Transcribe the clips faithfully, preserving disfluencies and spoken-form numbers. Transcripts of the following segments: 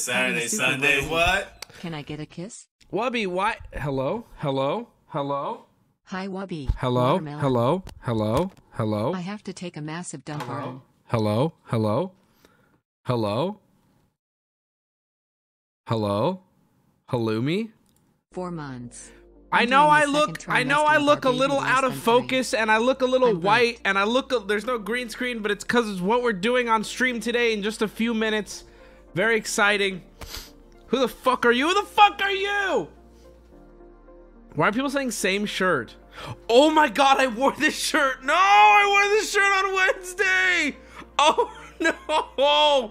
Saturday, Sunday, what? Can I get a kiss? Wubby, why? Hello? Hello? Hello? Hi, Wubby. Hello? Watermelon. Hello? Hello? Hello? I have to take a massive dump. Hello? Hello? Hello? Hello? Hello? Halloumi? Four months. I I'm know doing I the look second I know I trimester of look a our baby little less out of than focus three. and I look a little I'm white broke. and I look a, there's no green screen, but it's cuz it's what we're doing on stream today in just a few minutes. Very exciting. Who the fuck are you? Who the fuck are you? Why are people saying same shirt? Oh my god, I wore this shirt. No, I wore this shirt on Wednesday. Oh no.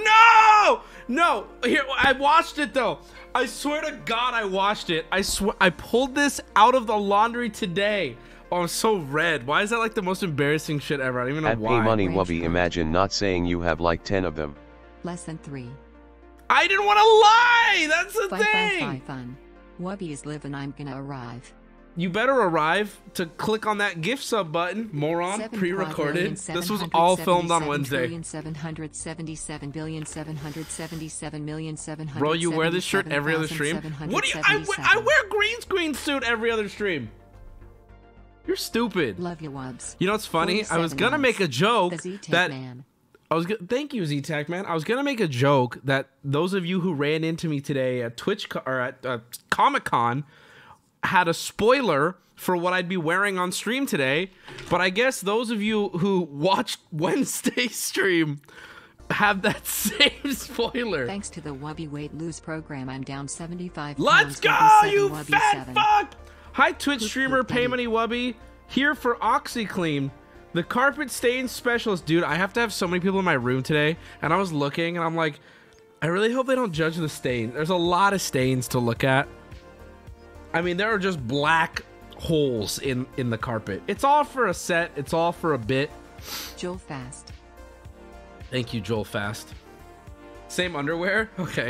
No. No. Here, I watched it though. I swear to God, I watched it. I swear, I pulled this out of the laundry today. Oh, I'm so red. Why is that like the most embarrassing shit ever? I don't even know At why. PaymoneyWubby, imagine not saying you have like ten of them. Less than three. I didn't want to lie. That's the Fun, fun, thing. fun, fun. Wubby is live and I'm gonna arrive. You better arrive to click on that gift sub button, moron. Seven Pre-recorded. quadrillion, This was seven all hundred filmed on seventy-seven Wednesday. trillion, seven hundred seventy-seven billion, seven hundred seventy-seven million, seven hundred Bro, you wear this shirt every other stream? What do you? I wear, I wear green screen suit every other stream. You're stupid. Love you, Wubs. You know what's funny? I was forty-seven gonna make a months. joke The Z-Tech that man. I was. Go Thank you, Z-Tech man. I was gonna make a joke that those of you who ran into me today at Twitch co or at uh, Comic Con had a spoiler for what I'd be wearing on stream today, but I guess those of you who watched Wednesday's stream have that same spoiler. Thanks to the Wubby weight lose program, I'm down seventy-five Let's pounds. go, Wubby seven, you Wubby fat seven. fuck! Hi, Twitch Poop, streamer poop, Eddie. PaymoneyWubby, here for OxyClean, the carpet stain specialist. Dude, I have to have so many people in my room today, and I was looking, and I'm like, I really hope they don't judge the stain. There's a lot of stains to look at. I mean, there are just black holes in in the carpet. It's all for a set. It's all for a bit. Joel Fast. Thank you, Joel Fast. Same underwear? Okay.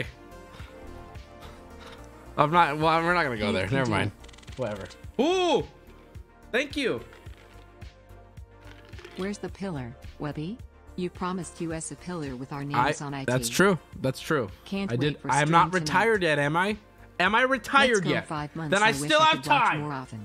I'm not. Well, we're not gonna go You there. can Never do mind. Whatever. Ooh. Thank you. Where's the pillar, Wubby? You promised U S a pillar with our I, names on it. that's true. That's true. Can't I did. wait for I'm not stream tonight. retired yet, am I? Am I Let's retired go yet? five months. Then I, wish still I have could watch time. more often.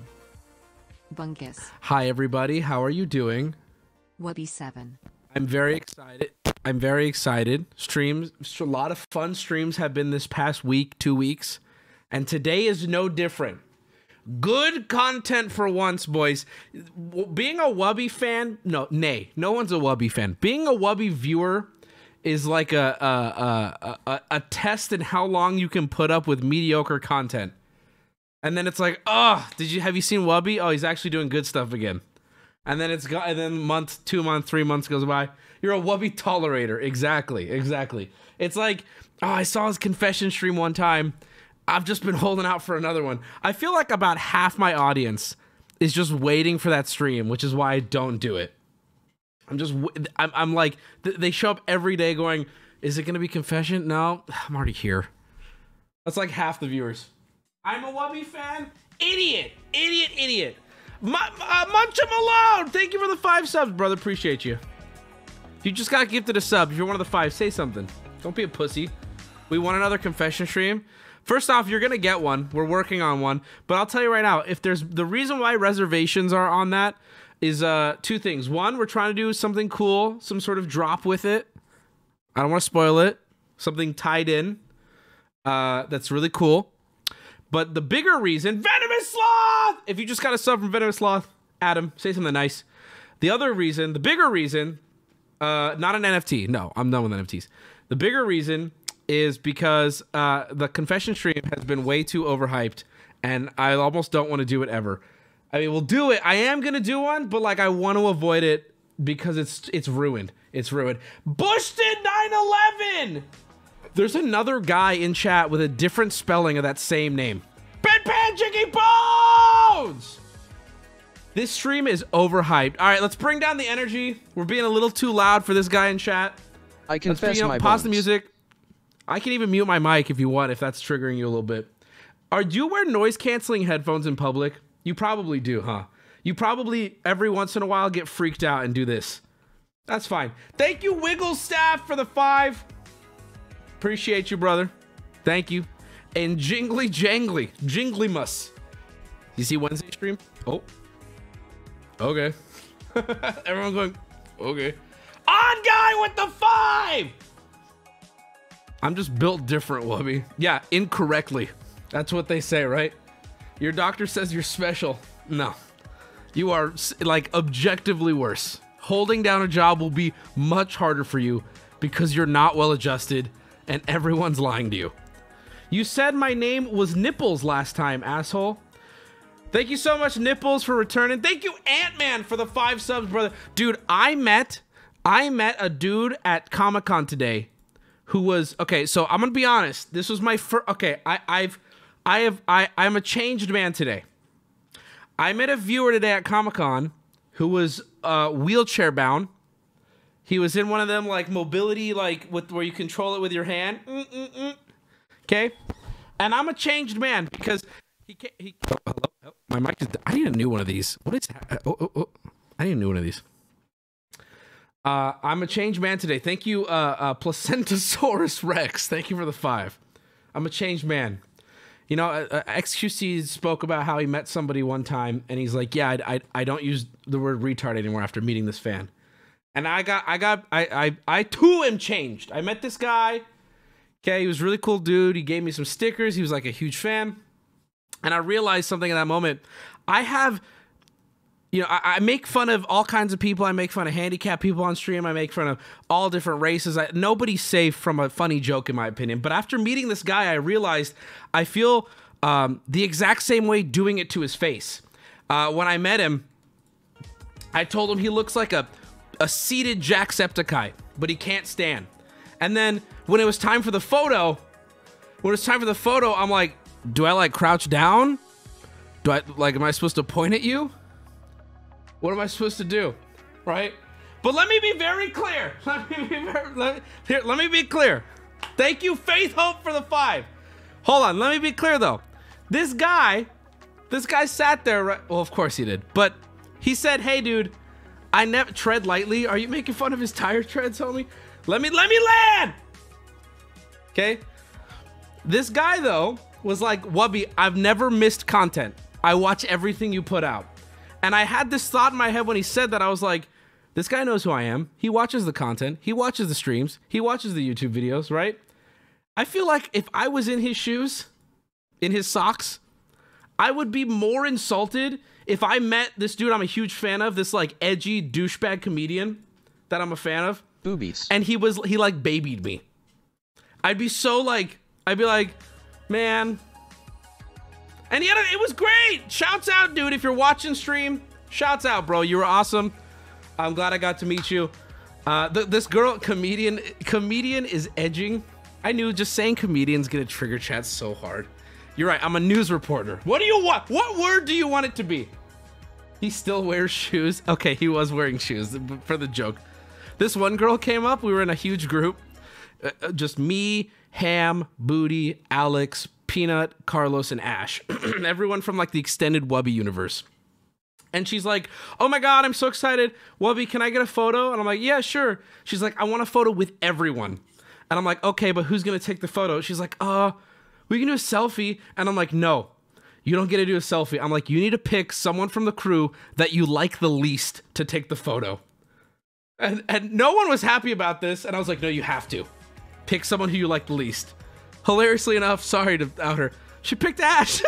Bungus. Hi, everybody. How are you doing? Wubby seven. I'm very excited. I'm very excited. Streams, a lot of fun streams have been this past week, two weeks, and today is no different. Good content for once, boys. Being a Wubby fan, no, nay, no one's a Wubby fan. Being a Wubby viewer is like a a, a a a test in how long you can put up with mediocre content. And then it's like, oh, did you have you seen Wubby? Oh, he's actually doing good stuff again. And then it's got, and then month, two months, three months goes by. You're a Wubby tolerator. Exactly, exactly. It's like, oh, I saw his confession stream one time. I've just been holding out for another one. I feel like about half my audience is just waiting for that stream, which is why I don't do it. I'm just, I'm, I'm like, th they show up every day going, is it going to be confession? No, I'm already here. That's like half the viewers. I'm a Wubby fan. Idiot, idiot, idiot. M uh, Munch him alone. Thank you for the five subs, brother. Appreciate you. If you just got gifted a sub, if you're one of the five, say something. Don't be a pussy. We want another confession stream. First off, you're gonna get one. We're working on one. But I'll tell you right now, if there's the reason why reservations are on that is uh, two things. One, we're trying to do something cool, some sort of drop with it. I don't want to spoil it. Something tied in uh, that's really cool. But the bigger reason, Venomous Sloth! If you just got a sub from Venomous Sloth, Adam, say something nice. The other reason, the bigger reason, uh, not an N F T. No, I'm done with N F Ts. The bigger reason is because uh, the confession stream has been way too overhyped, and I almost don't want to do it ever. I mean, we'll do it. I am going to do one, but like I want to avoid it because it's it's ruined. It's ruined. Bushton nine eleven! There's another guy in chat with a different spelling of that same name. Bedpan Jiggy Bones! This stream is overhyped. All right, let's bring down the energy. We're being a little too loud for this guy in chat. I confess you know, my pause bones. the music. I can even mute my mic if you want, if that's triggering you a little bit. Are do you wear noise canceling headphones in public? You probably do, huh? You probably every once in a while get freaked out and do this. That's fine. Thank you, Wiggle Staff, for the five. Appreciate you, brother. Thank you. And Jingly Jangly. Jingly Mus. You see Wednesday stream? Oh. Okay. Everyone going, okay. On guy with the five! I'm just built different, Wubby. Yeah, incorrectly. That's what they say, right? Your doctor says you're special. No. You are, like, objectively worse. Holding down a job will be much harder for you because you're not well adjusted and everyone's lying to you. You said my name was Nipples last time, asshole. Thank you so much, Nipples, for returning. Thank you, Ant-Man, for the five subs, brother. Dude, I met, I met a dude at Comic-Con today who was, okay, so I'm gonna be honest. This was my first, okay, I, I've, I have, I, I'm a changed man today. I met a viewer today at Comic-Con who was uh, wheelchair bound. He was in one of them, like, mobility, like, with where you control it with your hand. Mm -mm -mm. Okay? And I'm a changed man because he can't, he, oh, hello? Oh, my mic is, I need a new one of these. What is that? Oh, oh, oh. I need a new one of these. Uh, I'm a changed man today. Thank you, uh, uh, Placentasaurus Rex. Thank you for the five. I'm a changed man. You know, uh, X Q C spoke about how he met somebody one time, and he's like, "Yeah, I, I, I don't use the word retard anymore after meeting this fan." And I got, I got, I, I, I too am changed. I met this guy. Okay, he was a really cool dude. He gave me some stickers. He was like a huge fan. And I realized something in that moment. I have, you know, I, I make fun of all kinds of people. I make fun of handicapped people on stream. I make fun of all different races. I, nobody's safe from a funny joke, in my opinion. But after meeting this guy, I realized I feel um, the exact same way doing it to his face. Uh, when I met him, I told him he looks like a, a seated Jacksepticeye, but he can't stand. And then when it was time for the photo, when it was time for the photo, I'm like, do I like crouch down? Do I like, am I supposed to point at you? What am I supposed to do? Right? But let me be very clear. Let me be very, let, me, here, let me be clear. Thank you, Faith Hope, for the five. Hold on. Let me be clear, though. This guy, this guy sat there. Right, well, of course he did. But he said, hey, dude, I never tread lightly. Are you making fun of his tire treads, homie? Let me, let me land. Okay. This guy, though, was like, Wubby, I've never missed content. I watch everything you put out. And I had this thought in my head when he said that. I was like, this guy knows who I am. He watches the content. He watches the streams. He watches the YouTube videos, right? I feel like if I was in his shoes, in his socks, I would be more insulted if I met this dude I'm a huge fan of, this like edgy douchebag comedian that I'm a fan of. Boobies. And he was, he like babied me. I'd be so like, I'd be like, man. And yet it was great. Shouts out, dude. If you're watching stream, shouts out, bro. You were awesome. I'm glad I got to meet you. Uh, th this girl, comedian, comedian is edging. I knew just saying comedian's gonna trigger chat so hard. You're right. I'm a news reporter. What do you want? What word do you want it to be? He still wears shoes. Okay, he was wearing shoes for the joke. This one girl came up. We were in a huge group. Uh, just me, Ham, Booty, Alex, Peanut, Carlos, and Ash. Everyone from like the extended Wubby universe. And she's like, oh my God, I'm so excited. Wubby, can I get a photo? And I'm like, yeah, sure. She's like, I want a photo with everyone. And I'm like, okay, but who's gonna take the photo? She's like, uh, we can do a selfie. And I'm like, no, you don't get to do a selfie. I'm like, you need to pick someone from the crew that you like the least to take the photo. And, and no one was happy about this. And I was like, no, you have to. Pick someone who you like the least. Hilariously enough, sorry to out her, she picked Ash.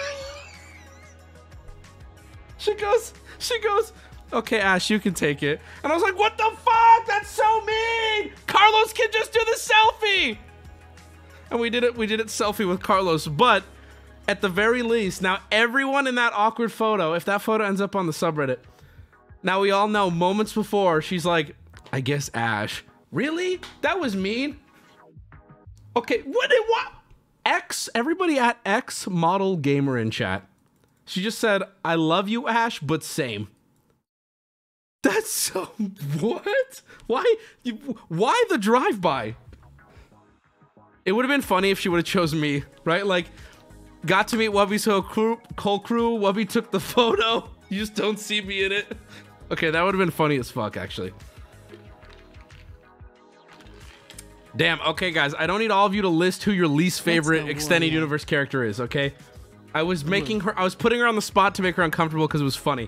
She goes, she goes, okay, Ash, you can take it. And I was like, what the fuck? That's so mean. Carlos can just do the selfie. And we did it, we did it selfie with Carlos. But at the very least, now everyone in that awkward photo, if that photo ends up on the subreddit, now we all know moments before, she's like, I guess Ash. Really? That was mean. Okay, what did what? X, everybody at X Model Gamer in chat. She just said, I love you, Ash, but same. That's so, what? Why, you, why the drive-by? It would have been funny if she would have chosen me, right? Like, got to meet Wubby's whole crew, whole crew, Wubby took the photo, you just don't see me in it. Okay, that would have been funny as fuck, actually. Damn. Okay, guys. I don't need all of you to list who your least favorite extended warrior. universe character is. Okay. I was making her. I was putting her on the spot to make her uncomfortable because it was funny.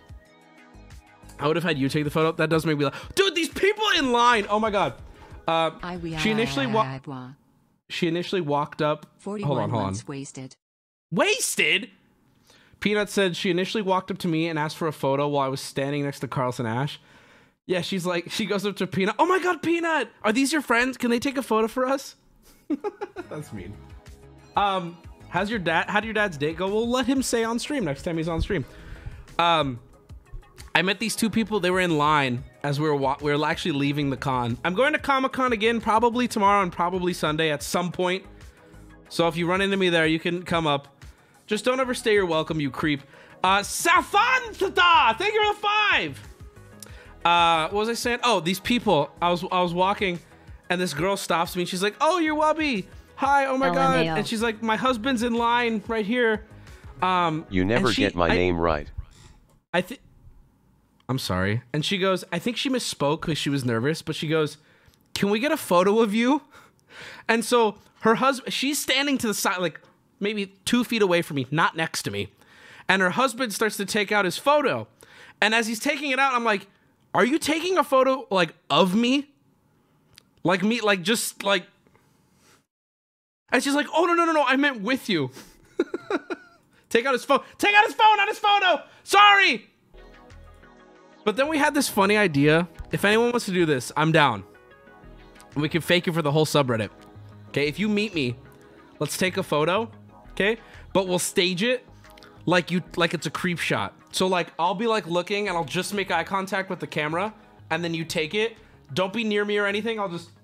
I would have had you take the photo. That does make me laugh. Dude, these people in line. Oh my god. Uh, she initially walked. She initially walked up. Hold on, hold on. Wasted. Wasted. Peanut said she initially walked up to me and asked for a photo while I was standing next to Carlson Ash. Yeah, she's like, she goes up to Peanut. Oh my god, Peanut! Are these your friends? Can they take a photo for us? That's mean. Um, how's your dad? How did your dad's date go? We'll let him say on stream next time he's on stream. Um, I met these two people. They were in line as we were wa we were actually leaving the con. I'm going to Comic-Con again, probably tomorrow and probably Sunday at some point. So if you run into me there, you can come up. Just don't overstay your welcome, you creep. Uh, Safantata, thank you for the five. Uh, what was I saying? Oh, these people. I was I was walking, and this girl stops me. And she's like, "Oh, you're Wubby. Hi. Oh my god." And she's like, "My husband's in line right here." Um, you never she, get my I, name right. I think. I'm sorry. And she goes, I think she misspoke because she was nervous. But she goes, "Can we get a photo of you?" And so her husband, she's standing to the side, like maybe two feet away from me, not next to me. And her husband starts to take out his photo. And as he's taking it out, I'm like, are you taking a photo like of me? Like me, like just like. And she's like, oh, no, no, no, no, I meant with you. Take out his phone. Take out his phone, not his photo. Sorry. But then we had this funny idea. If anyone wants to do this, I'm down. We can fake it for the whole subreddit. Okay, if you meet me, let's take a photo. Okay, but we'll stage it like you like it's a creep shot. So like I'll be like looking and I'll just make eye contact with the camera and then you take it. Don't be near me or anything. I'll just.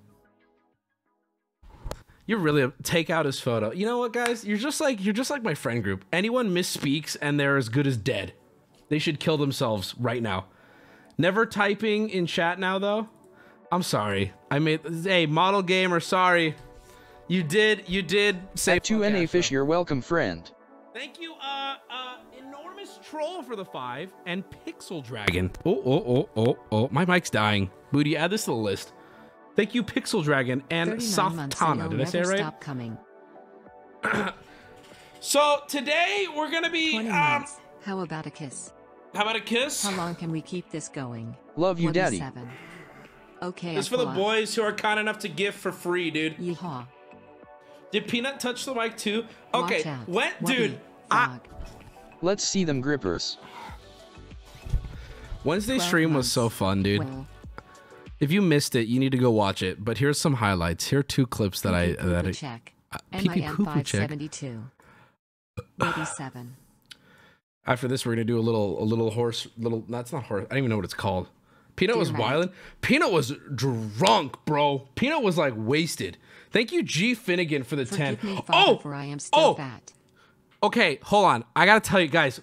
You're really a, take out his photo. You know what, guys? You're just like you're just like my friend group. Anyone misspeaks and they're as good as dead. They should kill themselves right now. Never typing in chat now though. I'm sorry. I made hey model gamer. Sorry. You did, you did say to N A Fish, you're welcome, friend. Thank you, uh, uh, Enormous Troll for the five, and Pixel Dragon. Oh, oh, oh, oh, oh, my mic's dying. Booty, add this to the list. Thank you, Pixel Dragon, and Softana. Did I say it right? Stop coming. So, today, we're gonna be, um... months. How about a kiss? How about a kiss? How long can we keep this going? Love you, Daddy. Okay, this is for the boys who are kind enough to give for free, dude. Yeehaw. Did Peanut touch the mic too? Okay, when, dude. I... Let's see them grippers. Wednesday stream was so fun, dude. Well, if you missed it, you need to go watch it. But here's some highlights. Here are two clips that I that I. Check. Uh, Pee pee poo poo check. seventy-two. eighty-seven. After this, we're gonna do a little a little horse little. That's not horse. I don't even know what it's called. Peanut Dear was man. wildin'. Peanut was drunk, bro. Peanut was like wasted. Thank you, G Finnegan, for the Forgive ten. Me, Father, oh, for I am still oh. fat. Okay, hold on. I gotta tell you guys.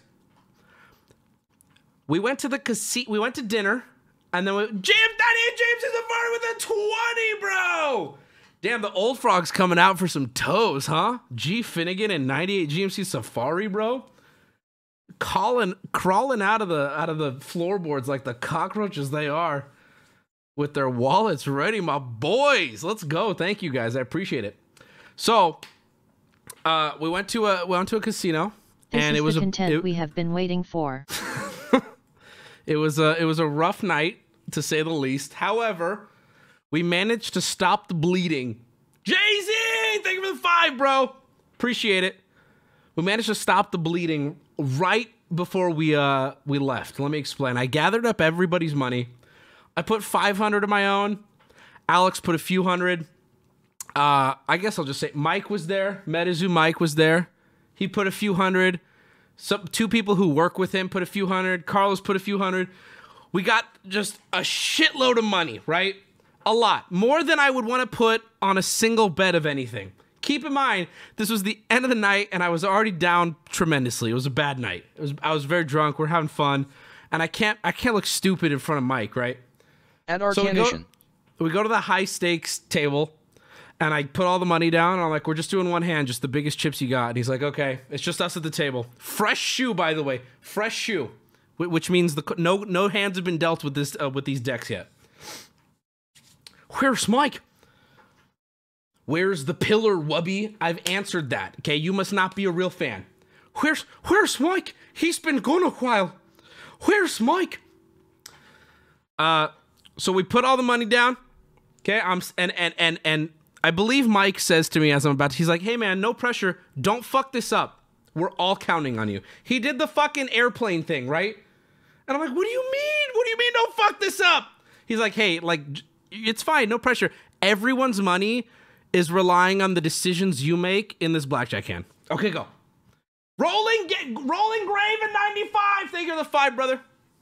We went to the casino. We went to dinner, and then we, James, Daddy, James is a party with a twenty, bro. Damn, the old frog's coming out for some toes, huh? G Finnegan and ninety-eight G M C Safari, bro. Calling, crawling out of the out of the floorboards like the cockroaches they are, with their wallets ready, my boys. Let's go. Thank you guys. I appreciate it. So, uh, we went to a we went to a casino, this and is it was the a content it, we have been waiting for. it was a it was a rough night to say the least. However, we managed to stop the bleeding. Jay-Z, thank you for the five, bro. Appreciate it. We managed to stop the bleeding right before we uh we left. Let me explain. I gathered up everybody's money. I put five hundred of my own. Alex put a few hundred. Uh, I guess I'll just say Mike was there. Medizu Mike was there. He put a few hundred. Some two people who work with him put a few hundred. Carlos put a few hundred. We got just a shitload of money, right? A lot. More than I would want to put on a single bet of anything. Keep in mind, this was the end of the night, and I was already down tremendously. It was a bad night. It was I was very drunk. We're having fun, and I can't I can't look stupid in front of Mike, right? And our so we go, we go to the high stakes table, and I put all the money down, and I'm like, we're just doing one hand, just the biggest chips you got. And he's like, okay, it's just us at the table. Fresh shoe, by the way, fresh shoe, which means the no no hands have been dealt with this uh, with these decks yet. Where's Mike? Where's the pillar, Wubby? I've answered that. Okay, you must not be a real fan. Where's Where's Mike? He's been gone a while. Where's Mike? Uh, so we put all the money down. Okay, I'm and and and and I believe Mike says to me as I'm about to, he's like, "Hey man, no pressure. Don't fuck this up. We're all counting on you." He did the fucking airplane thing, right? And I'm like, "What do you mean? What do you mean don't fuck this up?" He's like, "Hey, like it's fine, no pressure. Everyone's money is relying on the decisions you make in this blackjack hand." Okay, go. Rolling, get, rolling grave in ninety-five. Thank you for the five, brother.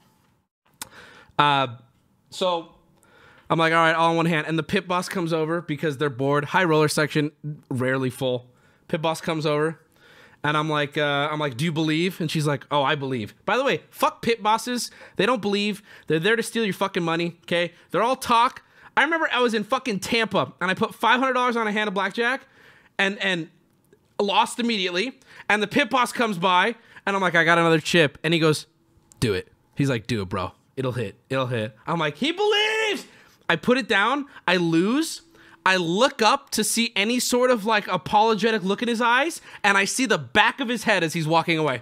Uh, so I'm like, all right, all in one hand. And the pit boss comes over because they're bored. High roller section, rarely full. Pit boss comes over, and I'm like, uh, I'm like, do you believe? And she's like, oh, I believe. By the way, fuck pit bosses. They don't believe. They're there to steal your fucking money. Okay, they're all talk. I remember I was in fucking Tampa, and I put five hundred dollars on a hand of blackjack, and and lost immediately. And the pit boss comes by, and I'm like, I got another chip. And he goes, do it. He's like, do it, bro. It'll hit. It'll hit. I'm like, he believes. I put it down. I lose. I look up to see any sort of like apologetic look in his eyes, and I see the back of his head as he's walking away.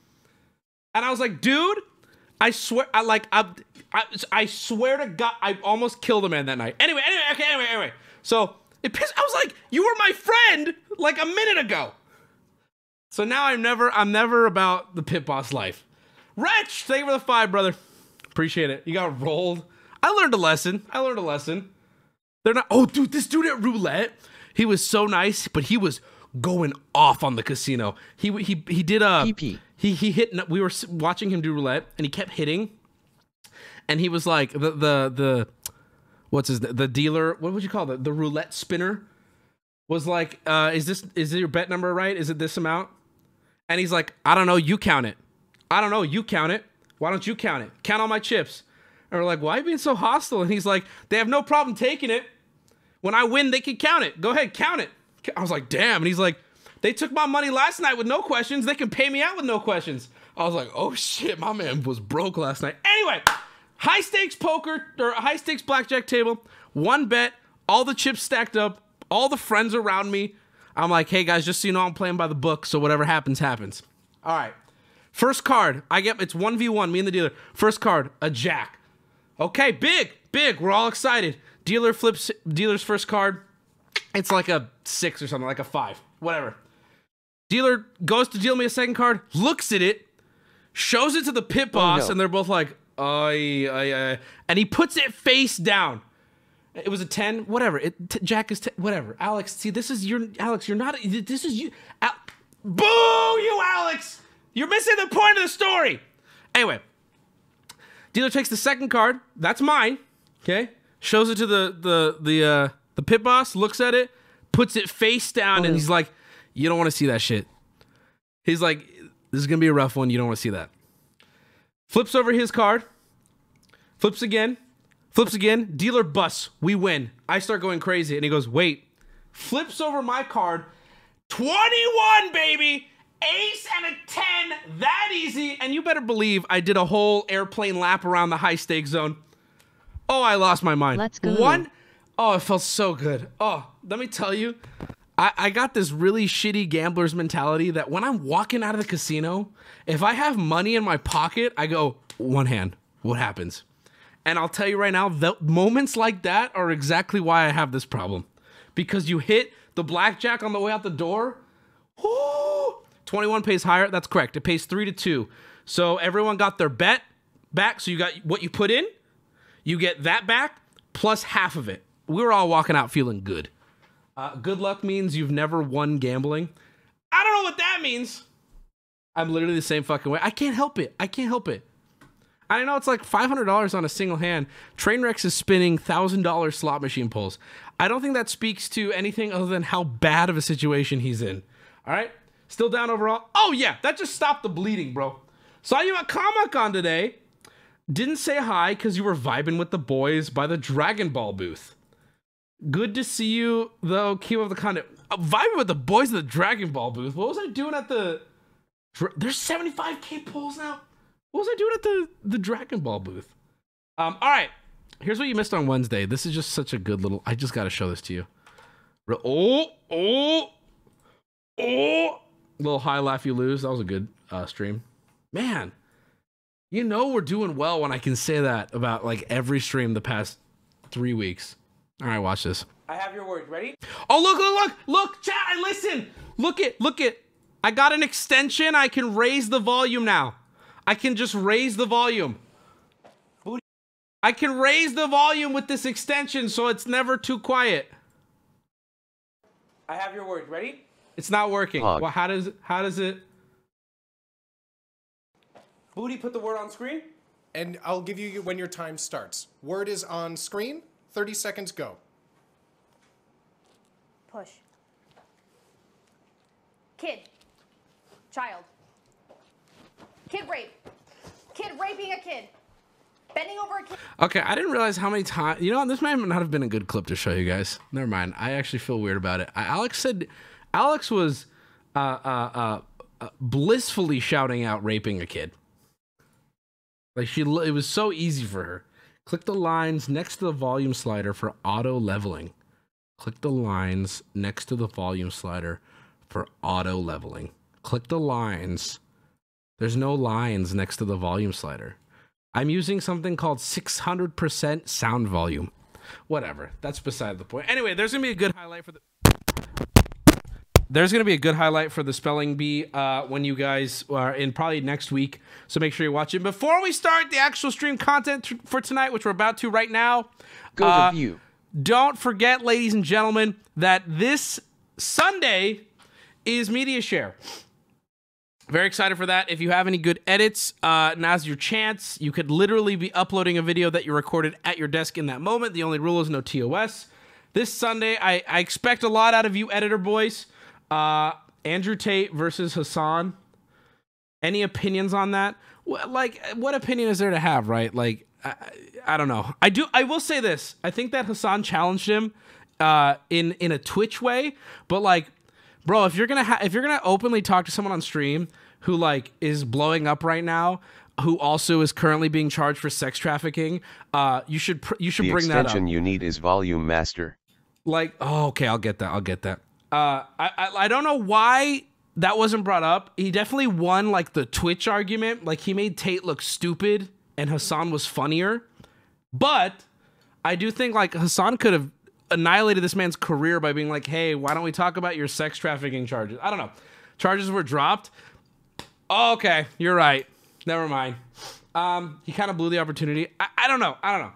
And I was like, dude, I swear, I like, I, I, I swear to God, I almost killed a man that night. Anyway, anyway, okay, anyway, anyway. So it pissed. I was like, you were my friend like a minute ago. So now I'm never, I'm never about the pit boss life. Wretch, thank you for the five, brother. Appreciate it. You got rolled. I learned a lesson. I learned a lesson. They're not, oh, dude, this dude at roulette, he was so nice, but he was going off on the casino. He he he did a, P P. he he hit, we were watching him do roulette, and he kept hitting, and he was like, the, the, the what's his, the dealer, what would you call it? The roulette spinner was like, uh, is this, is your bet number right? Is it this amount? And he's like, I don't know, you count it. I don't know, you count it. Why don't you count it? Count all my chips. And we're like, why are you being so hostile? And he's like, they have no problem taking it. When I win, they can count it. Go ahead, count it. I was like, damn. And he's like, they took my money last night with no questions. They can pay me out with no questions. I was like, oh shit, my man was broke last night. Anyway, high stakes poker or high stakes blackjack table. One bet, all the chips stacked up, all the friends around me. I'm like, hey guys, just so you know, I'm playing by the book, so whatever happens, happens. All right. First card, I get, it's one v one, me and the dealer. First card, a jack. Okay, big, big, we're all excited. Dealer flips, dealer's first card. It's like a six or something, like a five, whatever. Dealer goes to deal me a second card, looks at it, shows it to the pit boss, oh, no. And they're both like, ay, ay, ay. And he puts it face down. It was a ten, whatever. It, t Jack is ten, whatever. Alex, see, this is your, Alex, you're not, this is you. Al Boo, you, Alex! You're missing the point of the story. Anyway, dealer takes the second card. That's mine. Okay, shows it to the the the uh, the pit boss. Looks at it, puts it face down, oh, and he's like, "You don't want to see that shit." He's like, "This is gonna be a rough one. You don't want to see that." Flips over his card. Flips again. Flips again. Dealer busts. We win. I start going crazy, and he goes, "Wait." Flips over my card. twenty-one, baby. Ace and a ten, that easy. And you better believe I did a whole airplane lap around the high stakes zone. Oh, I lost my mind. Let's go. One, oh, it felt so good. Oh, let me tell you, I, I got this really shitty gambler's mentality that when I'm walking out of the casino, if I have money in my pocket, I go, one hand, what happens? And I'll tell you right now, the moments like that are exactly why I have this problem. Because you hit the blackjack on the way out the door, whoo, twenty-one pays higher. That's correct. It pays three to two. So everyone got their bet back. So you got what you put in. You get that back plus half of it. We were all walking out feeling good. Uh, good luck means you've never won gambling. I don't know what that means. I'm literally the same fucking way. I can't help it. I can't help it. I know it's like five hundred dollars on a single hand. Trainwrecks is spinning one thousand dollar slot machine pulls. I don't think that speaks to anything other than how bad of a situation he's in. All right? Still down overall. Oh, yeah. That just stopped the bleeding, bro. Saw you at Comic-Con today. Didn't say hi because you were vibing with the boys by the Dragon Ball booth. Good to see you, though. Keep up the content. Uh, vibing with the boys at the Dragon Ball booth. What was I doing at the... There's seventy-five K pulls now. What was I doing at the, the Dragon Ball booth? Um, all right. Here's what you missed on Wednesday. This is just such a good little... I just got to show this to you. Oh, oh, oh. Little high laugh you lose. That was a good uh, stream. Man, you know we're doing well when I can say that about like every stream the past three weeks. All right, watch this. I have your word. Ready? Oh, look, look, look, look, chat, I listen. Look it, look it. I got an extension. I can raise the volume now. I can just raise the volume. I can raise the volume with this extension so it's never too quiet. I have your word. Ready? It's not working. Hog. Well, how does how does it? Booty, put the word on screen. And I'll give you when your time starts. Word is on screen. thirty seconds, go. Push. Kid. Child. Kid rape. Kid raping a kid. Bending over a kid. Okay, I didn't realize how many times. You know, this might not have been a good clip to show you guys. Never mind. I actually feel weird about it. I, Alex said, Alex was uh, uh, uh, uh, blissfully shouting out raping a kid. Like she, it was so easy for her. Click the lines next to the volume slider for auto leveling. Click the lines next to the volume slider for auto leveling. Click the lines. There's no lines next to the volume slider. I'm using something called six hundred percent sound volume. Whatever. That's beside the point. Anyway, there's going to be a good highlight for the... There's going to be a good highlight for the spelling bee uh, when you guys are in probably next week. So make sure you watch it. Before we start the actual stream content for tonight, which we're about to right now. Go uh, to view. Don't forget, ladies and gentlemen, that this Sunday is Media Share. Very excited for that. If you have any good edits, uh, now's your chance. You could literally be uploading a video that you recorded at your desk in that moment. The only rule is no T O S. This Sunday, I, I expect a lot out of you editor boys. Uh, Andrew Tate versus Hassan. Any opinions on that? Well, like, what opinion is there to have, right? Like, I, I don't know. I do. I will say this. I think that Hassan challenged him uh, in in a Twitch way, but like, bro, if you're gonna ha- if you're gonna openly talk to someone on stream who like is blowing up right now, who also is currently being charged for sex trafficking, uh, you should pr- you should The bring that up. The extension you need is Volume Master. Like, oh, okay, I'll get that. I'll get that. Uh, I, I I don't know why that wasn't brought up. He definitely won like the Twitch argument. Like he made Tate look stupid, and Hassan was funnier. But I do think like Hassan could have annihilated this man's career by being like, hey, why don't we talk about your sex trafficking charges? I don't know. Charges were dropped. Oh, okay, you're right. Never mind. Um, he kind of blew the opportunity. I, I don't know. I don't know.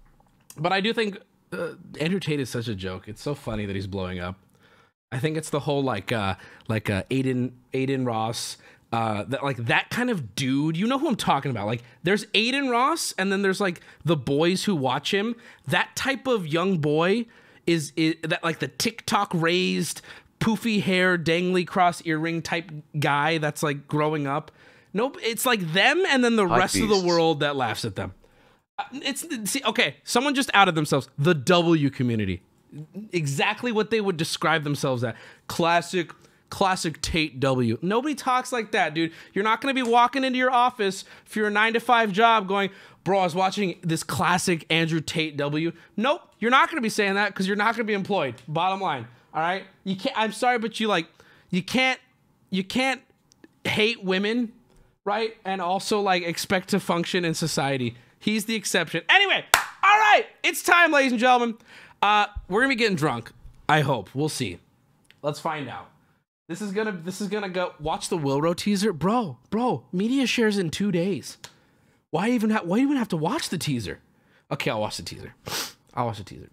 But I do think uh, Andrew Tate is such a joke. It's so funny that he's blowing up. I think it's the whole like uh, like uh, Aiden Aiden Ross. Uh, that like that kind of dude, you know who I'm talking about. Like there's Aiden Ross, and then there's like the boys who watch him. That type of young boy is, is that like the TikTok raised, poofy hair, dangly cross earring type guy that's like growing up. Nope, it's like them, and then the Hot rest beasts. of the world that laughs at them. Uh, it's see, okay. Someone just outed themselves. The W community, exactly what they would describe themselves as. Classic. Classic Tate W. Nobody talks like that, dude. You're not going to be walking into your office for your nine to five job going, bro, I was watching this classic Andrew Tate W. Nope. You're not going to be saying that because you're not going to be employed. Bottom line. All right. You can't, I'm sorry, but you like, you can't, you can't hate women, right? And also like expect to function in society. He's the exception. Anyway. All right. It's time, ladies and gentlemen. Uh, we're going to be getting drunk. I hope. We'll see. Let's find out. This is gonna, this is gonna go, watch the Wilro teaser. Bro, bro, media shares in two days. Why even have, why even have to watch the teaser? Okay, I'll watch the teaser. I'll watch the teaser.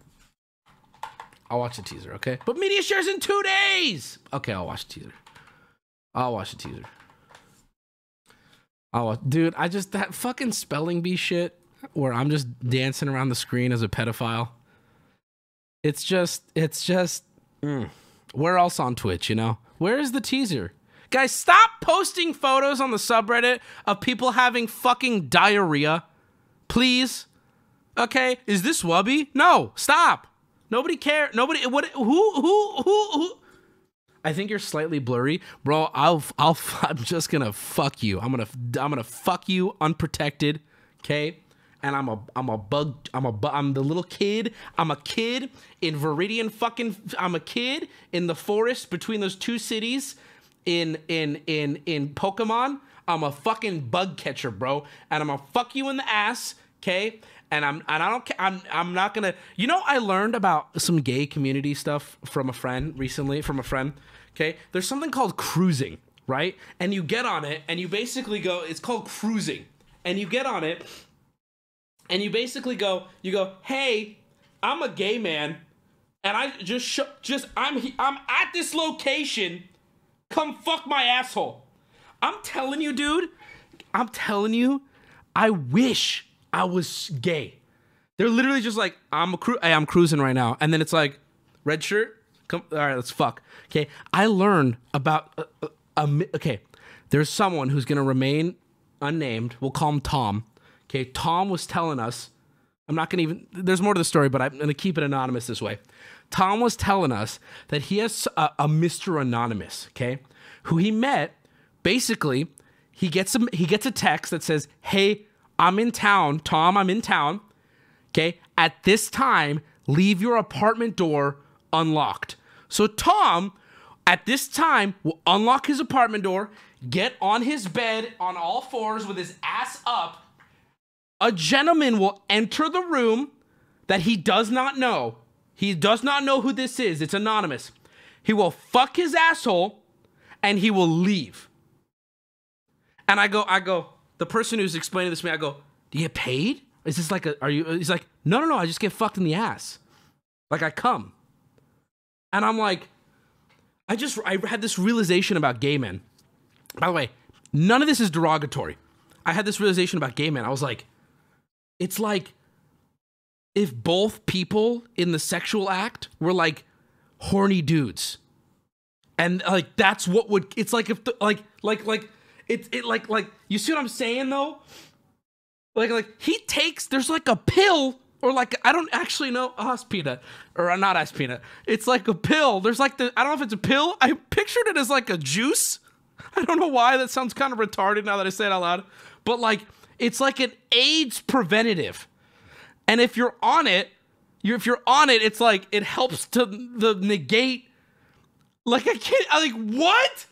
I'll watch the teaser, okay? But media shares in two days! Okay, I'll watch the teaser. I'll watch the teaser. I'll watch, dude, I just, that fucking spelling bee shit where I'm just dancing around the screen as a pedophile. It's just, it's just, mm. Where else on Twitch, you know? Where is the teaser? Guys, stop posting photos on the subreddit of people having fucking diarrhea. Please. Okay? Is this Wubby? No, stop. Nobody care. Nobody, what, who, who, who, who? I think you're slightly blurry. Bro, I'll, I'll, I'm just gonna fuck you. I'm gonna, I'm gonna fuck you unprotected. Okay? and I'm a I'm a bug I'm a bu- I'm the little kid. I'm a kid in Viridian fucking I'm a kid in the forest between those two cities in in in in Pokemon. I'm a fucking bug catcher, bro, and I'm gonna fuck you in the ass, okay? And I'm and I don't ca- I'm I'm not gonna. You know, I learned about some gay community stuff from a friend recently. From a friend, okay? There's something called cruising, right? And you get on it, and you basically go. It's called cruising, and you get on it, and you basically go. You go, hey, I'm a gay man, and I just sh- just I'm he- I'm at this location. Come fuck my asshole. I'm telling you, dude. I'm telling you. I wish I was gay. They're literally just like, I'm a cru- hey, I'm cruising right now, and then it's like, red shirt. Come, all right, let's fuck. Okay, I learned about. Uh, uh, um, okay, there's someone who's gonna remain unnamed. We'll call him Tom. Okay, Tom was telling us. I'm not gonna even. There's more to the story, but I'm gonna keep it anonymous this way. Tom was telling us that he has a, a Mister Anonymous. Okay, who he met. Basically, he gets a he gets a text that says, "Hey, I'm in town, Tom. I'm in town. Okay, at this time, leave your apartment door unlocked." So Tom, at this time, will unlock his apartment door, get on his bed on all fours with his ass up. A gentleman will enter the room that he does not know. He does not know who this is. It's anonymous. He will fuck his asshole, and he will leave. And I go, I go, the person who's explaining this to me, I go, do you get paid? Is this like a, are you, he's like, no, no, no, I just get fucked in the ass. Like I come. And I'm like, I just, I had this realization about gay men. By the way, none of this is derogatory. I had this realization about gay men. I was like, it's like if both people in the sexual act were like horny dudes. And like, that's what would, it's like if, the, like, like, like, It, it like like you see what I'm saying though? Like like he takes there's like a pill or like I don't actually know oh, it's peanut or not as peanut. It's like a pill. There's like the I don't know if it's a pill. I pictured it as like a juice. I don't know why that sounds kind of retarded now that I say it out loud. But like it's like an AIDS preventative. And if you're on it, you if you're on it, it's like it helps to the negate. Like I can't I like what?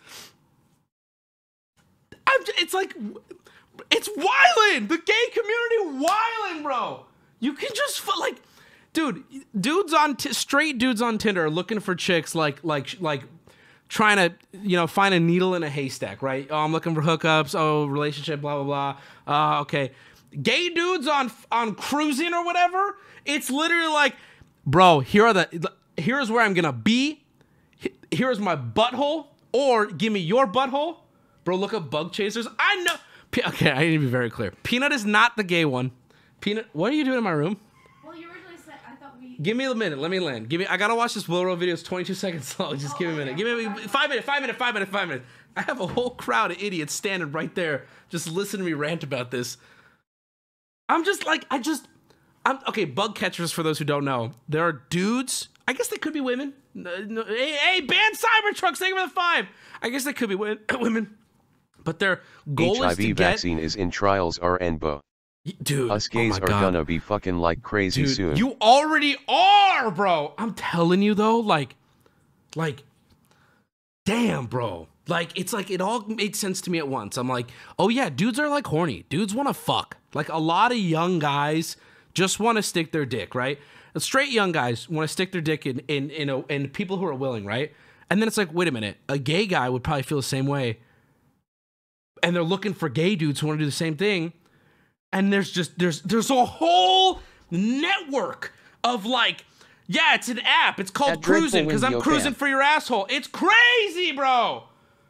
I'm just, it's like, it's wildin'. The gay community wildin', bro. You can just, like, dude, dudes on, t- straight dudes on Tinder are looking for chicks like, like, like, trying to, you know, find a needle in a haystack, right? Oh, I'm looking for hookups. Oh, relationship, blah, blah, blah. Uh, okay. Gay dudes on, on cruising or whatever, it's literally like, bro, here are the, here's where I'm gonna be. Here's my butthole, or give me your butthole. Bro, look up bug chasers. I know. P- okay, I need to be very clear. Peanut is not the gay one. Peanut, what are you doing in my room? Well, you originally said I thought we. Give me a minute. Let me land. Give me. I gotta watch this Will Roll video. It's twenty-two seconds long. Just Oh, give me a minute. Give me a, five minutes. Five minutes. Five minutes. Five minutes. I have a whole crowd of idiots standing right there, just listening to me rant about this. I'm just like, I just, I'm okay. Bug catchers, for those who don't know, there are dudes. I guess they could be women. No, no, hey, hey, ban Cybertrucks. Thank you for the five. I guess they could be women. women. But their goal H I V is to vaccine get, is in trials are and bo. dude. Us gays oh my are God. gonna be fucking like crazy Dude, soon. you already are, bro. I'm telling you though, like, like, damn, bro. Like, it's like it all made sense to me at once. I'm like, oh yeah, dudes are like horny. Dudes want to fuck. Like a lot of young guys just want to stick their dick, right? Straight young guys want to stick their dick in in in, a, in people who are willing, right? And then it's like, wait a minute, a gay guy would probably feel the same way. And they're looking for gay dudes who want to do the same thing. And there's just, there's, there's a whole network of like, yeah, it's an app. It's called That dreadful Cruising because I'm Windio cruising fan. for your asshole. It's crazy, bro.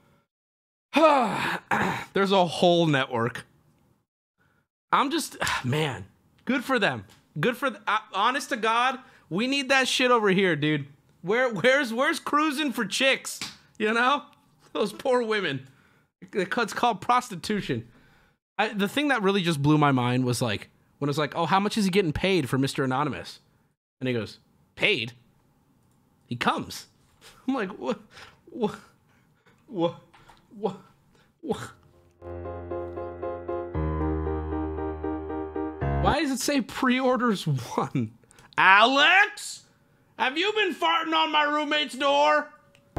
There's a whole network. I'm just, man, good for them. Good for, th- uh, honest to God, we need that shit over here, dude. Where, where's, where's cruising for chicks? You know, those poor women. It's called prostitution. I, the thing that really just blew my mind was like, when it was like, oh, how much is he getting paid for Mister Anonymous? And he goes, paid? He comes. I'm like, what? What? What? What? What? Why does it say pre-orders one? Alex? Have you been farting on my roommate's door?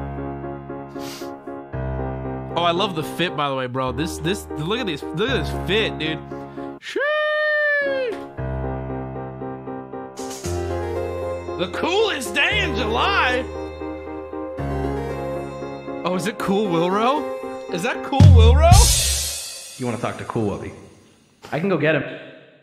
Oh, I love the fit, by the way, bro. This, this, look at this, look at this fit, dude. Sheesh. The coolest day in July. Oh, is it Cool Wilro? Is that Cool Wilro? You want to talk to Cool Wubby? I can go get him.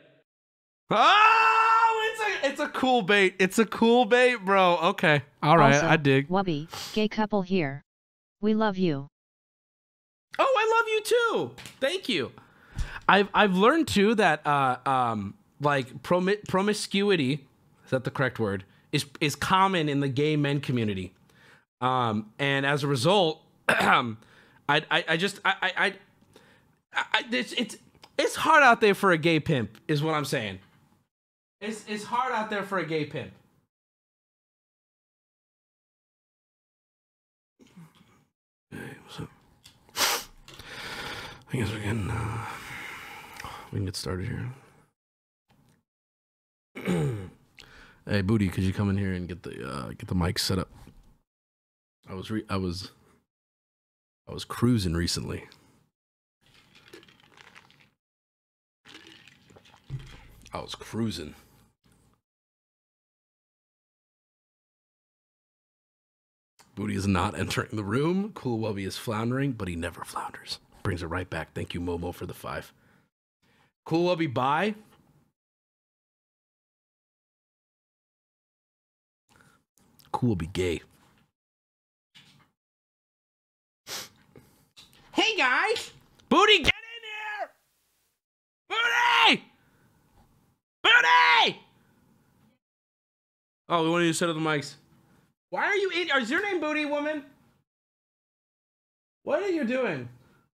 Oh, it's a, it's a cool bait. It's a cool bait, bro. Okay. All right, Also, I dig. Wubby, gay couple here. We love you. Oh, I love you too. Thank you. I've I've learned too that uh um like promi promiscuity, is that the correct word, is is common in the gay men community. Um and as a result, I I I just I I, I, I it's it's it's hard out there for a gay pimp, is what I'm saying. It's it's hard out there for a gay pimp. Hey, what's up? I guess we can uh, we can get started here. Hey, Booty, could you come in here and get the uh, get the mic set up? I was re I was I was cruising recently. I was cruising. Booty is not entering the room. Cool Wubby is floundering, but he never flounders. Brings it right back. Thank you, Momo, for the five. Cool Wubby, bye. Cool Wubby, gay. Hey, guys. Booty, get in here. Booty! Booty! Oh, we want you to set up the mics. Why are you in? Is your name Booty, woman? What are you doing?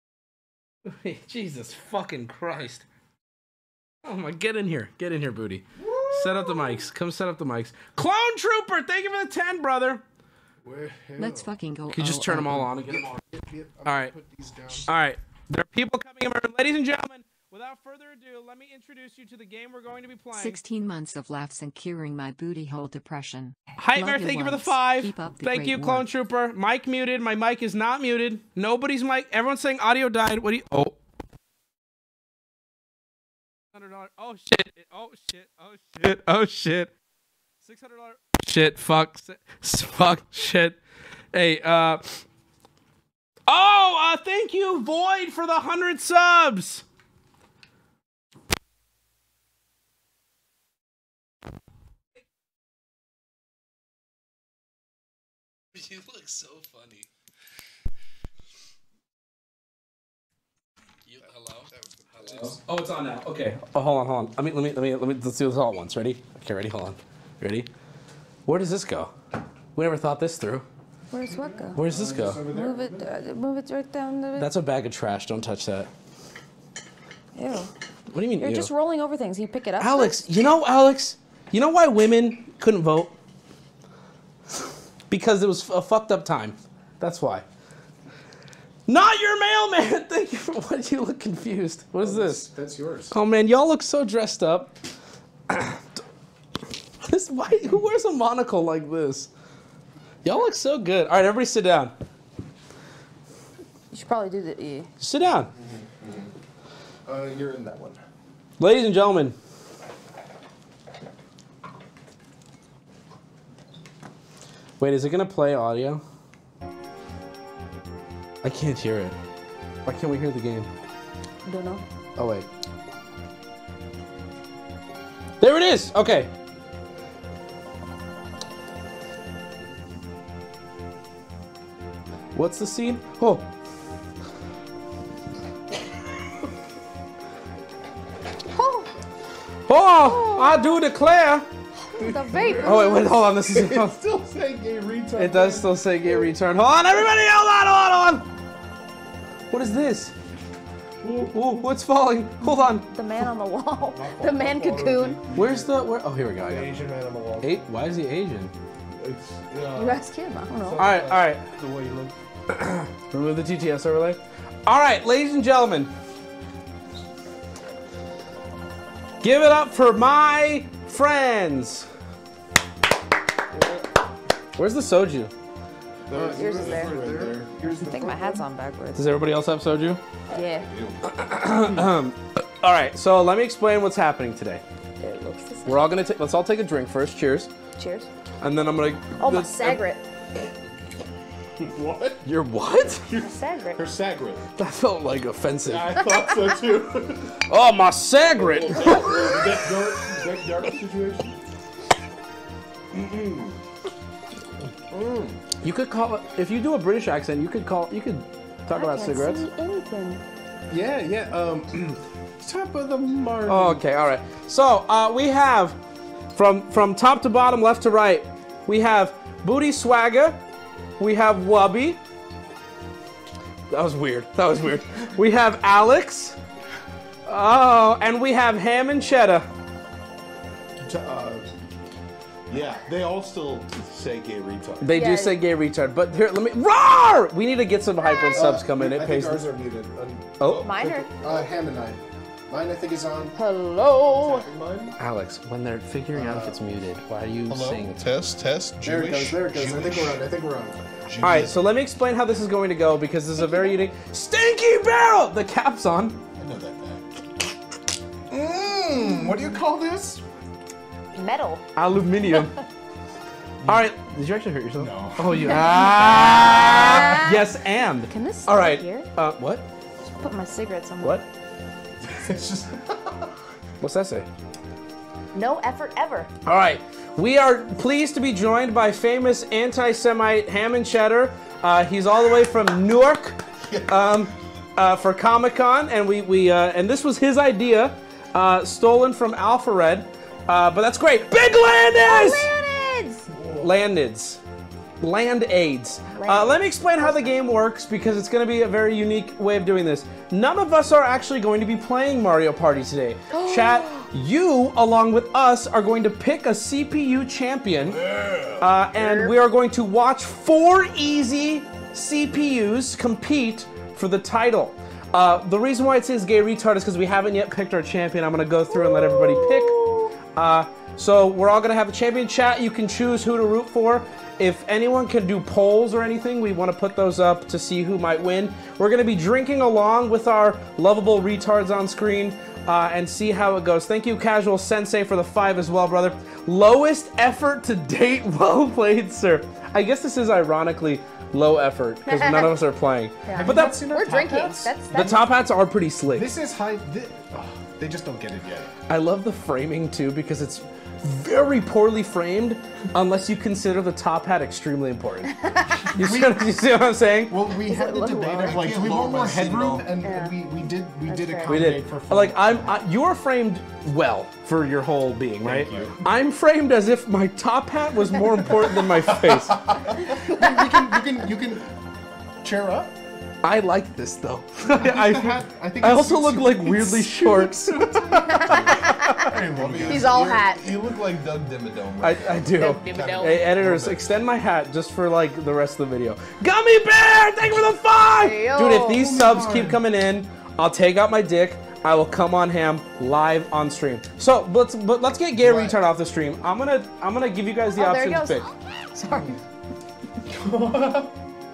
Jesus fucking Christ. Oh my, get in here. Get in here, Booty. Woo! Set up the mics. Come set up the mics. Clone Trooper, thank you for the ten, brother. Let's fucking go. Can you just turn them all on and get them all? All right. All All right. There are people coming in. Ladies and gentlemen, without further ado, let me introduce you to the game we're going to be playing. sixteen months of laughs and curing my booty hole depression. Nightmare, Love thank you for the once. five. Keep up the Thank great you, Clone work. Trooper. Mic muted. My mic is not muted. Nobody's mic. Everyone's saying audio died. What do you? Oh. Hundred dollars. Oh shit. Oh shit. Oh shit. Oh shit. Six hundred dollars. Shit. Fuck. Fuck. Shit. Hey. Uh. Oh. Uh. Thank you, Void, for the hundred subs. You look so funny. You, hello? Hello? Oh, it's on now. Okay. Oh, hold on, hold on. Let me, let me, let me, let me, let's do this all at once. Ready? Okay, ready? Hold on. Ready? Where does this go? We never thought this through. Where's what go? Where does this go? Move it, uh, move it right down the. That's a bag of trash. Don't touch that. Ew. What do you mean, You're ew? just rolling over things. You pick it up. Alex, you know, Alex, you know why women couldn't vote? Because it was a fucked up time. That's why. Not your mailman! Thank you for what you look confused. What is Oh, this? That's, that's yours. Oh man, y'all look so dressed up. This why who wears a monocle like this? Y'all look so good. Alright, everybody sit down. You should probably do the E. Sit down. Uh, you're in that one. Ladies and gentlemen. Wait, is it gonna play audio? I can't hear it. Why can't we hear the game? I don't know. Oh, wait. There it is! Okay. What's the scene? Oh. Oh, Oh! I do declare! the vape. Oh, wait, wait, hold on. This is. It still say gay retard. It does still say gay return. Hold on, everybody! Hold on, hold on, hold on! What is this? Ooh, ooh, what's falling? Hold on. The man on the wall. The man cocoon. Where's the? Where? Oh, here we go. I got it. Asian man on the wall. Eight? Why is he Asian? It's, uh, You ask him. I don't know. All right, all right. the way you look. Remove the T T S overlay. All right, ladies and gentlemen. Give it up for my friends. Where's the soju? Yours is there. I think my hat's on backwards. Does everybody else have soju? Yeah. All right, so let me explain what's happening today. It looks the same. We're all gonna take. Let's all take a drink first. Cheers. Cheers. And then I'm gonna. Oh, my the- Sagrit. What? You're what? Sagrit. Her Sagrit. That felt like offensive. I thought so too. Oh, my Sagrit. Is that dark? Is that dark situation? Mm-mm. Mm. You could call it, if you do a British accent, you could call, you could talk about cigarettes. See anything. Yeah, yeah. Um, top of the market. Oh, okay, all right. So uh, we have, from from top to bottom, left to right, we have Booty Swagger, we have Wubby. That was weird. That was weird. We have Alex. Oh, and we have Ham and Cheddar. Uh, yeah, they all still say gay retard. They Yeah. do say gay retard, but here, let me. Roar! We need to get some hype when subs come in. It I pays. think ours are muted. Um, Oh. Mine are. Uh, Ham and I. Mine, I think, is on. Hello. Mine? Alex, when they're figuring out if it's muted, why are you Hello? saying? Test, test, There it Jewish. goes, there it goes. I think Jewish, we're on. I think we're on. Jewish. All right, so let me explain how this is going to go because this is a very unique. Stinky Barrel. The cap's on. I know that guy. Mmm, what do you call this? Metal. Aluminium. All right. Did you actually hurt yourself? No. Oh, you. Ah. Yes, and. Can this All stay right. here? Uh, what? Just put my cigarettes on. What? It's just. What's that say? No effort ever. All right. We are pleased to be joined by famous anti-Semite Ham and Cheddar. Uh, he's all the way from Newark um, uh, for Comic-Con, and we we uh, and this was his idea, uh, stolen from Alpha Red. Uh, but that's great. Big Landis! Planets! Landids. Land aids. Uh, let me explain how the game works because it's going to be a very unique way of doing this. None of us are actually going to be playing Mario Party today. Chat, you, along with us, are going to pick a C P U champion, uh, and we are going to watch four easy C P Us compete for the title. Uh, the reason why it says gay retard is because we haven't yet picked our champion. I'm going to go through and let everybody pick. Uh, so we're all going to have a champion. Chat, you can choose who to root for. If anyone can do polls or anything, we want to put those up to see who might win. We're going to be drinking along with our lovable retards on screen uh, and see how it goes. Thank you, Casual Sensei, for the five as well, brother. Lowest effort to date. Well played, sir. I guess this is ironically low effort because none of us are playing. Yeah. But that's We're drinking. That's, that's the top hats are pretty slick. This is high. This, oh, they just don't get it yet. I love the framing too because it's very poorly framed unless you consider the top hat extremely important. You see, what, you see what I'm saying? Well, we Does had it the look debate low? of like, I do we can't want lower more my seat headroom? though. And, Yeah. and we, we did we That's did fair. We accommodate did. for full. Like I'm, I, you are framed well for your whole being, right? you. I'm framed as if my top hat was more important than my face. you can you can you can cheer up. I like this though. I, hat- I think I it also suits look you. like It weirdly suits- short. He's all You're- hat. You look like Doug Dimmadome. I, I do. Hey, editors, extend my hat just for like the rest of the video. Gummy Bear, thank you for the five! Hey, Dude, if yo. these subs keep coming in, I'll take out my dick. I will come on Ham live on stream. So, but let's but let's get gay Right. retard off the stream. I'm gonna I'm gonna give you guys the Oh, there option he to goes. pick. Sorry.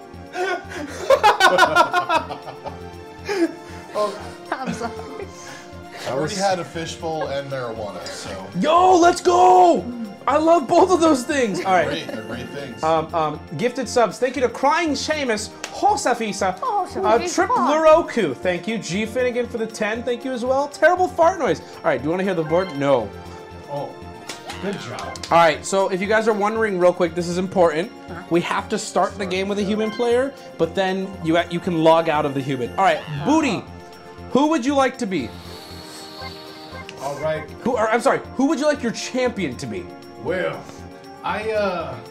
I'm sorry. I already had a fishbowl and marijuana, so Yo, let's go! I love both of those things. All right. great. They're great things. Um, um, gifted subs. Thank you to Crying Seamus, Hosafisa, Oh, uh, Seamus. Trip Luroku. Thank you. G Finnegan for the ten. Thank you as well. Terrible fart noise. All right, do you want to hear the board? No. Oh, good job. All right, so if you guys are wondering real quick, this is important. We have to start the game with a human player, but then you you can log out of the human. All right, Booty, who would you like to be? All right. Who? Or, I'm sorry, who would you like your champion to be? Well, I uh,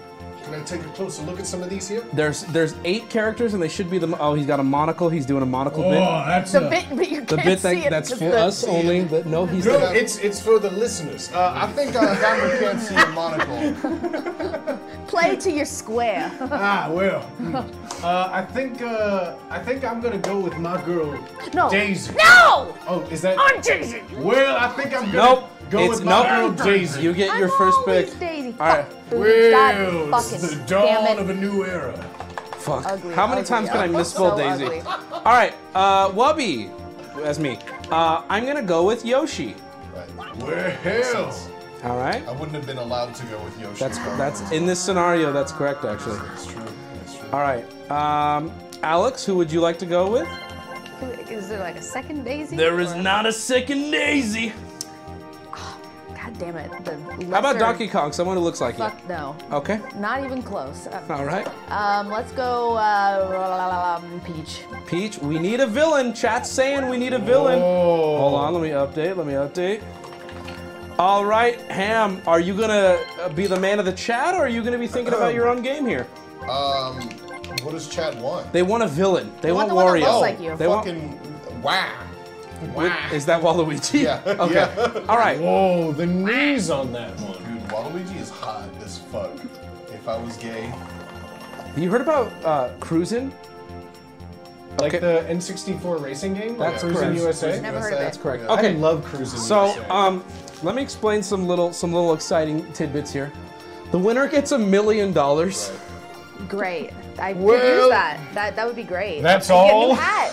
Can I take a closer look at some of these here? There's there's eight characters and they should be the. Oh, he's got a monocle. He's doing a monocle Oh, bit. that's The bit, but you The can't bit see that, it that's because for the- us only. But no, he's. No, got- it's it's for the listeners. Uh, I think uh, Camera can't see a monocle. Play to your square. ah well. Uh, I think uh, I think I'm gonna go with my girl No. Daisy. No! Oh, is that? I'm Daisy. Well, I think I'm gonna Nope. go It's with my nope. girl Daisy. You get your I'm first always pick. Daisy. All right. Fuck. Well, God it's fucking the damn dawn it. of a new era. Fuck. Ugly, How many ugly, times can I ugly. misspell So Daisy? ugly. All right. Uh, Wubby. That's me. Uh, I'm gonna go with Yoshi. Right. Well, All right. I wouldn't have been allowed to go with Yoshi. That's that's in this scenario. That's correct, actually. That's true. That's true. All right. Um, Alex, who would you like to go with? Is there like a second Daisy? There is or- not a second Daisy. God damn it. The How about lesser- Donkey Kong? Someone who looks like you. Fuck no. Okay. Not even close. Uh, All right. Um, let's go, uh, um, Peach. Peach, we need a villain. Chat's saying we need a villain. Hold on, let me update. Let me update. All right, Ham, are you gonna uh, be the man of the chat, or are you gonna be thinking about your own game here? Um, what does chat want? They want a villain. They, They want, want the one that Wario. looks like you. They want. Fucking wow. Wait, is that Waluigi? Yeah. Okay. Yeah. All right. Whoa, the knees on that one. Dude, Waluigi is hot as fuck. If I was gay. You heard about uh, cruising? Like Okay. the N sixty-four racing game? That's Cruising correct. U S A? Never heard of That's it. correct. Yeah. Okay. I love Cruising So, U S A. um, let me explain some little, some little exciting tidbits here. The winner gets a million dollars. Great. I could Well- use that. That that would be great. That's I get a new all? hat.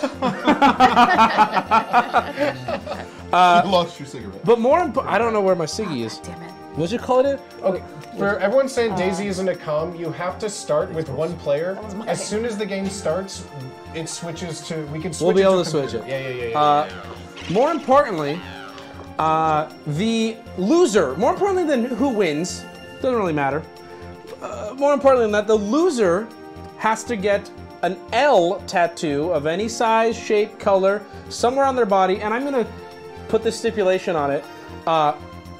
you lost your cigarette. But more important, I don't know where my Siggy is. Damn it. What'd you call it? Okay, for everyone saying Daisy isn't a com, you have to start with one player. mine. As soon as the game starts, it switches to, we can switch We'll be it able to to switch computer. it. Yeah, yeah, yeah, yeah. Uh, more importantly, uh, the loser, more importantly than who wins, doesn't really matter. Uh, more importantly than that, the loser has to get an L tattoo of any size, shape, color, somewhere on their body, and I'm gonna put this stipulation on it. Uh,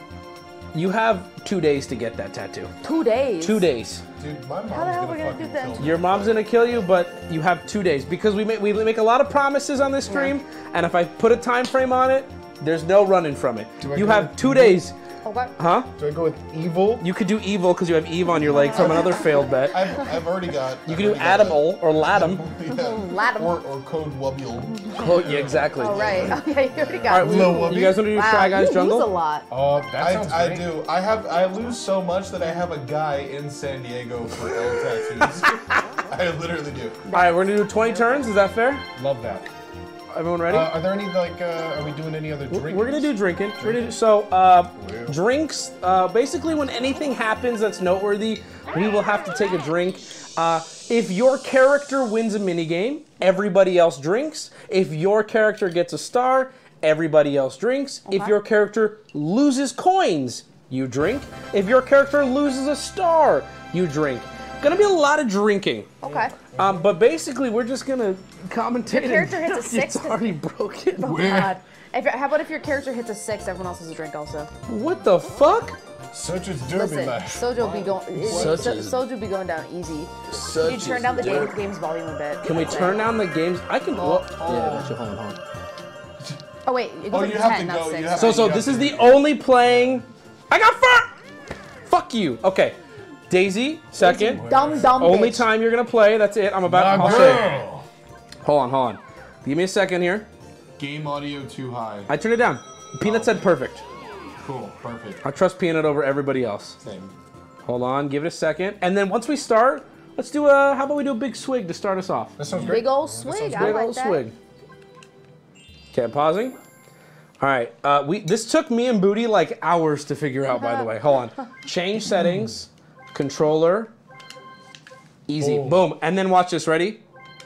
you have two days to get that tattoo. Two days. Two days. Dude, my mom's How the hell gonna we gonna fucking do that? kill me. Your mom's gonna kill you, but you have two days because we make we make a lot of promises on this stream, and if I put a time frame on it, there's no running from it. Do I You go have with two you? days, Okay. huh? Do I go with evil? You could do evil because you have Eve on your leg from another failed bet. I've, I've already got. You could do Adamol or Ladam. Yeah. Or, or code Wubby. Oh yeah, exactly. Oh, right. Okay, you already All got right, it. we, Lil Wubby. you guys want to do Wow, Shy Guys you Jungle? lose a lot. Oh, that sounds I, I great. do. I have. I lose so much that I have a guy in San Diego for L tattoos. I literally do. All right, we're gonna do twenty turns. Is that fair? Love that. Everyone ready? Uh, are there any, like, uh, are we doing any other drinks? We're gonna do drinking. We're gonna do, so, uh, drinks. Uh, basically, when anything happens that's noteworthy, we will have to take a drink. Uh, if your character wins a minigame, everybody else drinks. If your character gets a star, everybody else drinks. If your character loses coins, you drink. If your character loses a star, you drink. Gonna be a lot of drinking. Okay. Um, but basically, we're just gonna commentate. Your character hits a six. It's already broken. Oh, God. If, how about if your character hits a six, everyone else has a drink also? What the fuck? Such as derby Listen, match. Soju be going. Such So, as- Soju be going down easy. Such you turn as down the game, derby. game's volume a bit. Can we turn down the games? I can. Well, yeah, actually, hold on, hold on. Oh wait, it Oh, goes you up have ten, to not go, six. you have So, so you this have is to the do- only playing. I got fur. Fuck you. Okay, Daisy, second. Dumb, dumb. Only bitch. time you're gonna play. That's it. I'm about. My I'll say it. girl. Hold on, hold on. Give me a second here. Game audio too high. I turned it down. Peanut said perfect. Cool. Perfect. I trust Peanut over everybody else. Same. Hold on, give it a second, and then once we start, let's do a. How about we do a big swig to start us off? That sounds great. Big old swig. I Big like old that. swig. Okay, I'm pausing. All right, uh, we this took me and Booty like hours to figure out. By the way, hold on. Change settings, controller, easy, Boom. boom, and then watch this. Ready?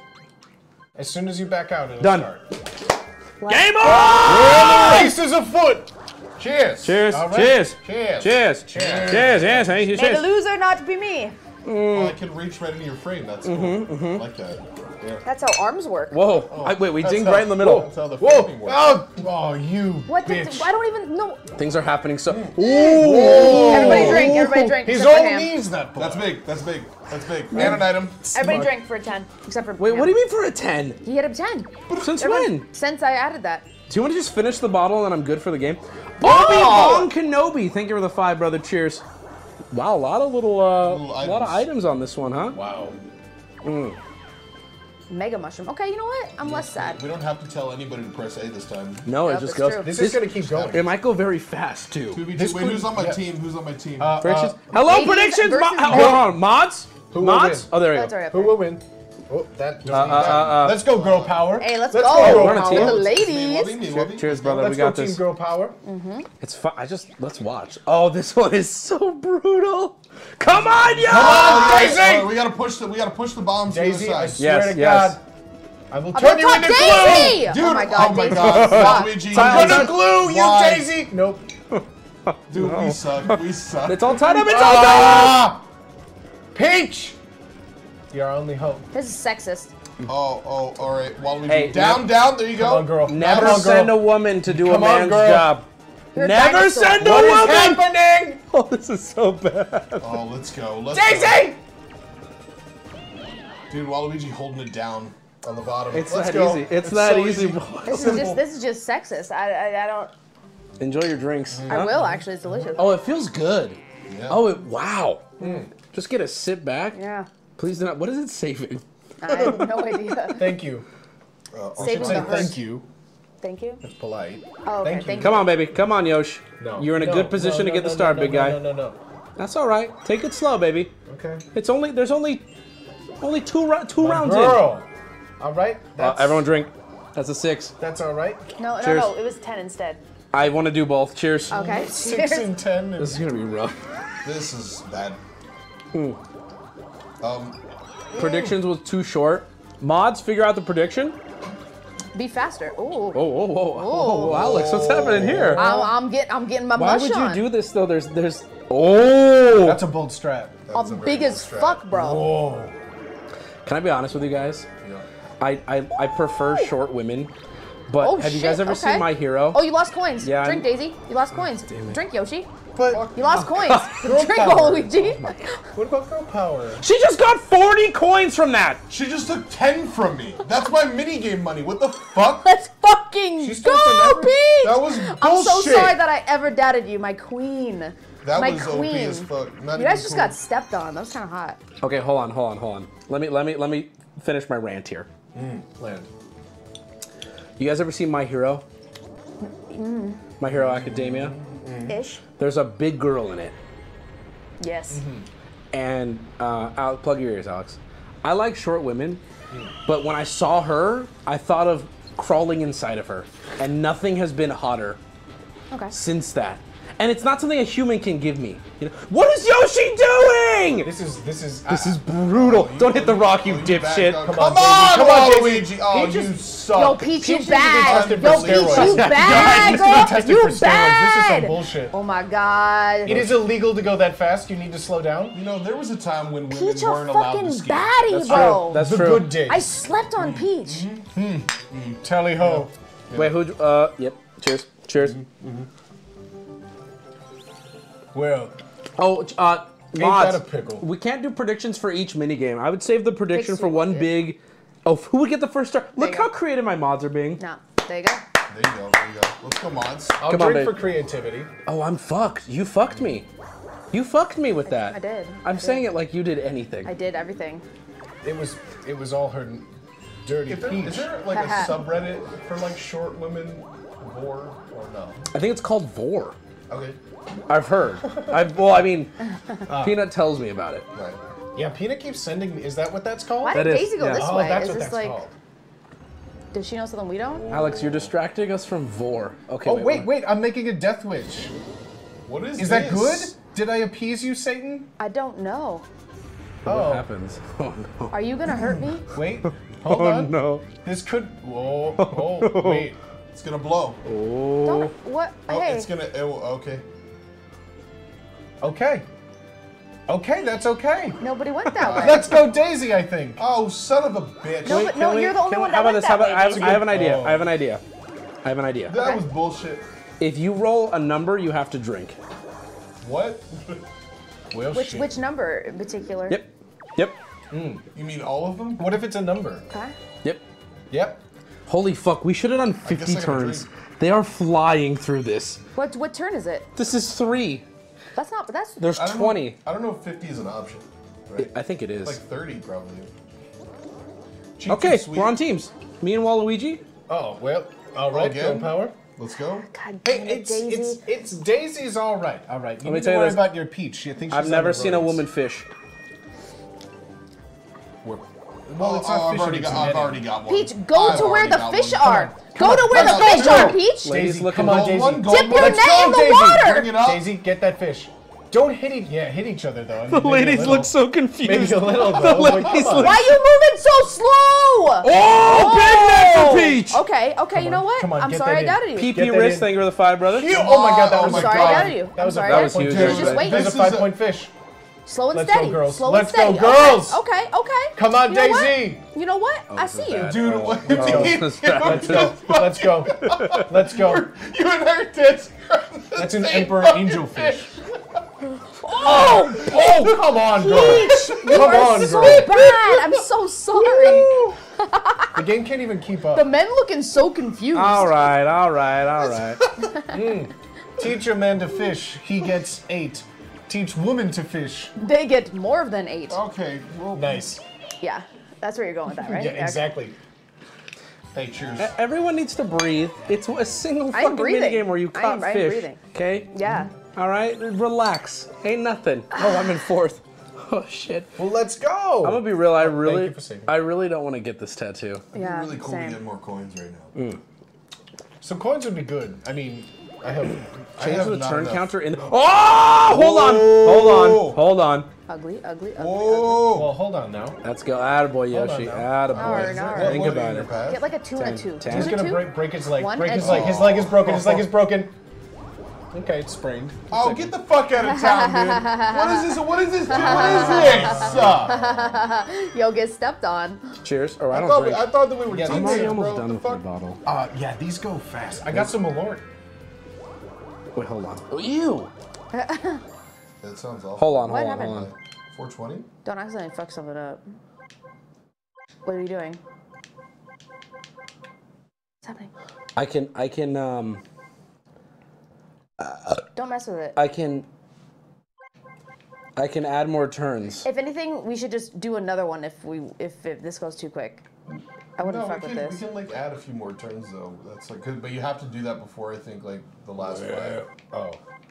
As soon as you back out, it'll Done. start. Game on! Race is afoot. Cheers. Cheers! All right. Cheers! Cheers. Cheers! Cheers. Cheers! Yes, cheers! May the loser not be me. Oh, I can reach right into your frame. That's cool. Mm-hmm, I like that. That's how arms work. Whoa! I, wait, we That's dinged how- right in the middle. That's how the Whoa! framing works. Oh, oh, you What? The, bitch. I don't even know. Things are happening so. Ooh! Everybody drink. Everybody drink. His except for own him. knees, that boy. That's big. That's big. That's big. And an item. Everybody drink for a ten, except for. Wait, him. what do you mean for a ten? He hit a ten. Since Everyone- when? Since I added that. Do you want to just finish the bottle and I'm good for the game? Obi-Wan Kenobi, thank you for the five, brother. Cheers. Wow, a lot of little, uh, Little a lot of items on this one, huh? Wow. Mm. Mega mushroom. Okay, you know what? I'm less sad. We don't have to tell anybody to press A this time. No, Yep, it just it's goes. true. This, is gonna keep going. It might go very fast too. two v two. This Wait, could- who's on my yeah. team? Who's on my team? Uh, Predictions? uh, Hello, ladies predictions. Mo- versus hold men. on, mods. Who will mods. win? Oh, there we That's go. alright. who will win? Oh, that. Uh, uh, uh, uh, Let's go, girl power. Hey, let's, Let's go. go, girl We're on a power. team. With the Me, ladies. Wubby, me, Wubby. Cheers, brother. Let's we got go, this. team girl power. It's fun. I just let's watch. Oh, this one is so brutal. Come on, yo! Come on, Daisy! All right, we gotta push the. We gotta push the bombs Daisy, to I the other side. swear Yes, to yes. God, I will I'm turn you gonna into talk glue. Daisy! Dude, Oh my God, oh my Daisy. God, Stop. Luigi. I'm gonna Time. glue you, Why? Daisy. Nope. Dude, we suck. We suck. It's all tied up. It's all tied up. Ah! Peach! Your only hope. This is sexist. Oh, oh, all right. While we Hey, down, down. There you go. Come on, girl. Never Come on, send girl. a woman to do Come a on, man's girl. job. You're a Never dinosaur. send a What is woman. happening? Oh, this is so bad. Oh, let's go. Let's go. Daisy! Dude, Waluigi holding it down on the bottom. It's Let's that go. easy. It's that so easy. This is just this is just sexist. I I, I don't. Enjoy your drinks. I will actually. It's delicious. Oh, it feels good. Yeah. Oh, it, wow. Just get a sit back. Yeah. Please do not. What is it saving? I have no idea. Thank you. Uh, I Saving should say the thank hurt. you. Thank you. That's polite. Oh, okay. Thank you. Thank you. Come on, baby. Come on, Yosh. No. You're in a No, good position no, to get no, the no, start, no, big no, guy. No, no, no. That's all right. Take it slow, baby. Okay. It's only there's only only two ro- two My rounds girl. All right. in. Uh, That's, everyone drink. That's a six. That's all right. No, no, Cheers. no. It was ten instead. I want to do both. Cheers. Okay. Six and ten. This is gonna be rough. This is bad. Hmm. Um, Predictions was too short. Mods, figure out the prediction. Be faster. Ooh. Oh, oh, oh, oh, oh, Alex, what's happening here? I'm, I'm getting I'm getting my Why mush would you on. do this though? There's there's oh. That's a bold strat. that's a I'm very big good as strat. fuck, bro. Whoa. Can I be honest with you guys? Yeah. I I, I prefer short women. But Oh, have you guys shit, ever okay. seen My Hero? Oh, you lost coins. Yeah, Drink, I'm- Daisy. You lost coins. Drink, Yoshi. But You lost coins. Drink, power. Waluigi. what about girl power? She just got forty coins from that. She just took ten from me. That's my minigame money. What the fuck? Let's fucking She's go, still for never- Peach. That was bullshit. I'm so sorry that I ever doubted you, my queen. That my was queen. O P as fuck. Not You guys even just cool. got stepped on. That was kind of hot. Okay, hold on, hold on, hold on. Let me let me let me finish my rant here. Land. You guys ever seen My Hero? Mm. My Hero Academia? Ish. There's a big girl in it. Yes. And uh, Al- plug your ears, Alex. I like short women, but when I saw her, I thought of crawling inside of her, and nothing has been hotter Okay. since that. And it's not something a human can give me. You know, what is Yoshi doing? This is this is This is brutal. Oh, you- Don't hit the rock, you oh, you backed dipshit. up. Come Come on, on, Come on, Waluigi. Oh, Peach you is- suck. Yo, Peach, Peach you needs to be bad. tested Yo, for Peach, steroids. you Yeah, bad, needs to be girl. tested You for steroids. This is some bad. bullshit. Oh my God. It is illegal to go that fast. You need to slow down. You know, there was a time when women Peach a weren't allowed fucking to ski. baddie, That's bro. true. That's the true. good days. I slept on Peach. Tally ho. Wait, who? Uh, yep. Cheers. Cheers. Well, Oh, uh, Ain't mods. that a pickle? We can't do predictions for each minigame. I would save the prediction Fix for you one it. big. Oh, who would get the first star? Look you how go. creative my mods are being. No, there you go. There you go. There you go. Let's go, mods. I'll Come on, drink babe. for creativity. Oh, I'm fucked. You fucked me. You fucked me with that. I did. I'm I saying did. it like you did anything. I did everything. It was it was all her dirty If there, peach. is there like a subreddit for like short women vor or no? I think it's called Vor. Okay. I've heard. I've, well, I mean, Peanut tells me about it. Right. Yeah, Peanut keeps sending me. Is that what that's called? Why That did is- Daisy go yeah. this Oh, way? that's Is what this that's like? called. Does she know something we don't? Alex, you're distracting us from Vor. Okay. Oh wait, what- wait! I'm making a death wish. What is Is that good? this? Did I appease you, Satan? I don't know. What Oh. happens? Oh no. Are you gonna hurt me? Wait, hold Oh on. no. This could. Whoa, oh, wait. It's gonna blow. Oh. Don't. What? Oh, hey. it's gonna. It will, okay. Okay. Okay, that's okay. Nobody went that way. Let's go Daisy, I think. Oh, son of a bitch. No, but no, we- you're the only can we- one How that about went this? How that about, way. I, have, I have an idea. Oh. I have an idea. I have an idea. That Okay. was bullshit. If you roll a number, you have to drink. What? Well, Which shit. which number in particular? Yep. Yep. You mean all of them? What if it's a number? Okay. Yep. Yep. Holy fuck, we should have done guess fifty I gotta turns. drink. They are flying through this. What what turn is it? This is three. That's not. That's. There's I don't twenty. Know, I don't know if fifty is an option. Right? I think it is. Like thirty, probably. Cheap Okay, and sweet. we're on teams. Me and Waluigi. Oh, well, all right, Again? Go Power. Let's go. God Hey, damn it, it's, Daisy. it's, it's Daisy's all right, all right. You me need tell to you worry this. about your Peach. She thinks she's I've on never the seen a roads. woman fish. Well, Oh, it's not oh, I've fishing, already it's got. I've netting. already got one. Peach, go I've to where already the got fish one. are. Go to where Let's the fish go. are, Peach. Ladies Daisy, looking come on, gold. Daisy. One gold, Dip your let's net go, in the Daisy. water. Bring it up. Daisy, get that fish. Don't hit each, yeah, hit each other though. I mean, The maybe a ladies little. look so confused. Maybe a little The though. Like, ladies come on. look- Why are you moving so slow? Oh, big net for Peach. Okay, okay, you know what? come on, I'm get sorry that I in. doubted you. P Get P that wrist, in. thank you for the five, brother. You- oh my god, that Oh was my a sorry God. I doubted you. That was I'm a sorry I was five point huge. fish. Just wait. There's a This is five a- point fish. Slow and Let's go, steady. girls. Slow Let's and go, steady. girls. Okay, okay. okay. Come on, You know what? Daisy. You know what? I see you. Dude, what? Let's go. Let's go. Let's go. Let's go. You and her did. That's an emperor angelfish. Oh! Oh, come on, girl. You Come are on, so girl. bad. I'm so sorry. The game can't even keep up. The men looking so confused. All right, all right, all right. Teach a man to fish, he gets eight. Teach woman to fish. They get more than eight. Okay. Well, Nice. Yeah, that's where you're going with that, right? Yeah, exactly. Hey, cheers. E- Everyone needs to breathe. It's a single I am fucking breathing. minigame where you I caught am- I am fish. breathing. Okay? Yeah. All right? Relax. Ain't nothing. Oh, I'm in fourth. Oh, shit. Well, let's go. I'm gonna be real. I really, you for saving. I really don't want to get this tattoo. Yeah. Really cool same. to get more coins right now. So coins would be good. I mean, I have. I Change have the not turn enough. counter in. Oh! Hold on. Hold on. Hold on. Ugly, ugly, ugly, Whoa. Well, hold on now. Let's go. Attaboy, Hold on Yoshi. now. Attaboy. Alright, alright. What- Think what about in your it. path? ugly. Get like a two and a Ten, two. ten. Two He's and a gonna two. break, break his leg. One break and his leg. two. His leg is broken. His leg is broken. Okay, it's sprained. Oh, get the fuck out of town, dude. What is this? What is this? Dude? What is this? Uh, You'll get stepped on. Cheers. Or I I, don't thought we, drink. I thought that we were Yeah, I'm already teammates, almost bro. done What the with my fuck? bottle. Uh, yeah, these go fast. I got some Malort. Wait, hold on. Oh, ew. That sounds awful. Hold on, What hold on, happened? hold on. four twenty? Don't accidentally fuck something up. What are you doing? What's happening? I can, I can, um, Don't mess with it. I can, I can add more turns. If anything, we should just do another one if we if, if this goes too quick. I wouldn't No, fuck we with can, this. we can like add a few more turns though. That's like, 'cause- but you have to do that before I think like the last five. Oh.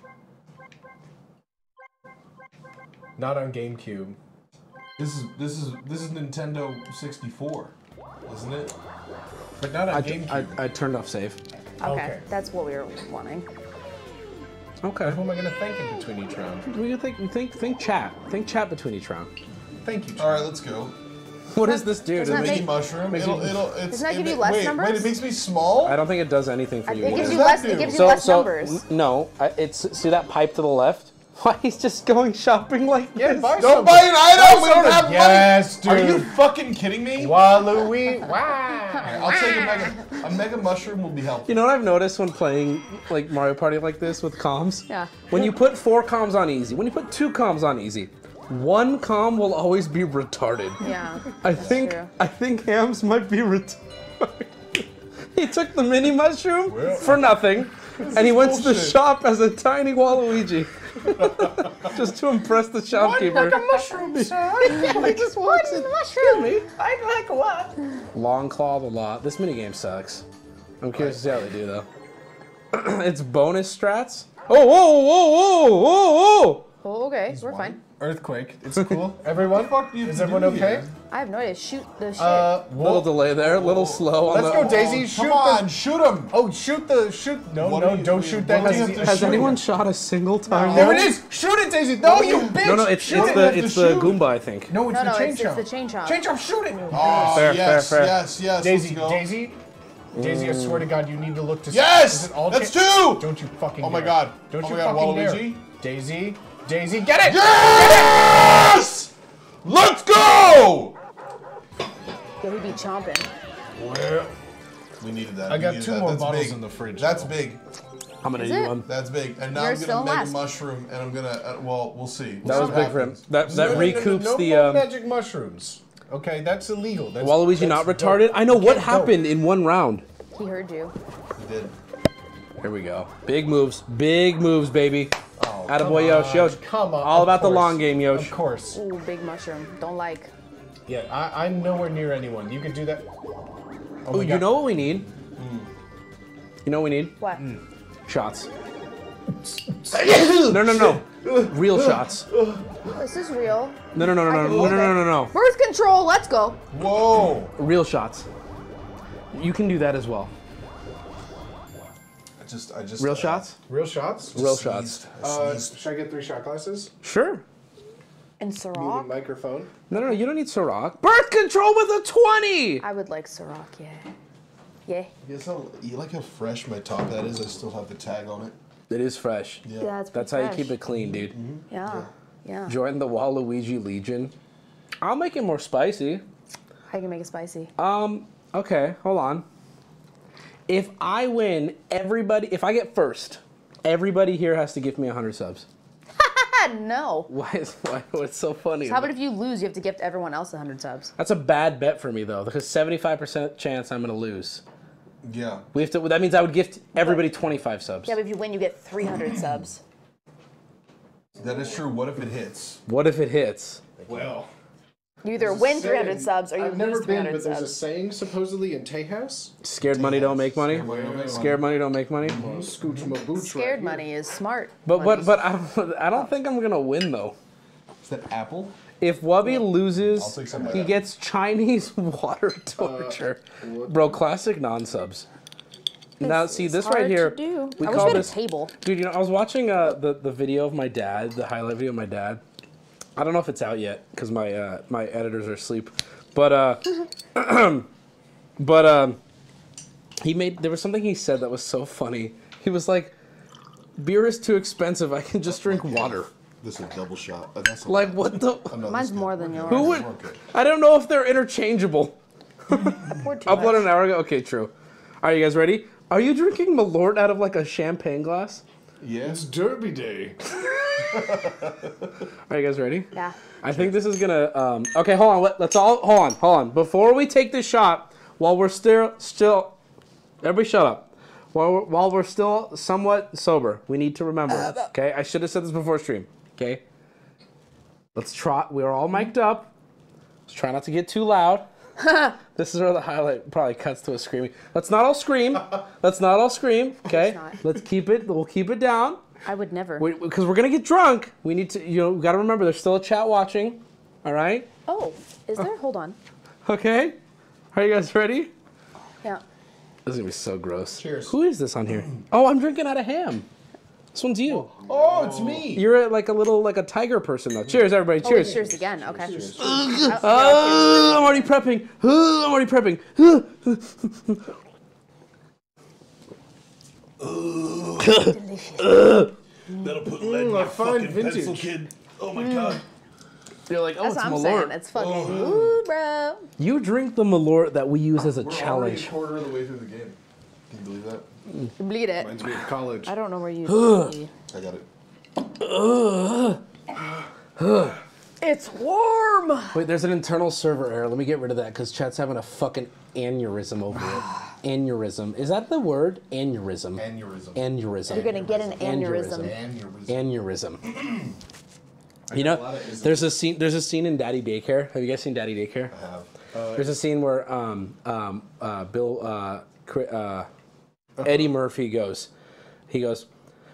Not on GameCube. This is this is this is Nintendo sixty-four, isn't it? But not on I, GameCube. I, I turned off save. Okay, Okay. that's what we were wanting. Okay. Who am I gonna thank in between each round? We can think, think, think chat. Think chat between each round. Thank you. All right, let's go. What does this do? Doesn't Does that it Mickey make, make- mushroom. makes It'll you- it'll it's. Doesn't that give it- you less wait, numbers? Wait, it makes me small. I don't think it does anything for you. It gives does you that less. do? It gives you so, less so, numbers. n- no, I, it's, see that pipe to the left? Why he's just going shopping like Yeah, this? buy Don't some. buy an item. We don't something. have Yes, money. Are you dude. fucking kidding me? Waluigi. Wow. Alright, I'll take a mega. A mega mushroom will be helpful. You know what I've noticed when playing like Mario Party like this with comms? Yeah. When you put four comms on easy, when you put two comms on easy, one comm will always be retarded. Yeah. I think true. I think Hams might be retarded. He took the mini mushroom for nothing, and he went to the bullshit. shop as a tiny Waluigi. Just to impress the shopkeeper. mushroom, sir. He just walks in. Excuse me. I'd like what? Long claw the law. This minigame sucks. I'm curious to see how they do though. It's bonus strats. Oh, whoa, whoa, whoa, whoa, whoa! Oh, okay, we're fine. Earthquake. It's cool. Everyone? Fuck do you Is have to everyone do okay? here? I have no idea. Shoot the shit. Uh, Little well, delay there, a little slow on let's the. go, Daisy. Oh, Shoot come on, the. shoot him. Oh, shoot the shoot. No, What no, do you- don't what shoot do that, you have Daisy. to Has shoot? anyone shot a single time? There yet? it is. Shoot it, Daisy. No, you bitch. No, no, it's Shoot it's it. the have to it's the shoot. Goomba, I think. No, it's no, the no, chain it's, chomp. it's the chain chomp. Chain chomp. Shoot it. Oh, Fair, yes, fair, fair. yes, yes. Daisy, let's go. Daisy, Daisy, I swear to God, you need to look to. Yes! Is it all That's cha- two! Don't you fucking. Oh my dare. God. Don't Oh you my God, fucking Waluigi? dare. Daisy, Daisy, get it! Yes! Let's go! Yeah, he'd be chomping. Where? We needed that. I we got needed two that. more That's bottles big. in the fridge. That's though. big. I'm gonna Is eat it? one. That's big. And now You're I'm still gonna make last. a mushroom, and I'm gonna. Uh, well, we'll see. We'll That see was what big for him. happens. That that No, no, no, no, recoups no the. more Um, magic mushrooms. Okay, that's illegal. That's, Waluigi not that's retarded? dope. I know You what can't happened dope. in one round. He heard you. He did. Here we go. Big moves. Big moves, baby. Oh, Attaboy, come Yosh. on, Yosh. Come on. All of about the course. long game, Yosh. Of course. Ooh, big mushroom. Don't like. Yeah, I, I'm nowhere near anyone. You could do that. Oh, Ooh, my you God. know what we need? You know what we need? What? Shots. no, no, no. Real shots. Is this real? No, no, no, no, no, no, no, no, no, no. Birth control. Let's go. Whoa. Real shots. You can do that as well. I just, I just. Real uh, shots? Real shots? Real sneezed. shots. I Uh, sneezed. should I get three shot glasses? Sure. And Need a Ciroc? microphone. No, no, no, you don't need Ciroc. Birth control with a twenty! I would like Ciroc, yeah. Yeah. You guess how, you like how fresh my top hat is? I still have the tag on it. It is fresh. Yeah. Yeah, it's That's pretty how you keep fresh. it clean, dude. Yeah. Yeah. Join the Waluigi Legion. I'll make it more spicy. How you can make it spicy? Um, okay, hold on. If I win, everybody, if I get first, everybody here has to give me one hundred subs. Ah, no. Why is, why, what's so funny? So how about if you lose, you have to gift everyone else one hundred subs? That's a bad bet for me, though, because seventy-five percent chance I'm going to lose. Yeah. We have to, that means I would gift everybody twenty-five subs. Yeah, but if you win, you get three hundred subs. That is true. What if it hits? What if it hits? Well. You either there's a win three hundred saying- subs or you I've never lose three been, hundred but there's a subs. saying supposedly in Tejas. Scared money don't make money? Scared money don't make Scared money don't make money? Scooch my boots Scared right money is smart. But money. but but I don't, I don't think I'm gonna win though. Is that apple? If Wubby I'll loses, take some of he that. gets Chinese water torture. Bro, classic non-subs. Now see It's this hard right here. to do. We I wish call we had a this table. Dude, you know, I was watching uh, the the video of my dad, the highlight video of my dad. I don't know if it's out yet because my uh, my editors are asleep, but uh, but um, he made there was something he said that was so funny. He was like, "Beer is too expensive. I can just drink water." This is a double shot. Uh, that's a Like what the? Oh, no, Mine's this is more good. than We're yours. good. Who would? We're okay. I don't know if they're interchangeable. I poured too Uploaded much. an hour ago. Okay, true. Are you guys ready? Are you drinking Malort out of like a champagne glass? Yeah. It's Derby Day. Are you guys ready? Yeah. I think this is gonna. Um, okay, hold on. Let, let's all hold on. Hold on. Before we take this shot, while we're still still, everybody shut up. While we're, while we're still somewhat sober, we need to remember. Okay, I should have said this before stream. Okay. Let's try. We're all mic'd up. Let's try not to get too loud. This is where the highlight probably cuts to a screaming. Let's not all scream. Let's not all scream. Okay. not. Let's keep it. We'll keep it down. I would never. Because we're gonna get drunk. We need to. You know. We gotta remember. There's still a chat watching. All right. Oh, is there? Hold on. Okay. Are you guys ready? Yeah. This is gonna be so gross. Cheers. Who is this on here? Oh, I'm drinking out of ham. This one's you. Oh, it's me. You're a, like a little like a tiger person though. Cheers, everybody. Oh, Cheers. wait, cheers again. Okay. Oh, I'm already prepping. Oh, I'm already prepping. That'll put lead in Mm, your a fine fucking pencil, vintage. kid. Oh my god. You're like, oh, That's it's what I'm Malort. saying. It's fucking. Ooh, bro. You drink the Malort that we use as a We're already a challenge. quarter of the way through the game. Can you believe that? Bleed it. Reminds me of college. I don't know where you. I got it. It's warm. Wait, there's an internal server error. Let me get rid of that because chat's having a fucking aneurysm over it. Aneurysm. Is that the word? Aneurysm. Aneurysm. Aneurysm. You're gonna get an aneurysm. Aneurysm. Aneurysm. You know, there's a scene. There's a scene in Daddy Daycare. Have you guys seen Daddy Daycare? I have. There's a scene where um, um, uh, Bill, uh, Cri- uh, Eddie Murphy goes. He goes,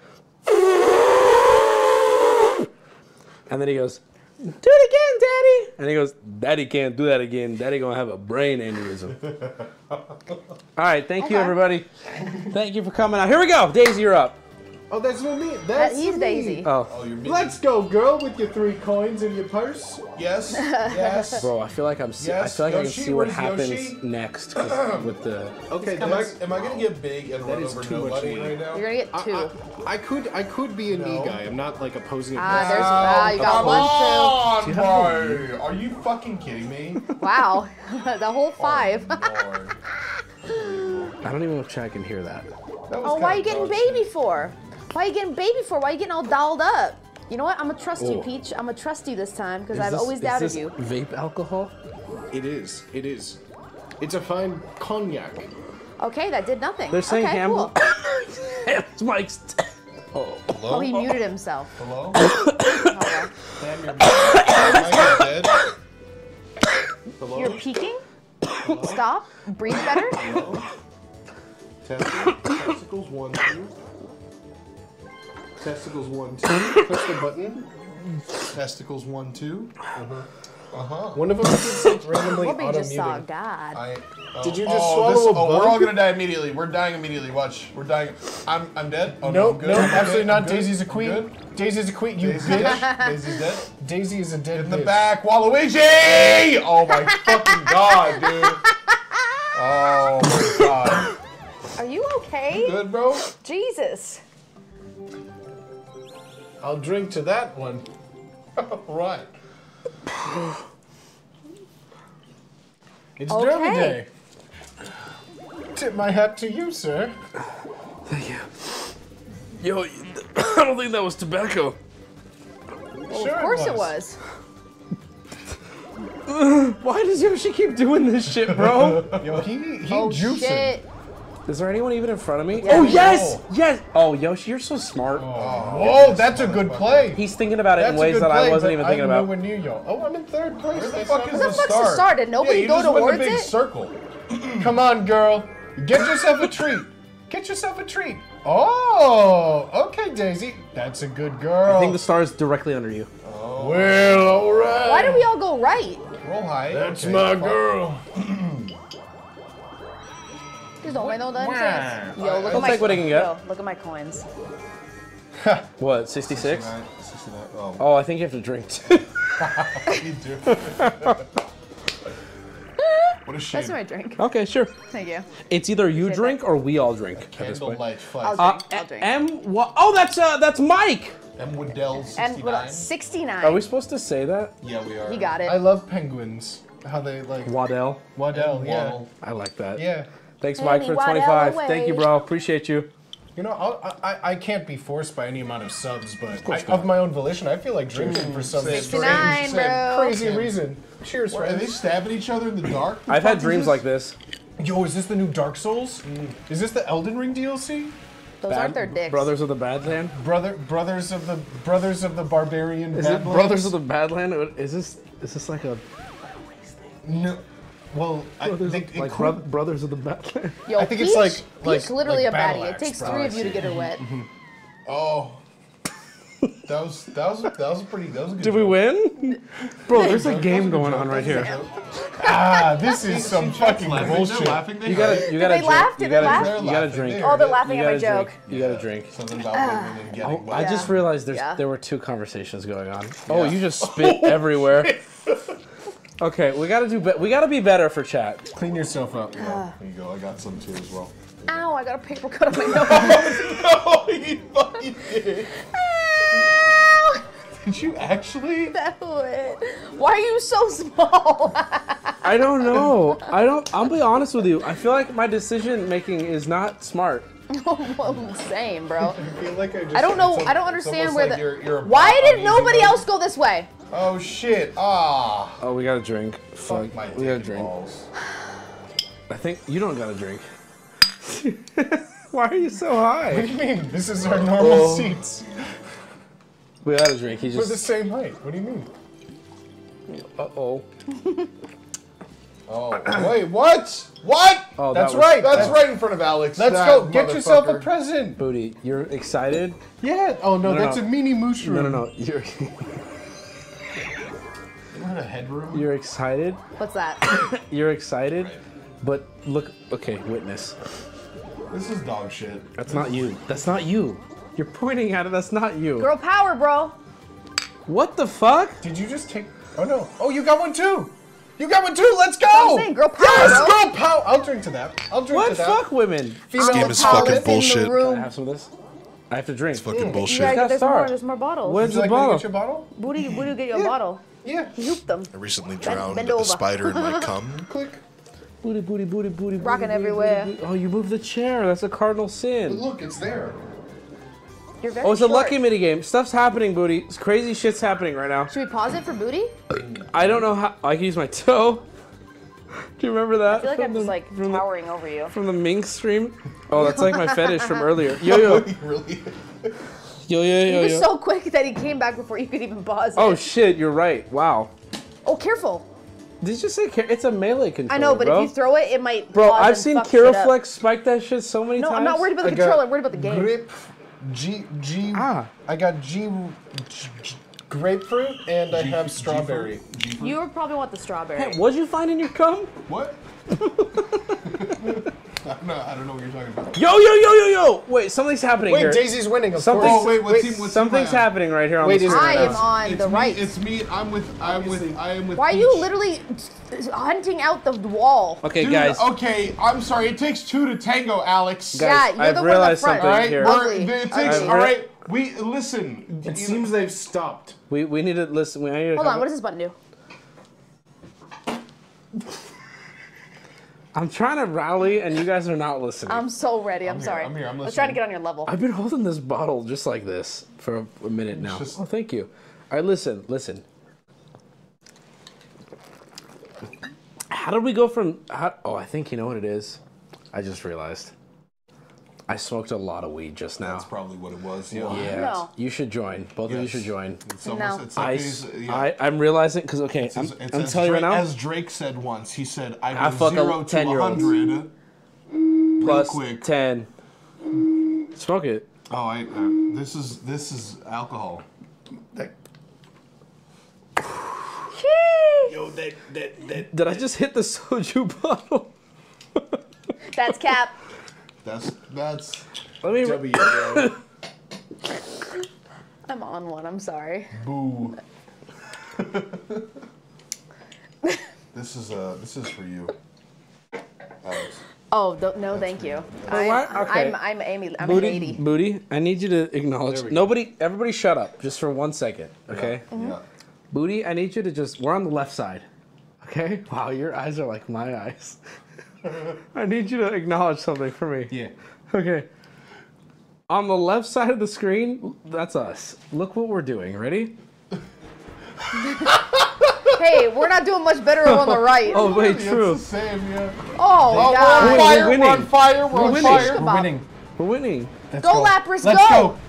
and then he goes, "Do it again, Daddy." And he goes, "Daddy can't do that again. Daddy gonna have a brain aneurysm." All right, thank you, Okay. everybody. Thank you for coming out. Here we go. Daisy, you're up. Oh, that's not me. That, That's he's me. Daisy. Oh. Oh, you're me. Let's go, girl, with your three coins in your purse. Yes. Yes. Bro, I feel like I'm. See, I Yes, feel like I can Yoshi, see what where's happens Yoshi? next 'cause with the. Okay, Am I, that's, am I gonna get big and run is over too much nobody lead. right now? You're gonna get I, two. I, I could I could be a knee No. guy. I'm not like opposing. Ah, it. there's ah, you got Come one, on, Do you have bro. Are you fucking kidding me? two. Wow, the whole five. Oh, Lord. I don't even know if Chad can hear that. That was Oh, why are you kinda getting dog baby shit. for? Why are you getting baby for? Why are you getting all dolled up? You know what? I'm gonna trust you, Oh. Peach. I'm gonna trust you this time because Is I've this- always is doubted this you. Vape alcohol? It is. It is. It's a fine cognac. Okay, that did nothing. They're saying okay, ham. cool. Ham's Mike's. Oh. Oh, he muted himself. Hello? Okay. Damn, your mic is dead. Hello? You're peeking? Stop. Breathe better. Hello? Testi- Testicles one, two. Testicles one, two. Push the button. Testicles one, two. Uh-huh. One of them is like randomly Wubby auto just saw muting. God. I, oh, Did you just oh, swallow this, a oh, we're bug? all gonna die immediately. We're dying immediately. Watch. We're dying. I'm I'm dead. Oh, no, Nope, I'm good. nope, I'm absolutely good. not. I'm good. Daisy's a I'm queen. good. Daisy's a queen. You Daisy's bitch. dead. Daisy's dead. Daisy is a dead In the bitch. back, Waluigi! Oh my fucking god, dude. Oh my god. Are you okay? Good, bro? Jesus. I'll drink to that one. Right. It's Okay. Derby Day. Tip my hat to you, sir. Thank you. Yo, I don't think that was tobacco. Well, Sure of course it it was. was. Why does Yoshi keep doing this shit, bro? Yo, he he Oh juicing. shit. Is there anyone even in front of me? Yeah. Oh, yes! Oh. Yes! Oh, Yoshi, you're so smart. Oh, that's a good play. He's thinking about it That's in a ways good that play, I wasn't but even thinking I'm about. nowhere near y'all. Oh, I'm in third place. Where the That's fuck not is bad. the fuck's the start? start? Did nobody yeah, you go just went towards a big it? circle. Come on, girl. Get yourself a treat. Get yourself a treat. Oh, okay, Daisy. That's a good girl. I think the star is directly under you. Well, all right. Why did we all go right? Roll high. That's Okay, my fuck. girl. There's no way no done. Yo, look I'll at my take what I can get. Yo, look at my coins. What, sixty-six? sixty-nine, sixty-nine. Oh, Oh, I think you have to drink too. you do. What a shame. That's my drink. Okay, sure. Thank you. It's either you Appreciate drink or we all drink at this point. Candlelight I'll flash. drink. I'll drink. M, what? Oh, that's uh, that's Mike. M. Woodell and sixty-nine. what? sixty-nine. Are we supposed to say that? Yeah, we are. You got it. I love penguins. How they like Waddell. Waddell. Yeah. Waddle. I like that. Yeah. Thanks, Mike, for Penny Waddell twenty-five. away. Thank you, bro. Appreciate you. You know, I'll, I I can't be forced by any amount of subs, but course I, not. of my own volition, I feel like drinking for some strange, sixty-nine, bro. crazy reason. Cheers, Are they friends. stabbing each other in the dark? I've had dreams like this. Yo, is this the new Dark Souls? Is this the Elden Ring D L C? Those aren't their dicks. Brothers of the Badland. Brother, brothers of the brothers of the barbarian. Is it Badlands? Brothers of the Badland? Is this is this like a No. Well, I brothers think of, it like could- bro- Brothers of the Badland? Yo, I think it's Peach- like- Peach like- literally like a battle baddie. It axe, takes bro. three I of you to see. get her wet. Oh. That was that was that was a pretty that was a good Did we joke. win? Bro, there's a game going on right here. Ah, this is some fucking Laughing. They're bullshit. laughing. They You gotta, you gotta they drink. laugh? You Did they gotta, laugh? drink. You They're gotta laughing. drink. They Oh, they're are. laughing You at my gotta joke. drink. You gotta drink. Something about women and getting Oh, wet. I just Yeah. realized there's Yeah. there were two conversations going on. Oh, you just spit everywhere. Okay, we gotta do. Be- we gotta be better for chat. Clean yourself up. There you go. I got some too as well. Ow, I got a paper cut on my nose. No, you fucking did. Ow, Did you actually? that would. Why are you so small? I don't know. I don't. I'll be honest with you. I feel like my decision making is not smart. Well, same, bro. I feel like I just. I don't know. It's I don't al- understand it's where almost the. like you're- you're a Why bot did on nobody easy else go this way? Oh shit! Ah. Oh, we gotta drink. Fuck. Fuck my We gotta dick drink. balls. I think you don't gotta drink. Why are you so What do high? you mean? This is our normal Oh. seats. We gotta drink. He We're the just. same height. What do you mean? Uh oh. Oh wait, what? What? Oh, That's that was, right. That's That's right in front of Alex. Let's that go. Get yourself a motherfucker. present. Booty, you're excited? Yeah. Oh no, No, no, that's no. a mini mushroom. No, no, no. You're You had a headroom. you're excited. What's that? You're excited, but look. Okay, witness. This is dog shit. That's not you. That's not you. You're pointing at it. That's not you. Girl power, bro. What the fuck? Did you just take? Oh no! Oh, you got one too. You got one too. Let's go. I'm saying, girl power, Yes, bro. girl power. I'll drink to that. I'll drink What? to that. Fuck women. Female This game is power fucking in the bullshit. room. Can I have some of this? I have to drink. It's fucking You bullshit. gotta Got get, there's star. more. There's more bottles. Where's Would you the like me to bottle? get your bottle? Booty, booty, get your bottle. Yeah. Hoop them. I recently drowned bend a over. spider in my cum. Click. Booty, booty, booty, booty. Rocking booty, everywhere. booty, booty. Oh, you moved the chair. That's a cardinal sin. Look, it's there. You're very Oh, it's short. a lucky minigame. Stuff's happening, booty. Crazy shit's happening right now. Should we pause it for booty? I don't know how. I can use my toe. Do you remember that? I feel like from I'm the, just like from the, towering over you. from the Mink stream. Oh, that's like my fetish from earlier. Yo yo. Really? Yo yo He yo was yo. so quick that he came back before you could even pause it. Oh shit, you're right. Wow. Oh, careful. Did you just say ca- it's a melee controller? I know, but bro. if you throw it, it might. Bro, pause I've and seen fuck shit up. Kiraflex spike that shit so many No, times. I'm not worried about the I got controller. I'm worried about the game. Grape, G, G. Ah. I got G, G, G grapefruit, and I have strawberry. You would probably want the strawberry. Hey, what'd you find in your cum? What? I don't know. I don't know what you're talking about. Yo yo yo yo yo! Wait, something's happening Wait, here. Daisy's winning. Of Something's, course. Oh, wait, what team- what team something's am I on? happening right here on Wait, the is screen. I right am now. on It's the me, right. It's me. I'm with. I'm with. I am with. Why are you Peach. literally hunting out the wall? Okay, Dude, guys. Okay, I'm sorry. It takes two to tango, Alex. Guys, Yeah, you're I've the one in the realized front. something All right, here. we're- Ugly. it takes. Ugly. All right, we listen. It seems they've stopped. We we need to listen. We I need to Hold have on, a- what does this button do? I'm trying to rally, and you guys are not listening. I'm so ready. I'm, here, sorry. I'm here, I'm I was trying to listening. get on your level. I've been holding this bottle just like this for a, a minute now. Just- Oh, thank you. All right, listen, listen. How did we go from? How, oh, I think you know what it is. I just realized. I smoked a lot of weed just now. That's probably what it was. Yeah. Yeah, No. you should join. Both of you Yes. should join. It's almost. No. It's like I, these, yeah. I, I'm realizing because okay, It's I'm, as- it's I'm as telling you right Drake- now. As Drake said once, he said, "I I go fuck a zero to a ten-year-olds. hundred." Plus quick. ten. Smoke it. Oh, I. Uh, this is this is alcohol. Yo, that, that, that. Did I just hit the soju bottle? That's cap. That's that's. Let me. W, bro. I'm on one. I'm sorry. Boo. This is uh this is for you, Alex. Oh th- no, thank you. I'm, what? Okay. I'm I'm Amy. I'm Booty, Haiti. Booty, I need you to acknowledge. There we go. Nobody, everybody, shut up, just for one second, okay? Yeah. Booty, I need you to just. We're on the left side, okay? Wow, your eyes are like my eyes. I need you to acknowledge something for me. Yeah. Okay. On the left side of the screen, that's us. Look what we're doing. Ready? Hey, we're not doing much better on the right. Oh wait, It's true. the same, yeah. Oh my Oh, god. we're on We're fire. We're, winning. on fire. We're, We're on winning. fire. Come We're on. winning. We're winning. Let's Go, go. Lapras, Let's go.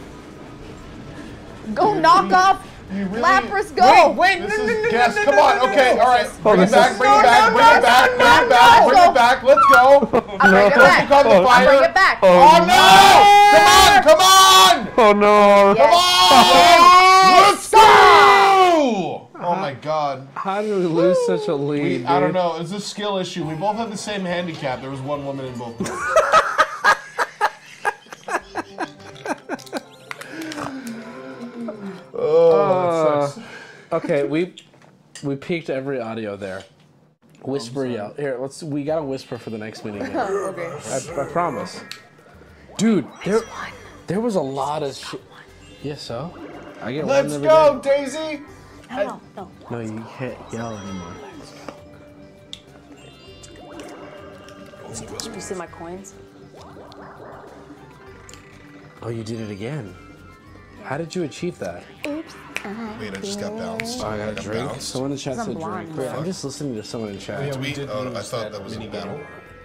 go. Go knock off You really, Lapras, go. Wait, This no, no, is no, guess. no, no, Come no, on. no, Okay. no. All right. Bring this it back. is- Bring No, it back. no, Bring no, it back. no, Bring no, it back. no. Bring it back. Let's go. I'll bring it back. Look on the I'll fire. bring it back. Oh no! Come on! Come on! Oh no! Come on! Let's go! Oh my God. How did we lose such a lead? We, I don't dude? know. It's a skill issue. We both have the same handicap. There was one woman in both of us. Oh, that sucks. Okay, we we peaked every audio there. Whisper yell. Here, let's. We gotta whisper for the next meeting. Okay. I, I promise. Dude, there, there was a lot of shit. Yes, so. I get Let's one go, every day. Daisy. No, no, no. No, you can't yell anymore. Did you see my coins? Oh, you did it again. How did you achieve that? Oops. Wait, I just got bounced. Oh, I got a got drink. bounced. Someone in the chat I'm said blonde, drink. Wait, bro. I'm just listening to someone in chat. Yeah, we Tweet? did Oh, I lose thought that that was a minigame. battle.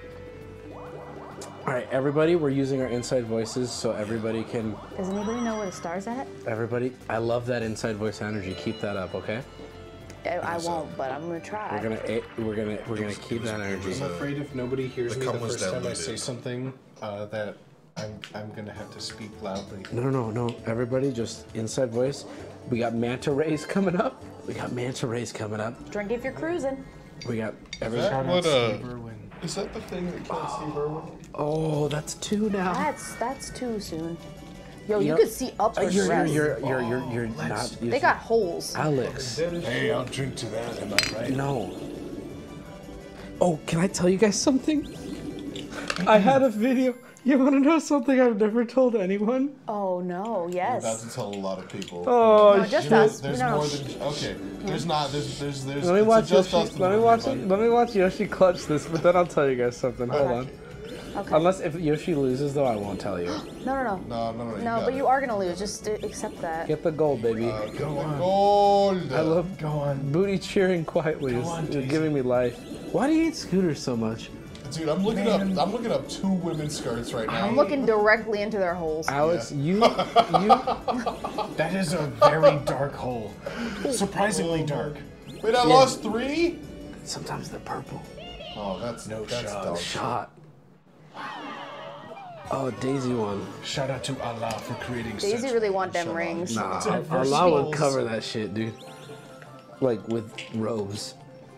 All right, everybody, we're using our inside voices so everybody can. Does anybody know where the star's at? Everybody, I love that inside voice energy. Keep that up, okay? I, I won't, but I'm gonna try. We're gonna, eh, we're gonna, we're gonna keep that energy. I'm afraid if nobody hears The me the cum was first time I diluted. say something, uh, that I'm I'm gonna have to speak loudly. No, no, no, no. Everybody, just inside voice. We got manta rays coming up. We got manta rays coming up. Drink if you're cruising. We got Is everybody. that what, uh, Steve Irwin. is that the thing that killed Steve Irwin? Oh, that's two now. That's that's too soon. Yo, you, know- could see up Uh, her you're, you're, dress. you're, you're, you're, you're not. You're, They got holes. Alex. Hey, I'll drink to that. Am I right? No. Oh, can I tell you guys something? I had a video. You want to know something I've never told anyone? Oh no, You're yes. about to tell a lot of people. Oh, No, just You know, us. There's No. more than okay. There's not. There's there's there's. Let me it's watch just Yoshi. us to Let me know, watch. buddy. Let me watch Yoshi clutch this, but then I'll tell you guys something. Hold on. Okay. Unless if Yoshi loses, though, I won't tell you. No, no, no. No, no, no. You No, got but it. you are gonna lose. Just uh, accept that. Get the gold, baby. Uh, go on. Gold. I love Go on. booty cheering quietly. Go Is, on, is Jason. giving me life. Why do you hate scooters so much? Dude, I'm looking Man. up. I'm looking up two women's skirts right now. I'm looking directly into their holes. Alex, you, you. That is a very dark hole. Surprisingly dark. Wait, I lost three. Sometimes they're purple. Oh, that's No that's shot. dumb. Shot. Oh, Daisy won. Shout out to Allah for creating Daisy such. really want them Shut up. rings. Nah, Diverse Allah would souls. cover that shit, dude. Like with robes.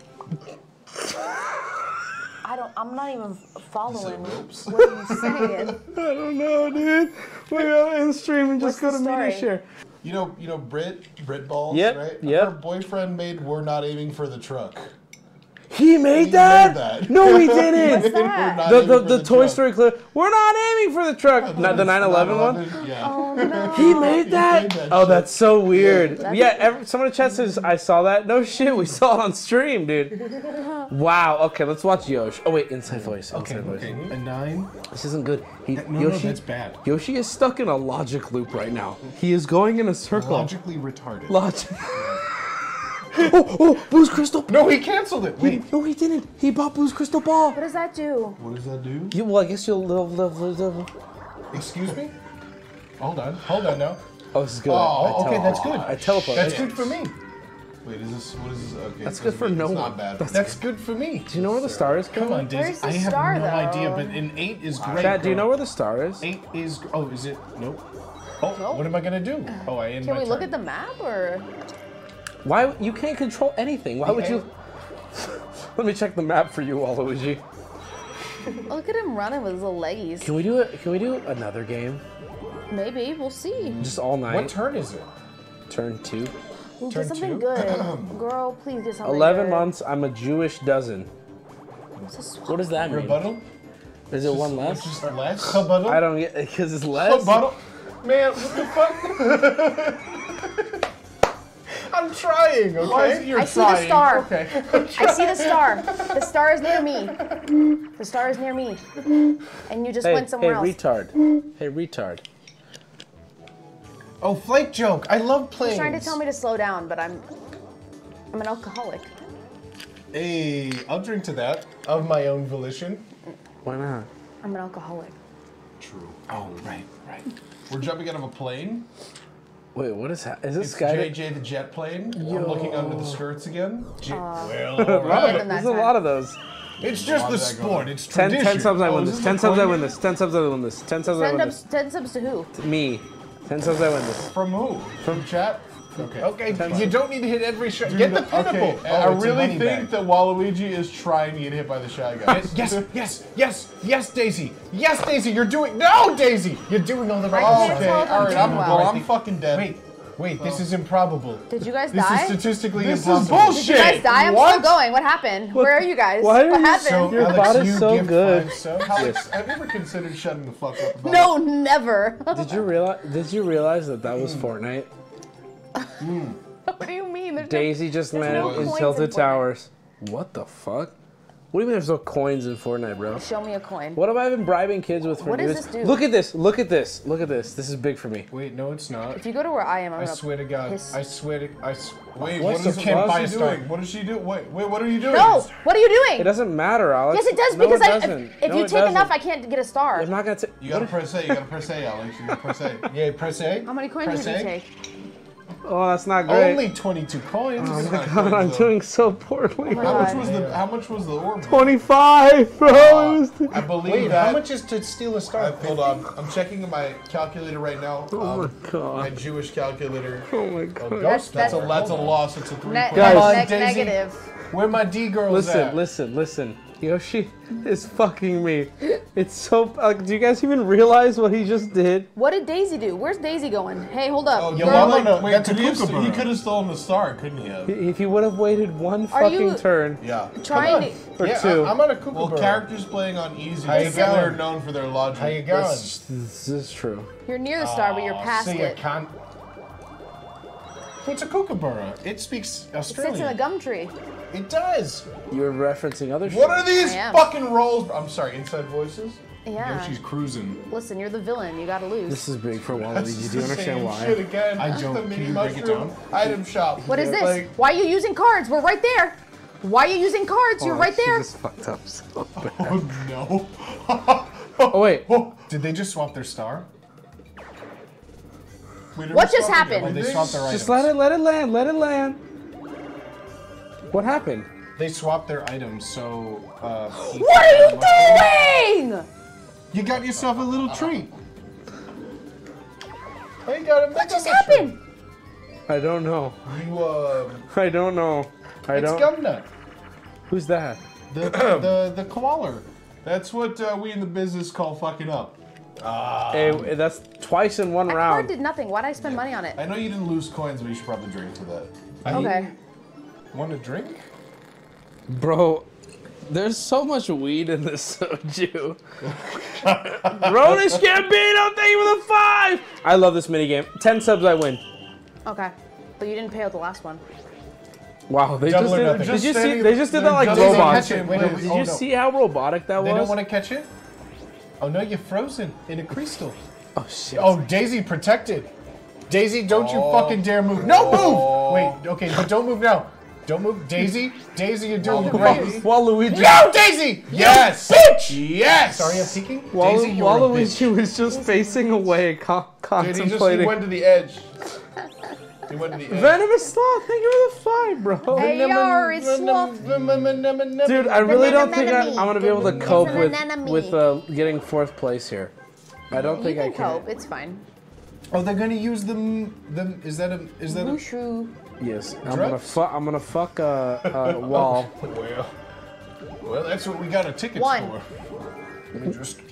I don't. I'm not even following ropes? what you're saying. I don't know, dude. We gotta end stream and just What's go the to media story? share. You know, you know, Brit, Brit balls, Yep, right? yep. Her boyfriend made "We're not aiming for the truck." He made He that? made that. No, he didn't. What's We're that? not The aiming the, for the Toy truck. Story clip. We're not aiming for the truck. Not the nine eleven one. Yeah. Oh no. He made that? made that Oh, shit. that's so weird. That's- Yeah, every, someone in chat says, I saw that. No shit, we saw it on stream, dude. Wow, okay, let's watch Yosh. Oh, wait, inside voice. Okay, Inside voice. okay. A nine. This isn't good. He, No, no, Yoshi, that's bad. Yoshi is stuck in a logic loop right now. He is going in a circle. Logically retarded. Logic. oh, oh, Boo's Crystal. No, he canceled it. He, Wait. no, he didn't. He bought Boo's Crystal Ball. What does that do? What does that do? You, well, I guess you'll love, love, love, love. Excuse me. Hold on. Hold on now. Oh, this is good. Oh, I okay, teleport. that's good. I teleport. That's Yeah. good for me. Wait, is this what is this? Okay, That's so good for it's no not one. bad. That's- That's good for me. Do you know where the star is? Come on, Daisy. Where's the I have star, no though? idea, but an eight is great. Chad, do you girl. know where the star is? Eight is. Oh, is it? Nope. Oh, Nope. what am I gonna do? Oh, I end Can my we look turn. at the map or? Why you can't control anything? Why would you? Let me check the map for you, Waluigi. Look at him running with his little leggies. Can we do it? Can we do another game? Maybe we'll see. Just all night. What turn is it? Turn two. Ooh, Turn get something two? good, girl. Please get something. Eleven good. months. I'm a Jewish dozen. What does that mean? Rebuttal? Is it one It's less? just less. Rebuttal? I don't get because it's less. Rebuttal? Man, what the fuck? I'm trying, okay? Why is it you're I see trying? the star. Okay. I see the star. The star is near me. The star is near me. And you just Hey, went hey, somewhere else. retard. Hey, retard. Oh, flight joke. I love He's planes. trying to tell me to slow down, but I'm I'm an alcoholic. Hey, I'll drink to that of my own volition. Why not? I'm an alcoholic. True. Oh, right, right. We're jumping out of a plane. Wait, what is that? Is this It's guy? J J the jet plane. I'm looking under the skirts again. J- well, A lot of alright. them. There's a lot of those. It's just Why the did that go sport. there? It's Ten, tradition. ten subs I Oh, win is this. this Ten the subs I coin win game? this. Ten subs I win this. Ten subs I Ten win subs, this. ten subs to who? Me. Ten subs I win this. From who? From chat? Okay. Okay, you don't need to hit every shot. Get the pinnacle. Okay, Oh, I it's a really money think bag. that Waluigi is trying to get hit by the Shy Guys. Yes, yes, yes, yes, Daisy. Yes, Daisy, you're doing. No, Daisy, you're doing all the right I stuff. can't Okay, tell if I'm all right, doing I'm, well. well, I'm fucking dead. Wait, wait, this is improbable. Did you guys This die? is statistically This is impossible. bullshit. Did you guys die? I'm What? still going. What happened? Where are you guys? Why are what you happened? So, Your Alex, bot is you so give good. five subs? Alex, have you ever considered shutting the fuck up about no, never. Did you realize? Did you realize that that was Fortnite? What do you mean? There's Daisy just there's met no in coins Tilted in Fortnite. Towers. What the fuck? What do you mean there's no coins in Fortnite, bro? no... Show me a coin. What have I been bribing kids with for What does years? this do? Look at this. Look at this. Look at this. This is big for me. Wait, no, it's not. If you go to where I am, I'm I gonna swear to God. piss. I swear to. I. s- Wait, What what the is, fuck? what Buy is a she star. doing? What is she doing? Wait, wait, what are you doing? No! What are you It doing? doesn't matter, Alex. Yes, it does No, because it I, if, doesn't. if No, you it take enough, doesn't. I can't get a star. I'm not gonna take. You gotta press A, you gotta press A, Alex. You gotta press A. Yeah, press A. How many coins Press did you A. take? Oh, that's not great. Only twenty-two coins. Oh my god, I'm doing so poorly. my How much God. was the how much was the orb? twenty-five, bro. It was I believe Wait, that. how much is to steal a star? I, hold on, I'm checking my calculator right now. Oh um, my My god. Jewish calculator. Oh my Oh, god. ghost. That's a That's- that's a loss. It's a three. Ne- point. Guys. ne- on, neg- Daisy. negative. Where my D girls Listen, at? listen, listen. Yoshi is fucking me. It's so. Like, do you guys even realize what he just did? What did Daisy do? Where's Daisy going? Hey, hold up. Oh, Yo, girl, I'm gonna- wait, that's a could he have- kookaburra. he could have stolen the star, couldn't he have? If he would have waited one Are fucking you turn. Yeah. Trying Or yeah, two. I, I'm on a kookaburra. Well, characters playing on easy, How you they're going? known for their logic. How you going? This, this is true. to. You're near the star, but you're past See, I it. can't. It's a kookaburra. It speaks It sits in Australian. a gum tree. It does. You're referencing other shit. What are these I am. fucking rolls? I'm sorry, inside voices? Yeah. Yoshi's cruising. Listen, you're the villain. You gotta lose. This is big for Waluigi. This is Do you the understand same why? Shit again. I Just don't- the can mini you break it mushroom down? item shop. What is this? Like, Why are you using cards? We're right there. Why are you using cards? You're right She there. just fucked up so bad. Oh no. Oh wait. Did they just swap their star? we never What just swapped happened? Oh, anything. they swapped their items. Just let it, let it land, let it land. What happened? They swapped their items, so. Uh, What are you doing? You got yourself a little treat. Oh, you got a What just happened? I don't know. You, uh, I don't know. I It's don't. Gumnut, Who's that? the the the koala. that's what uh, we in the business call fucking up. Hey, that's twice in one That card round. did nothing. Why'd I spend money on it? I know you didn't lose coins, but you should probably drink for that. Okay. Want a drink? Bro, there's so much weed in this soju. Ronish Gambino, thank you for the five! I love this minigame. Ten subs, I win. Okay. But you didn't pay out the last one. Wow, they Double just or did, nothing. did Just you see? standing- They just did that they're like just robots. catch it. Wait, Did wait, you oh, no. see how robotic that They was? don't want to catch it? Oh no, you're frozen in a crystal. Oh shit. Oh, Daisy protected. Daisy, don't you fucking dare move. No, move! Wait, okay, but don't move now. Don't move. Daisy, Daisy, you're doing great. Waluigi. No, Daisy! Yes! You bitch! Yes! Sorry, I'm peeking. Wal- Daisy, you're a bitch. Waluigi was just facing away, co- Dude, he just he contemplating. went to the edge. He went to the edge. Venomous Sloth, thank you for the five, bro. Hey, yar, it's sloth. Dude, I really don't think I, I'm gonna be able to cope an with anemone. with uh, getting fourth place here. I don't You think I can can. cope. It's fine. Oh, they're gonna use them. Them is that a is that a? Wushu. Yes, I'm gonna Drugs? fuck. I'm gonna fuck a uh, uh, wall. Well, well, that's what we got a ticket One. for. Let me just.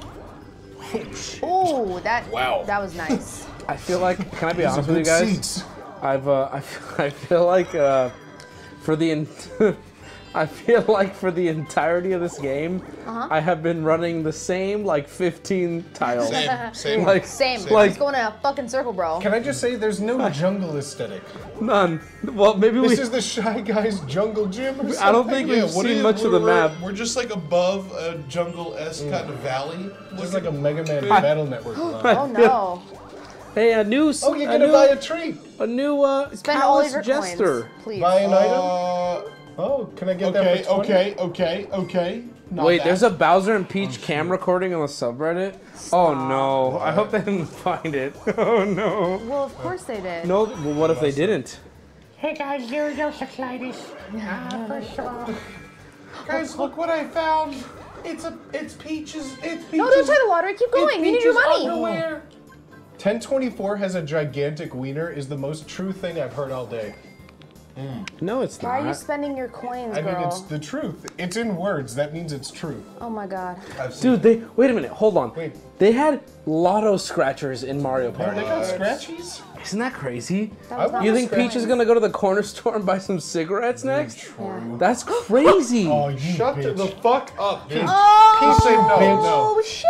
Ooh, that Wow. that was nice. I feel like. Can I be These honest are with you good guys? seats. I've. Uh, I feel, I feel like uh, for the. In- I feel like for the entirety of this game, Uh-huh. I have been running the same like fifteen tiles. Same, same. Like Same. Like- Let's go in a fucking circle, bro. Can I just say, there's no jungle aesthetic. none. Well, maybe we. This is the Shy Guys jungle gym. Or something. I don't think Yeah, we've what seen is- much of the we're- map. We're just like above a jungle-esque kind of valley. It's like a Mega Man Battle Network. line. Oh no. Hey, a new. Oh, you're a gonna new, buy a treat. a new uh, Spend all of callous your jester. coins, please. Buy an item. Uh, Oh, can I get okay, that for twenty? okay, okay, okay. Not Wait, that. there's a Bowser and Peach cam recording on the subreddit. Oh no! I hope they didn't find it. Oh no! Well, of course they did. No. Well, what if they didn't? Hey guys, zero dose of colitis. Ah, for sure. Guys, look what I found. It's a, it's Peach's, it's Peach's. No, don't try the lottery. Keep going. You need your money. Underwear. ten twenty-four has a gigantic wiener is the most true thing I've heard all day. No, it's Why are you not. spending your coins, I girl? mean, it's the truth. It's in words. That means it's true. Oh my god. Dude, they wait a minute. Hold on. Wait. They had lotto scratchers in Mario Oh, Party. they got scratchies? Isn't that crazy? That was not You my think Peach is coins. gonna go to the corner store and buy some cigarettes next? Yeah. That's crazy. Oh, you Shut bitch. the fuck up, Peach. Oh, Peach said no, oh shit!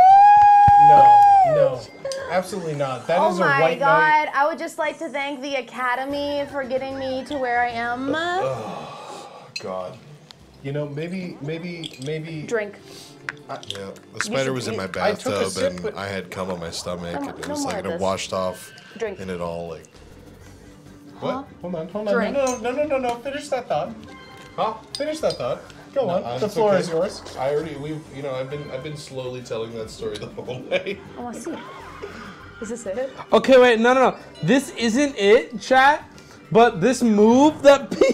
No, no. Absolutely not. That Oh is a my white god, knight. I would just like to thank the Academy for getting me to where I am. God. You know, maybe, maybe, maybe. Drink. Yeah, the spider was in my I took a bathtub sip, and but- I had cum on my stomach No- and it no was more like of it this. washed off Drink. and it all like What? Hold on, hold on. Drink. No, no, no, no, no, no. Finish that thought. Huh? Finish that thought. Go on. Uh, The it's floor okay. is yours. I already, we've, you know, I've been, I've been slowly telling that story the whole way. I want to see. Is this it? Okay, wait, no, no, no. This isn't it, chat. But this move that. Pe-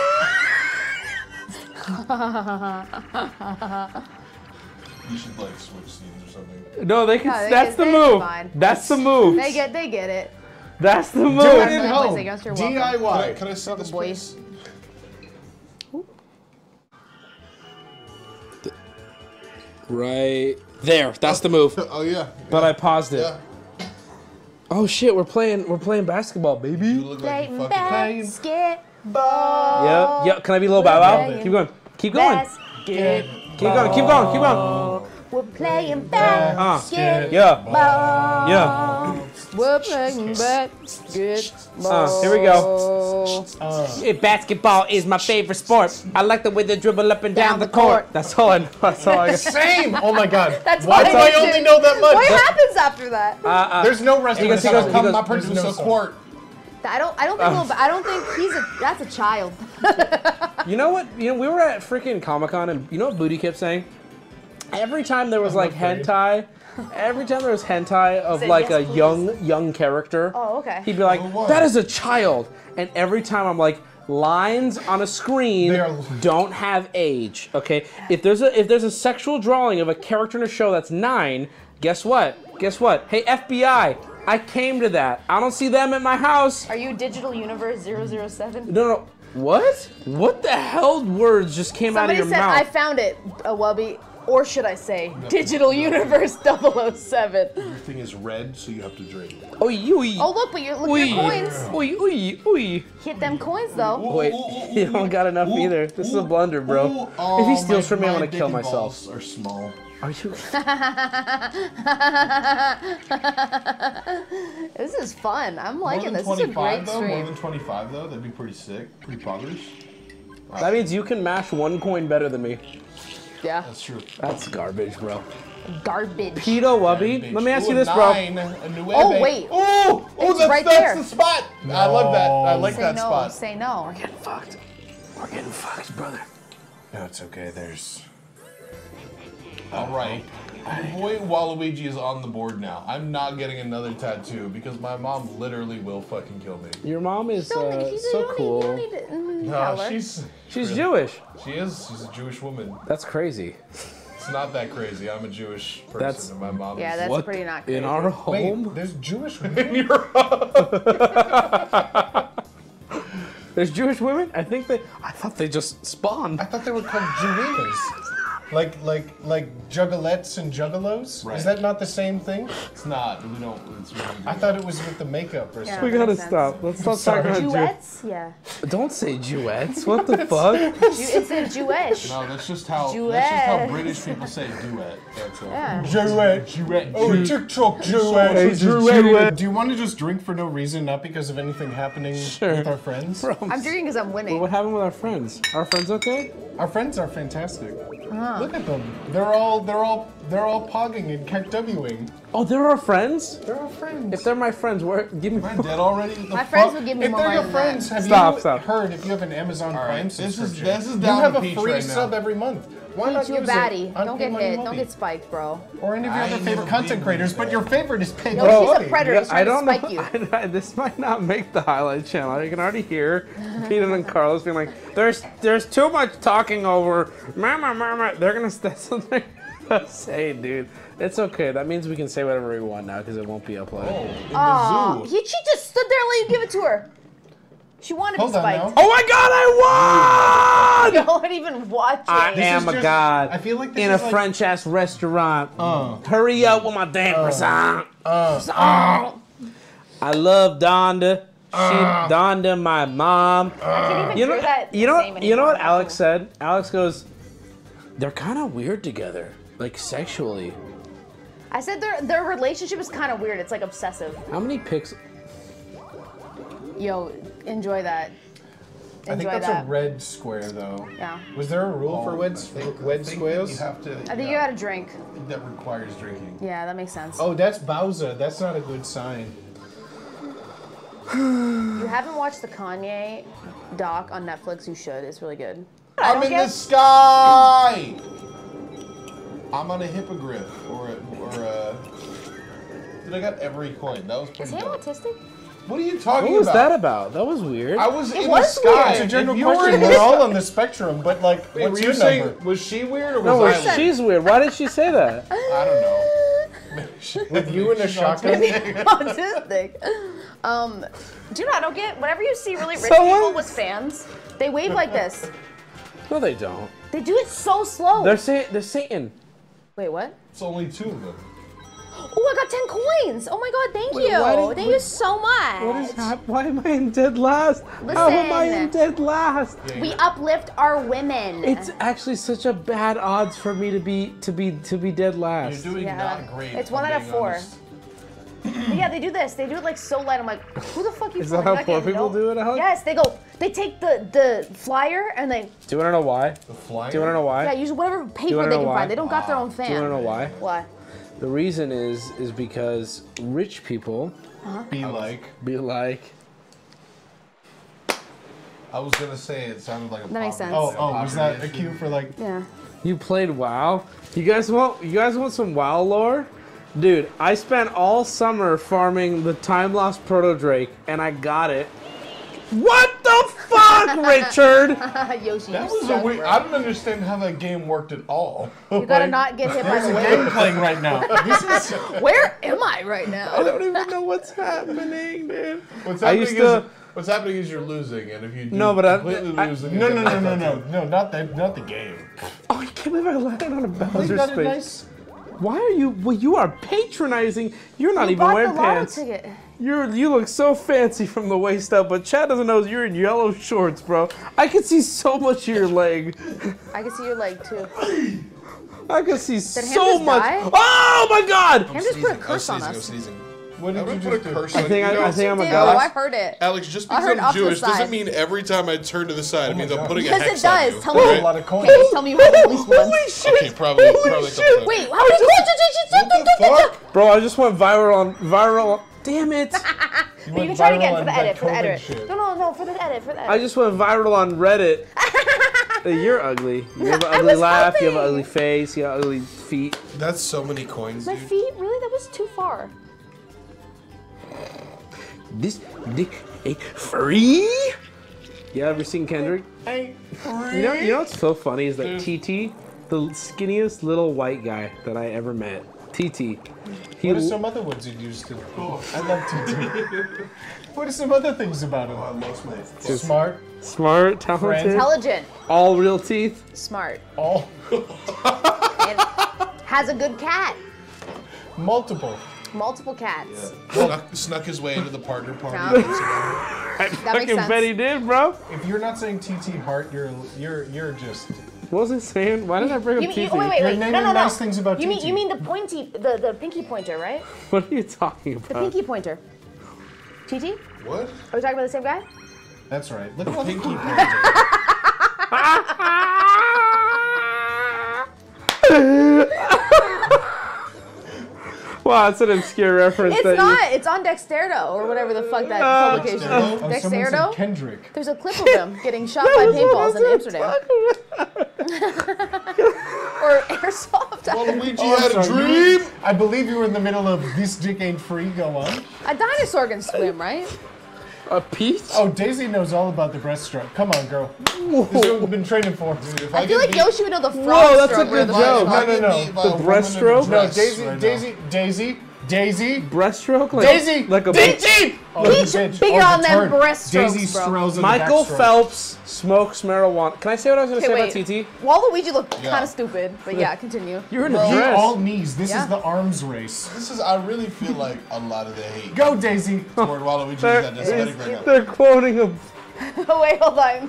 You should like switch scenes or something. no, they can. No, they that's get- the they move. fine. That's the move. They get, they get it. That's the move. Do it Please, at home. I guess you're welcome. D I Can I, Y. can I see this, boys. please? right there. That's the move. Oh yeah. But I paused it. Yeah. Oh shit, we're playing we're playing basketball, baby. You look like you fucking basketball. Yep, yep. Can I be a little bow wow? Keep going. Keep going. Basketball. Keep going, keep going, keep going. We're playing basketball. Yeah. Yeah. We're playing basketball. Uh, here we go. Uh. Yeah, basketball is my favorite sport. I like the way they dribble up and down, down the court. court. That's all I know. That's all I got. Same. Oh my god. That's why do I only know that much? What happens after that? Uh, uh, There's no rest of goes, the he goes, song. he goes, My produce producer a quart. I don't. I don't think. Uh, I don't think he's a. That's a child. You know what? You know we were at freaking Comic Con and you know what Booty kept saying? Every time there was like hentai, every time there was hentai of like yes, a please. young young character, oh, okay. he'd be like, "That is a child," and every time I'm like, lines on a screen don't have age. Okay, if there's a if there's a sexual drawing of a character in a show that's nine, guess what? Guess what? Hey F B I, I came to that. I don't see them at my house. Are you Digital Universe zero zero seven? No, no. What? What the hell words just came Somebody out of your said, mouth? I found it, uh, Wubby. Or should I say, Digital Universe double oh seven. Everything is red, so you have to drink. Oy, oy. Oh, look, but you're, look Oy. your coins. Oy, oy, oy. Hit them coins, though. Wait, you don't got enough either. This is a blunder, bro. Oh, if he steals my, from me, I'm my gonna kill dick and myself. balls are small. Are you? This is fun. I'm More liking than this. This is a great though? More stream. than twenty-five though? That'd be pretty sick. Pretty poggers. Wow. That means you can mash one coin better than me. Yeah. That's true. That's garbage, bro. Garbage. PaymoneyWubby, let me ask you this, bro. Oh, wait. Oh, oh It's that's, right that's there. the spot. No. I love that. I like Say that no. spot. Say no. We're getting fucked. We're getting fucked, brother. No, it's okay. There's. All right. Boy, Waluigi is on the board now. I'm not getting another tattoo because my mom literally will fucking kill me. Your mom is Don't- uh, you so don't need- cool. you don't need to, mm, No, tell her. she's She's really- Jewish. She is. She's a Jewish woman. That's crazy. It's not that crazy. I'm a Jewish person, That's- and my mom Yeah, is. that's What? pretty not crazy. In our home? Wait, there's Jewish In women. your There's Jewish women? I think they. I thought they just spawned. I thought they were called Jewinas. Like, like, like juggalettes and juggalos? Right. Is that not the same thing? It's not. We don't. It's really I thought it was with the makeup or Yeah. We something. gotta makes sense. stop. Let's stop Sorry. talking about Jew. Duets? Yeah. Don't say Jewettes. What the fuck? Ju- it's in Jewish. No, that's just how. That's just how Duet. British people say duet. That's all. Yeah. Duet. Duet. Oh, TikTok duet. Hey, duet. Do you want to just drink for no reason, not because of anything happening Sure. with our friends? Bro, I'm drinking because I'm winning. what happened with our friends? Our friends okay? Our friends are fantastic. Uh-huh. Look at them. They're all, they're all, they're all pogging and KWing. Oh, they're our friends? They're our friends. If they're my friends, where give me Am I dead already? What the My fuck? friends would give me If more they're money your than friends, that. have Stop, you stop. heard if you have an Amazon All right, Prime this is- subscription? this is you down have to a peach free right now. sub every month. Why Eat not you a use baddie. it on Don't get hit. PaymoneyWubby? Don't get spiked, bro. Or any of your I other ain't favorite never content been creators, with but that. your favorite is Pay No, Money she's a Wubby. predator. He's I trying don't to know. spike you. I, this might not make the highlight channel. I can already hear Peter and Carlos being like, "There's, there's too much talking over." Mama, mama. They're gonna that's something to say, dude. It's okay. That means we can say whatever we want now because it won't be uploaded. Oh, in the Aw, zoo. he, she just stood there and let you give it to her. She wanted Hold to on be now. spiked. Oh my God! I won! No one even watching. I This am is a just- god I feel like this in is a like- French ass restaurant. Uh, Hurry up with my damn croissant. uh, I love Donda. She Donda, my mom. I can't even You know, hear that you know, name you know what anymore. Alex said? Alex goes, "They're kind of weird together, like sexually." I said their their relationship is kind of weird. It's like obsessive. How many pics? Yo, enjoy that. I think Enjoy that's that. a red square, though. Yeah. Was there a rule for red, I think- I red think squares? You have to. I think you yeah, gotta drink. I think that requires drinking. Yeah, that makes sense. Oh, that's Bowser. That's not a good sign. You haven't watched the Kanye doc on Netflix? You should. It's really good. I I'm don't in get- the sky. I'm on a hippogriff or a, or a. Dude, I got every coin. That was Is pretty he dope. autistic? What are you What talking was about? that about? That was weird. I was It in was the sky. weird. It's a general If you were question. in We're this- all on the spectrum, but like, Wait, what's were you your saying, number? was she weird or was no, I well, weird? she's weird. Why did she say that? I don't know. With you in a shotgun? Autistic. Um, do you know what I don't get? Whenever you see really rich Someone- people with fans, they wave like this. No, they don't. They do it so slow. They're saying they're Satan. Wait, what? It's only two of them. Oh, I got ten coins. Oh my god, thank Wait, you. why did- thank wait, you so much. What is happening? Why am I in dead last? How am I in Listen. dead last? We uplift our women. It's actually such a bad odds for me to be to be to be dead last. You're doing Yeah. not great. It's if one I'm out of being four. honest. But yeah, they do this. They do it like so light. I'm like, who the fuck you? Is that fucking how not poor getting people no- do it, Alex? Yes, they go. They take the the flyer and they Do you want to know why? The flyer? Do you want to know why? yeah use whatever paper wanna they know can why? find. They don't got their own fan. Do you want to know why? Why? The reason is is because rich people Uh-huh. Be like. be like. I was gonna say it sounded like a That makes poverty- sense. Oh, oh, was that a poverty cue issue. for like? Yeah. You played WoW? You guys want you guys want some WoW lore? Dude, I spent all summer farming the time lost proto drake and I got it. What the fuck, Richard? Yoshi, That you was a suck, weird. bro. I don't understand how that game worked at all. You gotta not get hit by There's the a wave. game playing right now. This is. Where am I right I now? don't even know what's happening, dude. What's I happening used is to what's happening is you're losing, and if you do No, but I- completely I- lose, then No, you no, get no, no, knocked no, out. no, not the, not the game. Oh, I can't believe I landed on a Bowser Isn't that a space. nice? Why are you well, you are patronizing. You're not You even bought wearing the lotto pants. ticket. You're you look so fancy from the waist up, but Chad doesn't know you're in yellow shorts, bro. I can see so much of your leg. I can see your leg too. I can see him so just much. die? Oh my god! Him just put a I was curse on sneezing, I was us. sneezing. What I did you would just put a do? curse I on think you. I, know, I think I'm a Ew, god. I heard it. Alex, just I because heard I'm off to the Jewish doesn't side. mean every time I turn to the side, it means I'm God. putting a Yes, it hex on does. you. Tell That's me. a lot of coins. Okay, tell me you have at least one. Holy shit! Okay, probably, Holy probably a shit. couple. Wait, how many coins? Fuck. Bro, I just went viral on viral. Damn it! You went can try it again viral for the on edit. For the that edit. COVID shit. No, no, no, for the edit. For the edit. I just went viral on Reddit. Hey, you're ugly. You have an I ugly was laugh. You have an helping. ugly face. You have ugly feet. That's so many coins, My dude. feet? Really? That was too far. This dick ain't free. You ever seen Kendrick? Hey, You know, you know what's so funny is that T T, the skinniest little white guy that I ever met, T T. He what are some other words you'd use to? I love T T. What are some other things about him? I lost my. Just smart, smart, talented, Intelligent. all real teeth. Smart. all And has a good cat. multiple. Multiple cats. Snuck, snuck his way into the partner party. No. I That makes fucking sense. bet he did, bro. If you're not saying T T Hart, you're you're you're just. What was I saying? Why did I bring You up mean, T you, T? wait, wait, You're wait. No, naming no, no. nice things about you mean T T. you mean the pointy, the the pinky pointer, right? What are you talking The about? pinky pointer. T T? What? Are we talking about the same guy? That's right. Look at all the Pinky Wow, that's an obscure reference. It's that not. It's on Dexterdo or whatever the fuck that Uh, publication Oh, is. someone said Dexterdo? Kendrick. There's a clip of him getting shot by paintballs in Amsterdam. Or airsoft. Waluigi Oh, I'm had a sorry, you- dream. I believe you were in the middle of This Dick Ain't Free. Go on. A dinosaur can swim, right? A peach? Oh, Daisy knows all about the breaststroke. Come on, girl. This is what we've been training for. If I feel get like beat- Yoshi would know the frog Whoa, that's a stroke. good where the- joke. No, no, no. beat by The a woman in a breaststroke? No, dress Daisy, right now. Daisy, Daisy, Daisy, Breaststroke? Like, Daisy, Like a Daisy. Oh, you Peach bitch. bigger Oh, on the them turd. breaststrokes, Daisy bro. strolls in Michael the backstroke. Phelps smokes marijuana. Can I say what I was going to Okay, say wait. about T T? Waluigi looked Yeah. kind of stupid, but yeah, continue. You're in a He dress. all knees. This Yeah. is the arms race. This is. I really feel like a lot of the hate Go, Daisy. toward Waluigi is They're, anti-Semitic right now. they're quoting him. Oh, wait, hold on.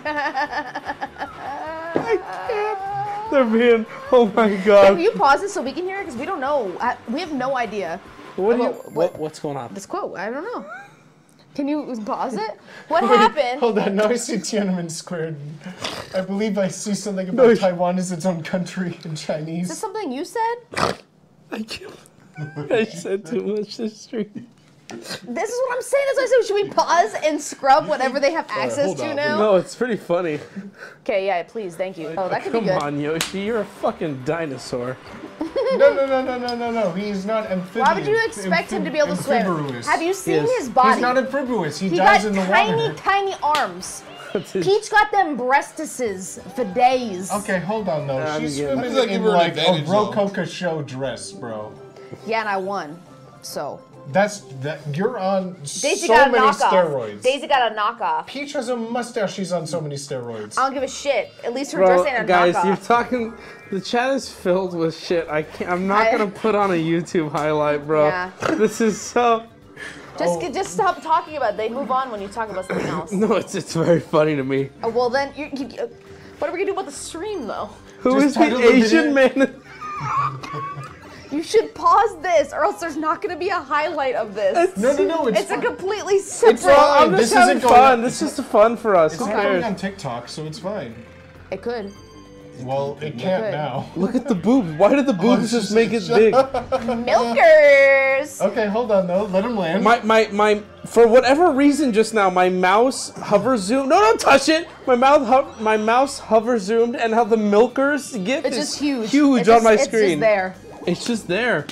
I can't. They're being, oh my Can god. you pause this so we can hear it? Because we don't know. I, we have no idea. What, do you, What- what, what's going on? This quote, I don't know. Can you pause it? What happened? Hold on. Now I see Tiananmen Square. I believe I see something about No. Taiwan as its own country in Is this Chinese. something you said? I can't. I said too much this stream. This is what I'm saying. That's why I said, should we pause and scrub whatever they have access hold to on. now? No, it's pretty funny. Okay, yeah, please, thank you. Oh, that could be Come good. on, Yoshi. You're a fucking dinosaur. No, no, no, no, no, no, no. He's not amphibious. Why would you expect him to be able to swim? Amphibious. Have you seen Yes. his body? He's not amphibious. He, He dies got in the tiny, water. tiny arms. That's his- Peach got them breastises for days. Okay, hold on though. I'm She's getting- swimming I feel like you in were an like a advantage zone. Rococo show dress, bro. Yeah, and I won. So, That's that. You're on Daisy so got a many knockoff. steroids. Daisy got a knockoff. Peach has a mustache. She's on so many steroids. I don't give a shit. At least her Bro, dress ain't a guys, knockoff. you're talking. The chat is filled with shit. I can't. I'm not I- gonna put on a YouTube highlight, bro. Yeah. This is so. Just, just stop talking about it. They move on when you talk about something else. No, it's it's very funny to me. Oh, well, then, you, you, uh, what are we gonna do about the stream, though? Who Just is the title the Asian video- man? You should pause this, or else there's not gonna be a highlight of this. No, no, no. It's, It's a fine. completely separate. It's fine. I'm This just having isn't going fun. on- This is just fun for us. It's Who not going cares? on TikTok, so it's fine. It could. Well, it can't could. now. Look at the boobs. Why did the boobs just make it big? Milkers. Okay, hold on though. Let him land. My my my. For whatever reason, just now my mouse hover zoomed. No, don't touch it. My mouth hov- my mouse hover zoomed, and how the milkers gif It's is just huge. huge It's on just- my it's screen. just there. It's just there.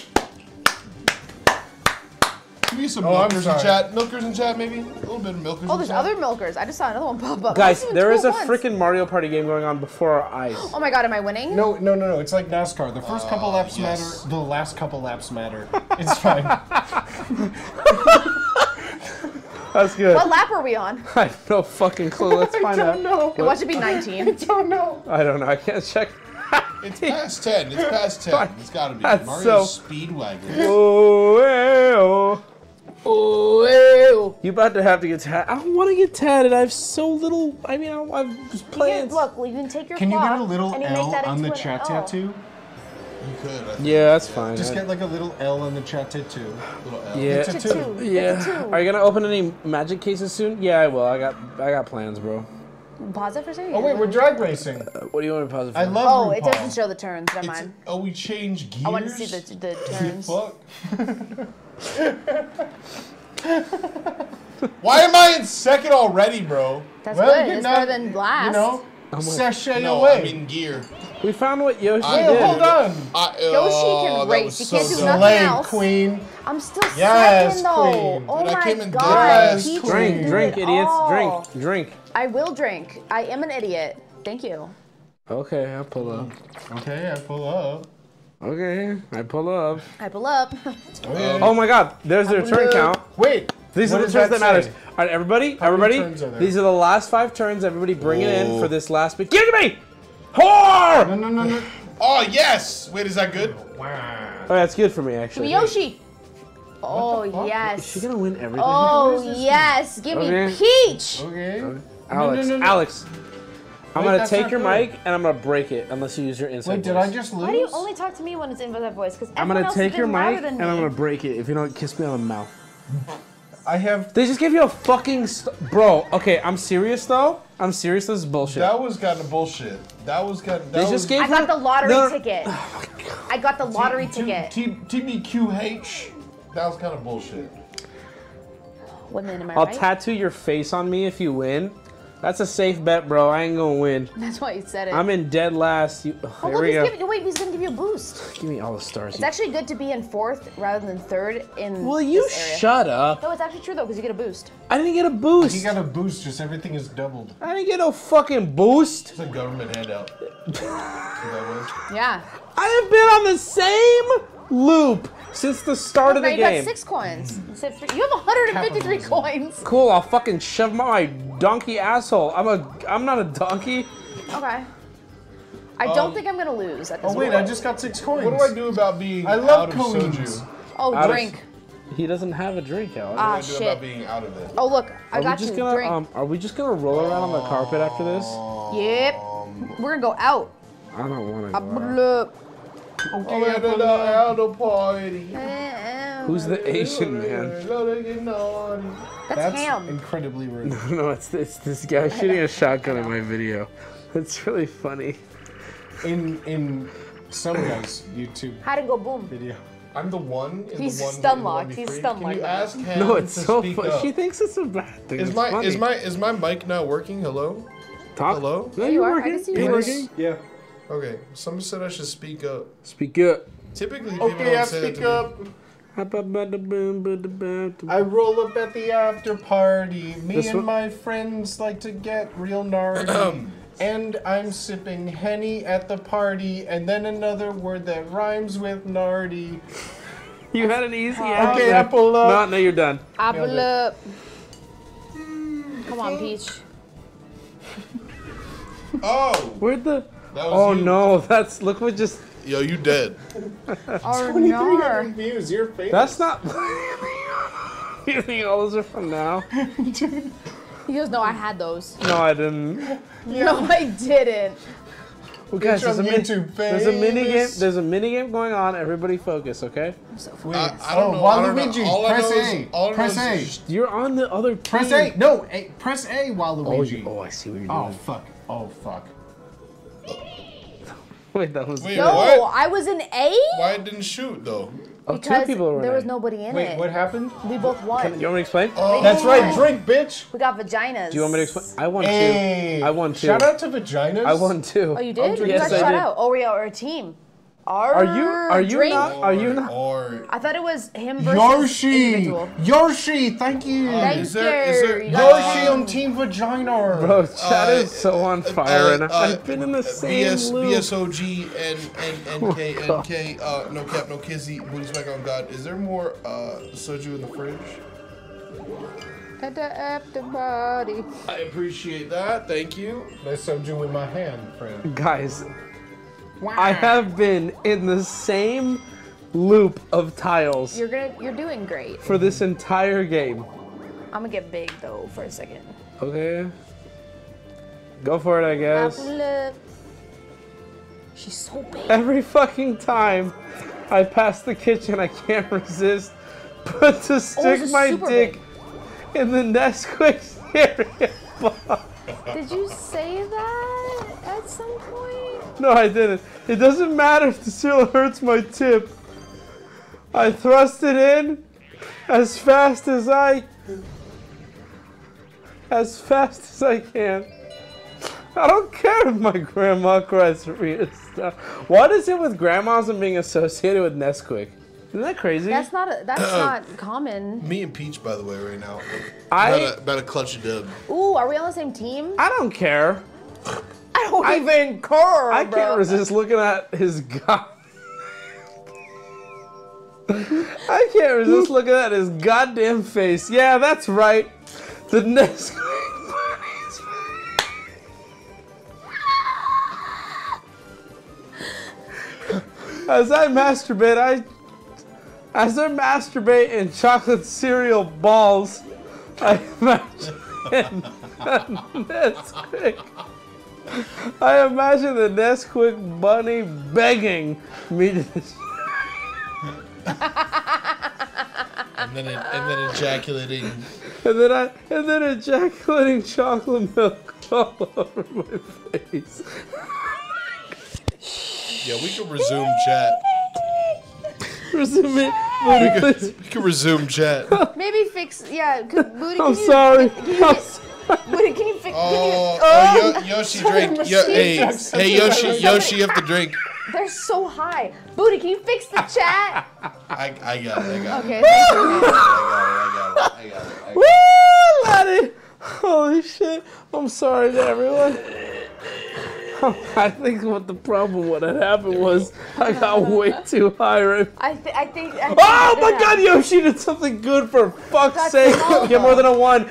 Give me some Oh, I'm milkers in sorry. chat. Milkers in chat, maybe? A little bit of milkers Oh, in there's chat. other milkers. I just saw another one pop up. Guys, I've seen there two is a at once. freaking Mario Party game going on before our eyes. Oh my god, am I winning? No, no, no, no. It's like NASCAR. The first couple laps yes. matter. The last couple laps matter. It's fine. That's good. What lap are we on? I have no fucking clue. Let's find I out. don't know. Okay, watch it be nineteen. I don't know. I don't know. I can't check. It's past ten. It's past ten. It's gotta be. That's Mario's so- Speedwagon. Oh, eh, oh. Oh, You about to have to get tatted. I don't want to get tatted. I have so little. I mean, I, I'm just playing. look, well, you can take your Can you clock get a little and you make L that on into the an chat L. tattoo? You could. I think. Yeah, that's fine. Just I- get like a little L on the chat tattoo. Little L. Yeah. Tattoo. Yeah. Are you gonna open any magic cases soon? Yeah, I will. I got I got plans, bro. Pause it for a second. Oh wait, we're drag racing. Uh, what do you want to pause it for? I love Oh, RuPaul. it doesn't show the turns. Never It's, mind. oh, we changed gears? I want to see the the turns. Fuck. Why am I in second already, bro? That's Well, good. you're It's not- better than last. You know, Oh my- sashay No, away. I'm in gear. We found what Yoshi I- did. Hold on. I, Yoshi oh, can that race. was You so can't do dumb. nothing Slay, else. queen. I'm still Yes, second though. queen. Oh Dude, I my came in god. dead Peach last. can Drink, do drink, it idiots. all. Drink, drink. I will drink. I am an idiot. Thank you. Okay, I pull up. Okay, I pull up. Okay, I pull up. I pull up. Oh my god, there's their turn count. Wait. These what are the does turns that, that matters. say? All right, everybody, How many everybody. turns are there? These are the last five turns. Everybody, bring it in Oh. for this last bit. Give it to me, whore! No, no, no, no. Oh, yes! Wait, is that good? Oh, that's good for me, Give actually. me Yoshi. Oh Is yes. she gonna win everything? Oh yes. Give Okay. me Peach. Okay. Alex, no, no, no. Alex. I'm Wait, gonna that's take not your good. mic and I'm gonna break it unless you use your inside Wait, did voice. I just lose? Why do you only talk to me when it's in that voice? Because I'm everyone gonna else take has your been mic louder than and I'm me. gonna break it if you don't kiss me on the mouth. I have. They just gave you a fucking st- bro. Okay, I'm serious though. I'm serious. This is bullshit. That was kind of bullshit. That was kind of. They just gave I got her- the lottery No, no. ticket. I got the lottery ticket. T B Q H. That was kind of bullshit. Women, am I I'll right? tattoo your face on me if you win. That's a safe bet, bro. I ain't gonna win. That's why you said it. I'm in dead last. You, oh, Oh, here look, we he's go. giving, wait, he's gonna give you a boost. Give me all the stars. It's you- actually good to be in fourth rather than third in Will you this area. shut up? No, it's actually true though, because you get a boost. I didn't get a boost. He got a boost. Just everything is doubled. I didn't get no fucking boost. It's a government handout. That's what that was. Yeah. I have been on the same loop since the start of Now the you game. got six coins. instead of three. You have one hundred fifty-three coins. Cool. I'll fucking shove my donkey asshole. I'm a. I'm not a donkey. Okay. I don't Um, think I'm gonna lose at this Oh wait, point. I just got six coins. What do I do about being I out love of coins. soju? Oh, Out of- drink. He doesn't have a drink, Alex. Ah, What do I do shit. about being out of it? Oh, look, I are got we just you. gonna drink. um? Are we just gonna roll around on the carpet after this? Yep. We're gonna go out. I don't want to. Uh, Go out. look. Oh, yeah, the out of party. Who's the Asian man? That's, That's ham. incredibly rude. No, it's it's this guy shooting a shotgun in my video. It's really funny. In in some guy's YouTube Hide and go boom. video. I'm the one. In He's the one stun in the locked. one He's free. stun Can locked you now. ask him No, it's to so speak funny. up? She thinks it's a bad thing. Is It's my funny. is my is my mic not working? Hello. Talk? Hello? No, you you're are. I working. can see You're you. working. Yeah. Okay. Someone said I should speak up. Speak up. Typically, people Okay, don't I say that speak to me. up. I roll up at the after party. Me This and one- my friends like to get real gnarly. And I'm sipping Henny at the party, and then another word that rhymes with nardy. You had an easy Okay, answer. apple up. No, no, you're done. Apple up. Come on, Peach. Oh! Where'd the... That was Oh you. no, that's... Look what just... Yo, you dead. Oh twenty-three no. hundred views, you're famous. That's not... You think all those are from now? He goes, no, I had those. No, I didn't. No, I didn't. Well, guys, there's a, on mini, YouTube, there's a mini game. famous. There's a mini game going on. Everybody focus, okay? Wait, I, I don't oh, know. I don't know. Waluigi, All I press know is- A. all I know Press A. is- You're on the other team. Press A. No, A, press A, Oh, Waluigi. you, oh, I see what you're Oh, doing. fuck. Oh, fuck. Wait, that was... Wait, No, what? I was in A Why it didn't shoot though? Oh, two because people were there in was it. nobody in Wait, it. what happened? We both won. You want me to explain? Oh, That's right, drink, bitch. We got vaginas. Do you want me to explain? I won Hey. two. I won two. Shout out to vaginas. I won two. Oh, you did? You Yes, got I shout did. out. Oh, we are a team. Our Are you? Are you drink? not? Are you not? Or I thought it was him versus Yoshi. individual. Yoshi, thank you. Thank is there- is you. there- You got Yoshi on Team Vagina. Bro, chat Uh, is so on fire, and uh, I've been in the B same S, loop. B S O G and and N K Oh, N K uh no cap no kizzy booty smack on God. Is there more uh soju in the fridge? At the after body. I appreciate that. Thank you. Let's soju in my hand, friend. Guys, I have been in the same loop of tiles You're gonna. You're doing great. for this entire game. I'm gonna get big though for a second. Okay. Go for it, I guess. Apple up. She's so big. Every fucking time I pass the kitchen, I can't resist but to stick it's my super dick in the Nesquik cereal box. Did you say that at some point? No, I didn't. It doesn't matter if the cereal hurts my tip. I thrust it in as fast as I as fast as I can. I don't care if my grandma cries for me to stop. What is it with grandmas and being associated with Nesquik? Isn't that crazy? That's not. A, that's not common. Me and Peach, by the way, right now. I- about a, about a clutch of dub. Ooh, are we on the same team? I don't care. I don't even care, I bro. can't resist looking at his god. I can't resist looking at his goddamn face. Yeah, that's right. The Nesquik bunnies. As I masturbate, I as I masturbate in chocolate cereal balls, I imagine Nesquik. I imagine the Nesquik bunny begging me to. And then, it, and then ejaculating. And then I, and then ejaculating chocolate milk all over my face. Yeah, we can resume chat. Resume it. We can, we can resume chat. Maybe fix. Yeah, could, Booty. I'm can you, sorry. Can you, I'm get, Booty, can you fix? Oh, can you, oh, Yo- Yoshi drink. Yo, hey, hey, Yoshi, Yoshi, you have to drink. They're so high. Booty, can you fix the chat? I, I got it. I got it. Okay. Thank you. I got it. I got it. I got it. I got it. Woo, laddie! Holy shit! I'm sorry to everyone. I think what the problem, what had happened was I got way too high. Right? I, th- I think. I think Oh my yeah. God, Yoshi did something good for fuck's That's sake! all. Get more than a one.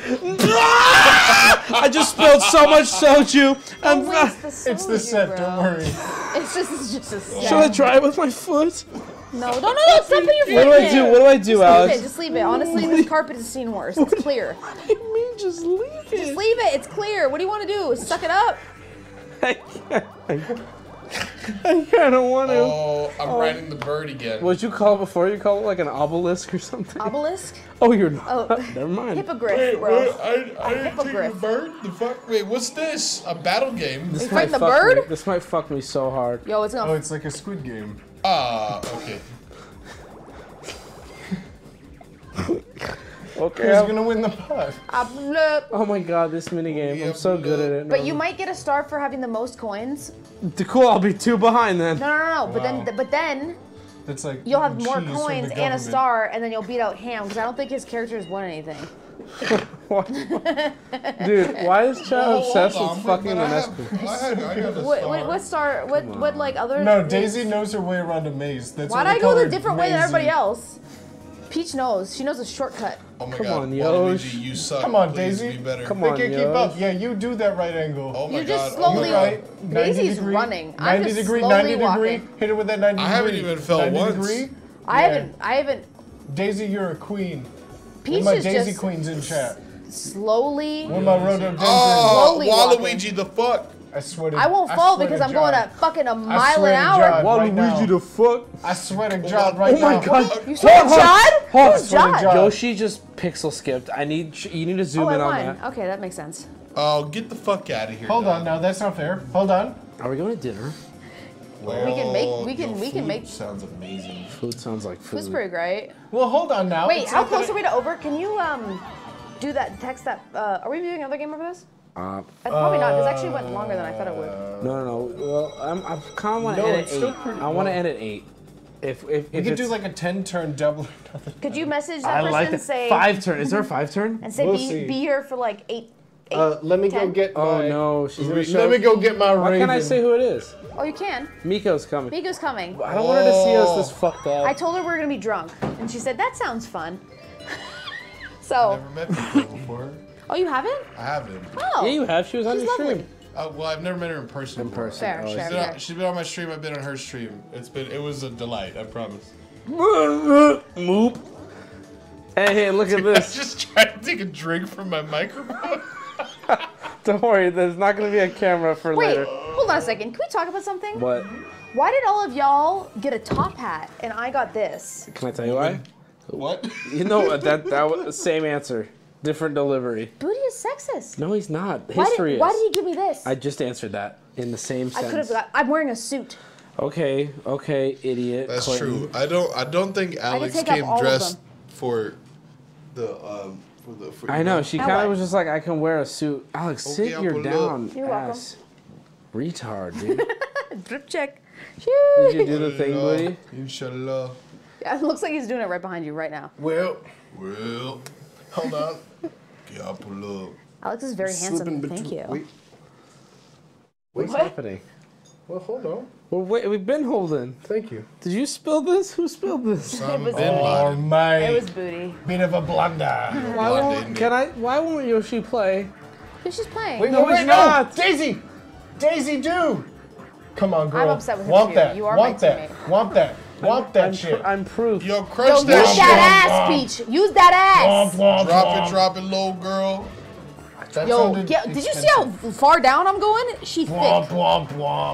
I just spilled so much soju. I'm Oh, wait, it's the It's the soju, set, bro. don't worry. It's just, it's just a set. Should I try it with my foot? No, no, no, no, stop putting your foot What do I in do? there. What do I do, just Alex? Leave it, just leave it. Honestly, this carpet has seen worse. It's clear. What do you mean, just leave it? Just leave it. It's clear. What do you want to do? Suck it up. I can't. I kind of want to. Oh, I'm riding the bird again. What'd you call it before? You call it like an obelisk or something? Obelisk? Oh, you're not. Oh, Never mind. hippogriff, Wait, bro. wait, I, I didn't take the hippogriff. bird. The fuck? Wait, what's this? A battle game? This you might fighting the fuck bird? Me. This might fuck me so hard. Yo, it's gonna. Oh, it's like a Squid Game. Ah, okay. Okay. Who's I'm- gonna win the pot? Obelisk. Oh my God, this mini game. I'm so good at it. But now. you might get a star for having the most coins. Cool. I'll be two behind then. No, no, no, no. But Wow. then, but then That's like you'll have more cheese from the coins and a government. star, and then you'll beat out Ham because I don't think his character has won anything. Dude, why is Chad Well, obsessed hold on, with but- fucking but an I escort? have- I had- I got a What, star. what, what star? What, what like other? No, Daisy knows her way around a maze. That's Why'd why I they go call the her different way than Maisie. everybody else? Peach knows. She knows a shortcut. Oh my Come god, on, Waluigi, Yosh. you suck. Come on, Please Daisy. Be better. Come They on, can't keep Yosh. up. Yeah, you do that right angle. Oh my You god. just oh my slowly- god. Right, ninety Daisy's degree, running. I'm ninety just degree, slowly ninety degree. walking. Hit it with that ninety I degree. haven't even fell ninety once. Degree. I Yeah. haven't. I haven't. Daisy, you're a queen. Peach Where my is Daisy just queens in chat. slowly. Where my rhododendron. Oh, Slowly walking. Waluigi, the fuck. I swear to I won't fall swear because to I'm going God. at fucking a I mile swear an to hour. God, right now. Waluigi the fuck? I swear to God right Oh my now. god. You saw Jod? Hold Who's on. Jod? Jod. Yoshi just pixel skipped. I need you need to zoom Oh, I in on won. that. Okay, that makes sense. Oh, get the fuck out of here. Hold dog. on, now that's not fair. Hold on. Are we going to dinner? Well, We can make- we can- your we can food make- Sounds amazing. Food sounds like food. Food's pretty great. Well, hold on now. Wait, It's how not that close I- are we to over? Can you um do that? Text that. Uh, are we doing another game over this? Uh, Uh, probably not. This actually went longer than I thought it would. no, no, no. Well, I'm, I kind of want to No, end it's at still eight. pretty I want to low. end at eight. If if We if could it's, do like a ten turn double or nothing. Could you message that I person like and that. say Five turn. Is there a five turn? and say We'll be, see. be here for like eight? eight Uh, let me go ten? get my... Oh no, she's gonna show. Let me go get my Why raven. can't I say who it is? Oh, you can. Miko's coming. Miko's coming. I don't want her to see us this fucked up. I told her we were gonna be drunk, and she said that sounds fun. so. Never met people before. Oh, you haven't? I haven't. Oh. Yeah, you have. She was on She's your lovely. stream. Uh, well, I've never met her in person. In before. person. Fair, Oh, fair, She's been, fair. on, she's been on my stream. I've been on her stream. It's been. It was a delight. I promise. Moop. Hey, hey, look at I this. just tried to take a drink from my microphone. Don't worry, there's not gonna be a camera for Wait, later. hold on a second. Can we talk about something? What? Why did all of y'all get a top hat and I got this? Can I tell you why? What? You know what? That that was same answer, different delivery. Booty is sexist. No, he's not. Why History did, is. why did he give me this? I just answered that in the same I could have sentence. got. I'm wearing a suit. Okay, okay, idiot. That's Clinton. true. I don't. I don't think Alex take up came all of dressed them. for the. Um, for the. For, I know. She Now kind what? of was just like, I can wear a suit. Alex, Okay, sit I'll your put it down, You're welcome. ass. Retard, dude. Drip check. Did you do the thing, Inshallah. buddy? Inshallah. Yeah, it looks like he's doing it right behind you right now. Well, Well, hold on. Yeah, I'll pull up. Alex is very handsome. Thank you. Wait, What's What? happening? well, hold on. Well, wait, we've been holding. Thank you. Did you spill this? Who spilled this? Osama was- bin Oh, Laden. mate. It was booty. Bit of a blunder. Why Blonde, won't, ain't can I? Why won't Yoshi play? Who's she's playing? Wait, No, no, wait, he's no. not. Daisy! Daisy, do! Come on, girl. I'm upset with him Want too. that. You are Want my that. teammate. Want that. Want that I'm, shit. pr- I'm proof. Yo, Yo, crush use that shit. that ass, Peach. Use that Womp, ass. womp, Drop womp. it, drop it low, girl. That Yo, sounded get, did you see how expensive. far down I'm going? She thick. Womp, womp, womp.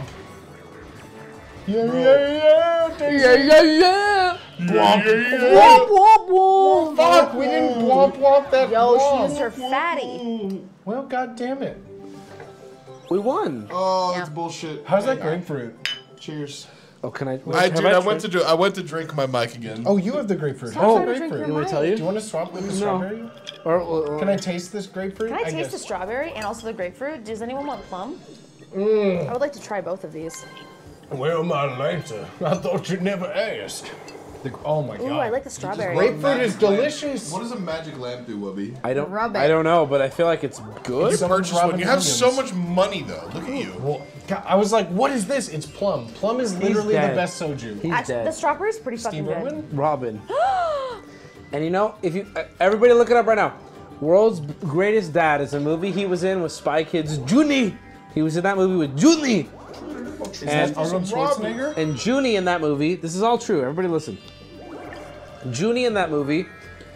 Yeah, yeah, yeah. Daisy. Yeah, yeah, yeah. Womp, Womp, womp, womp. Fuck, we didn't womp, womp that Yo, womp. she used her fatty. Well, god damn it. We won. Oh, Yeah. that's bullshit. How's that grapefruit? Cheers. Oh, can I? I have dude, I, tried- went to do. I went to drink my mic again. Oh, you have the grapefruit. Stop How's trying the to drink grapefruit? your You want me to tell mic. you? Do you want to swap with the strawberry? Or, or, or- Can I taste this grapefruit? Can I taste guess. the strawberry and also the grapefruit? Does anyone want plum? Mm. I would like to try both of these. Well, my Lanta, I thought you'd never ask. The, oh my god. Ooh, I like the strawberry. Grapefruit is Magic lamp. delicious. What does a magic lamp do, Wubby? I don't. Rub it. I don't know, but I feel like it's good. You Some purchased Robin one. You have so Williams. much money, though. Look at you. Well, God, I was like, what is this? It's plum. Plum is literally the dead. best soju. He's Actually, dead. the strawberry is pretty fucking Steve good. Irwin? Robin. And you know, if you uh, everybody look it up right now. World's Greatest Dad is a movie he was in with Spy Kids. Junie. He was in that movie with Junie. Is And that Arnold Schwarzenegger? and Junie in that movie. This is all true. Everybody listen. Junie in that movie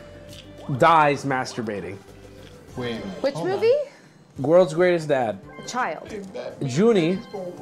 dies masturbating. Wait. Which hold on. movie? World's Greatest Dad. A child. Junie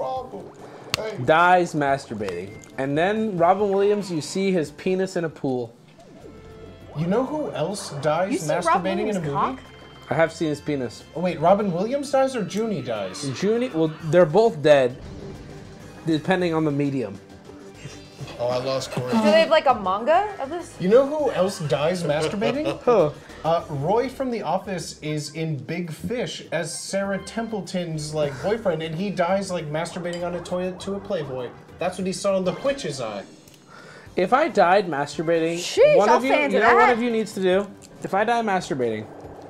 dies masturbating. And then Robin Williams, you see his penis in a pool. You know who else dies You see Rob masturbating Williams' in a movie? cock? I have seen his penis. Oh, wait, Robin Williams dies or Junie dies? Junie, well, they're both dead, depending on the medium. Oh, I lost Corey. Do they have like a manga of this? You know who else dies masturbating? Huh. Uh, Roy from The Office is in Big Fish as Sarah Templeton's like boyfriend, and he dies like masturbating on a toilet to a Playboy. That's what he saw in The Witch's Eye. If I died masturbating, Sheesh, one I'll of you, stand you to know what that. of you needs to do? If I die masturbating,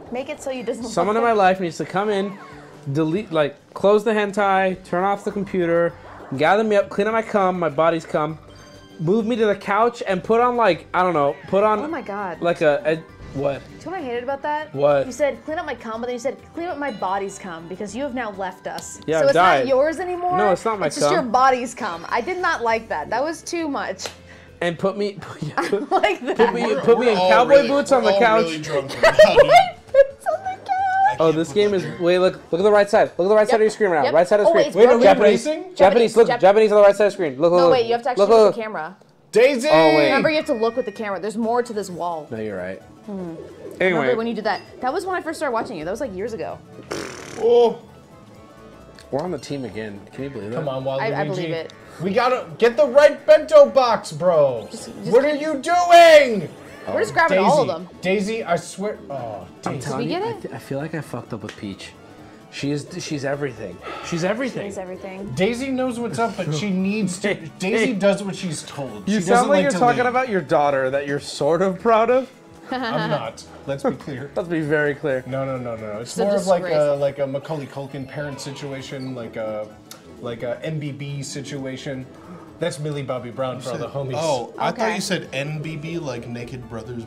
Make it so you doesn't. Someone in my life needs to come in, delete, like, close the hentai, turn off the computer, gather me up, clean up my cum, my body's cum, move me to the couch, and put on, like, I don't know, put on. Oh my god. Like a, a what? Do you know what I hated about that? What? You said clean up my cum, but then you said clean up my body's cum because you have now left us. Yeah, so I've it's died. not yours anymore. No, it's not my It's just cum. your body's cum. I did not like that. That was too much. And put me, put, yeah, put, like that. put me, We're- put me we're in all cowboy really- boots we're on the all couch. really drunk right now, dude. It's on the couch. Oh, this game is. Wait, look, look at the right side. Look at the right Yep. side of your screen right now. Yep. Right side of the Oh, screen. wait, it's broken. Japanese, racing? Japanese. Look, Jap- Japanese on the right side of the screen. Look, look, No, look. wait, you have to actually look, look look. at the camera. Daisy! Oh, wait. Remember, you have to look with the camera. There's more to this wall. No, you're right. Hmm. Anyway, Remember when you did that? That was when I first started watching you. That was like years ago. Oh, we're on the team again. Can you believe that? come on, Waluigi. I, I believe it. We gotta get the right bento box, bro. Just- just what are you doing? We're just grabbing Daisy, all of them. Daisy, I swear. Oh, I'm Daisy. telling we you, get I, it? th- I feel like I fucked up with Peach. She is. She's everything. She's everything. Is everything. Daisy knows what's up, but she needs to. Daisy does what she's told. You she sound doesn't like like you're to talking lead. about your daughter that you're sort of proud of. I'm not. Let's be clear. Let's be very clear. No, no, no, no. It's It's a more of like disgrace. a like a Macaulay Culkin parent situation, like a like a M B B situation. That's Millie Bobby Brown for all the homies. Oh, I thought Okay. you said N B B, like Naked Brothers.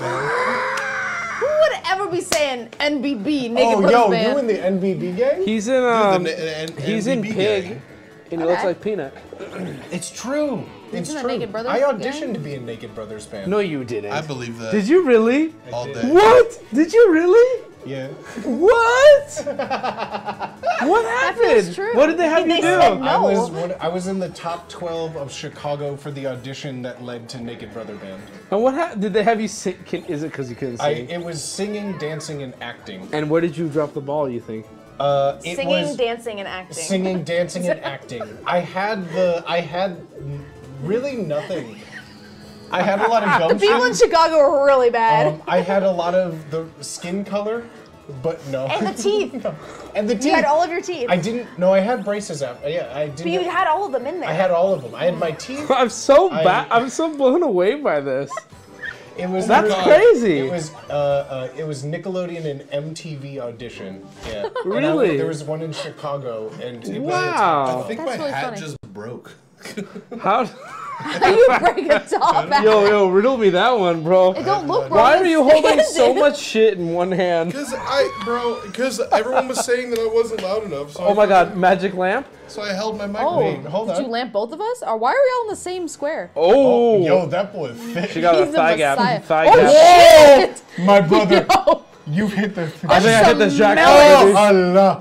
Who would ever be saying N B B, Naked Oh, Brothers yo, Band? you in the N B B gang? He's in. Um, Dude, the na- N- he's in N B B Pig, gang. and he looks Okay. like Peanut. It's true. It's in the true. Naked Brothers I gang? auditioned to be in Naked Brothers band. No, you didn't. I believe that. Did you really? all day. What? Did you really? Yeah. What? What happened? feels true. What did they have They you do? said I no. was one, I was in the top twelve of Chicago for the audition that led to Naked Brother Band. And what happened? Did they have you sing? Can, is it because you couldn't I, sing? it was singing, dancing, and acting. And where did you drop the ball? You think? Uh, it Singing, was dancing, and acting. singing, dancing, and acting. I had the I had really nothing. I had a lot of The gum. people in Chicago were really bad. Um, I had a lot of the skin color, but no. And the teeth. and the teeth. You had all of your teeth. I didn't. No, I had braces after. Yeah, I didn't. But you had all of them in there. I had all of them. I had my teeth. I'm so I- bad. I'm so blown away by this. It was That's really- crazy. It was uh, uh, it was Nickelodeon and M T V audition. Yeah. And I- Really? there was one in Chicago, and it was Wow. I think That's my really hat funny. just broke. How? you break a top out. Yo, yo, riddle me that one, bro. It don't look Why wrong, are you it's holding so standing. much shit in one hand? Cause I, bro, because everyone was saying that I wasn't loud enough. So Oh I my God, magic lamp. So I held my Oh, microphone. Wait, hold did on. you lamp both of us? Or why are we all in the same square? Oh, Yo, that boy thick. she got a He's the thigh gap. Messiah. Thigh Oh, gap. shit! My brother, Yo. you've hit the. I think I hit the jackpot. Oh, baby. Allah.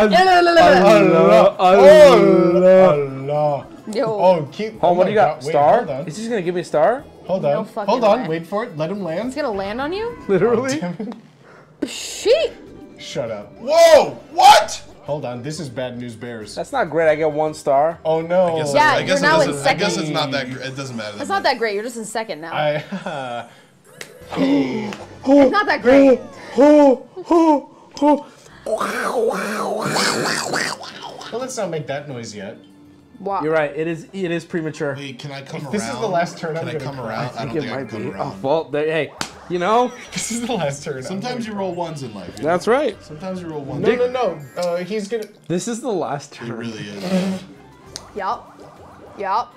Allah, Allah. Allah. Allah. Yo. Oh, keep. Hold on, oh what my do you got? God, wait, Star? Hold on. Is he just gonna give me a star? Hold No on. fucking Hold on. way. Wait for it. Let him It's land. gonna land on you? Literally. Shit! Shut up. Whoa! What? Hold on. This is bad news bears. That's not great. I get one star. Oh no. I guess, Yeah, I guess you're it now in doesn't- I guess second. it's not that. gr- It doesn't matter. It's not that great. You're just in second now. I. It's not that great. Oh, oh, oh. Well, let's not make that noise yet. Wow. You're right. It is. It is premature. Wait, can I come If around? this is the last turn, Can I'm I gonna come cry. around? I, I don't think think it I might can be. come Oh, around. well, there, hey, you know, This is the last turn. I'm Sometimes you gonna roll cry. ones in life. you know? that's right. Sometimes you roll ones. No, no, no. Uh, he's gonna. This is the last It turn. really is. Yup. Yup.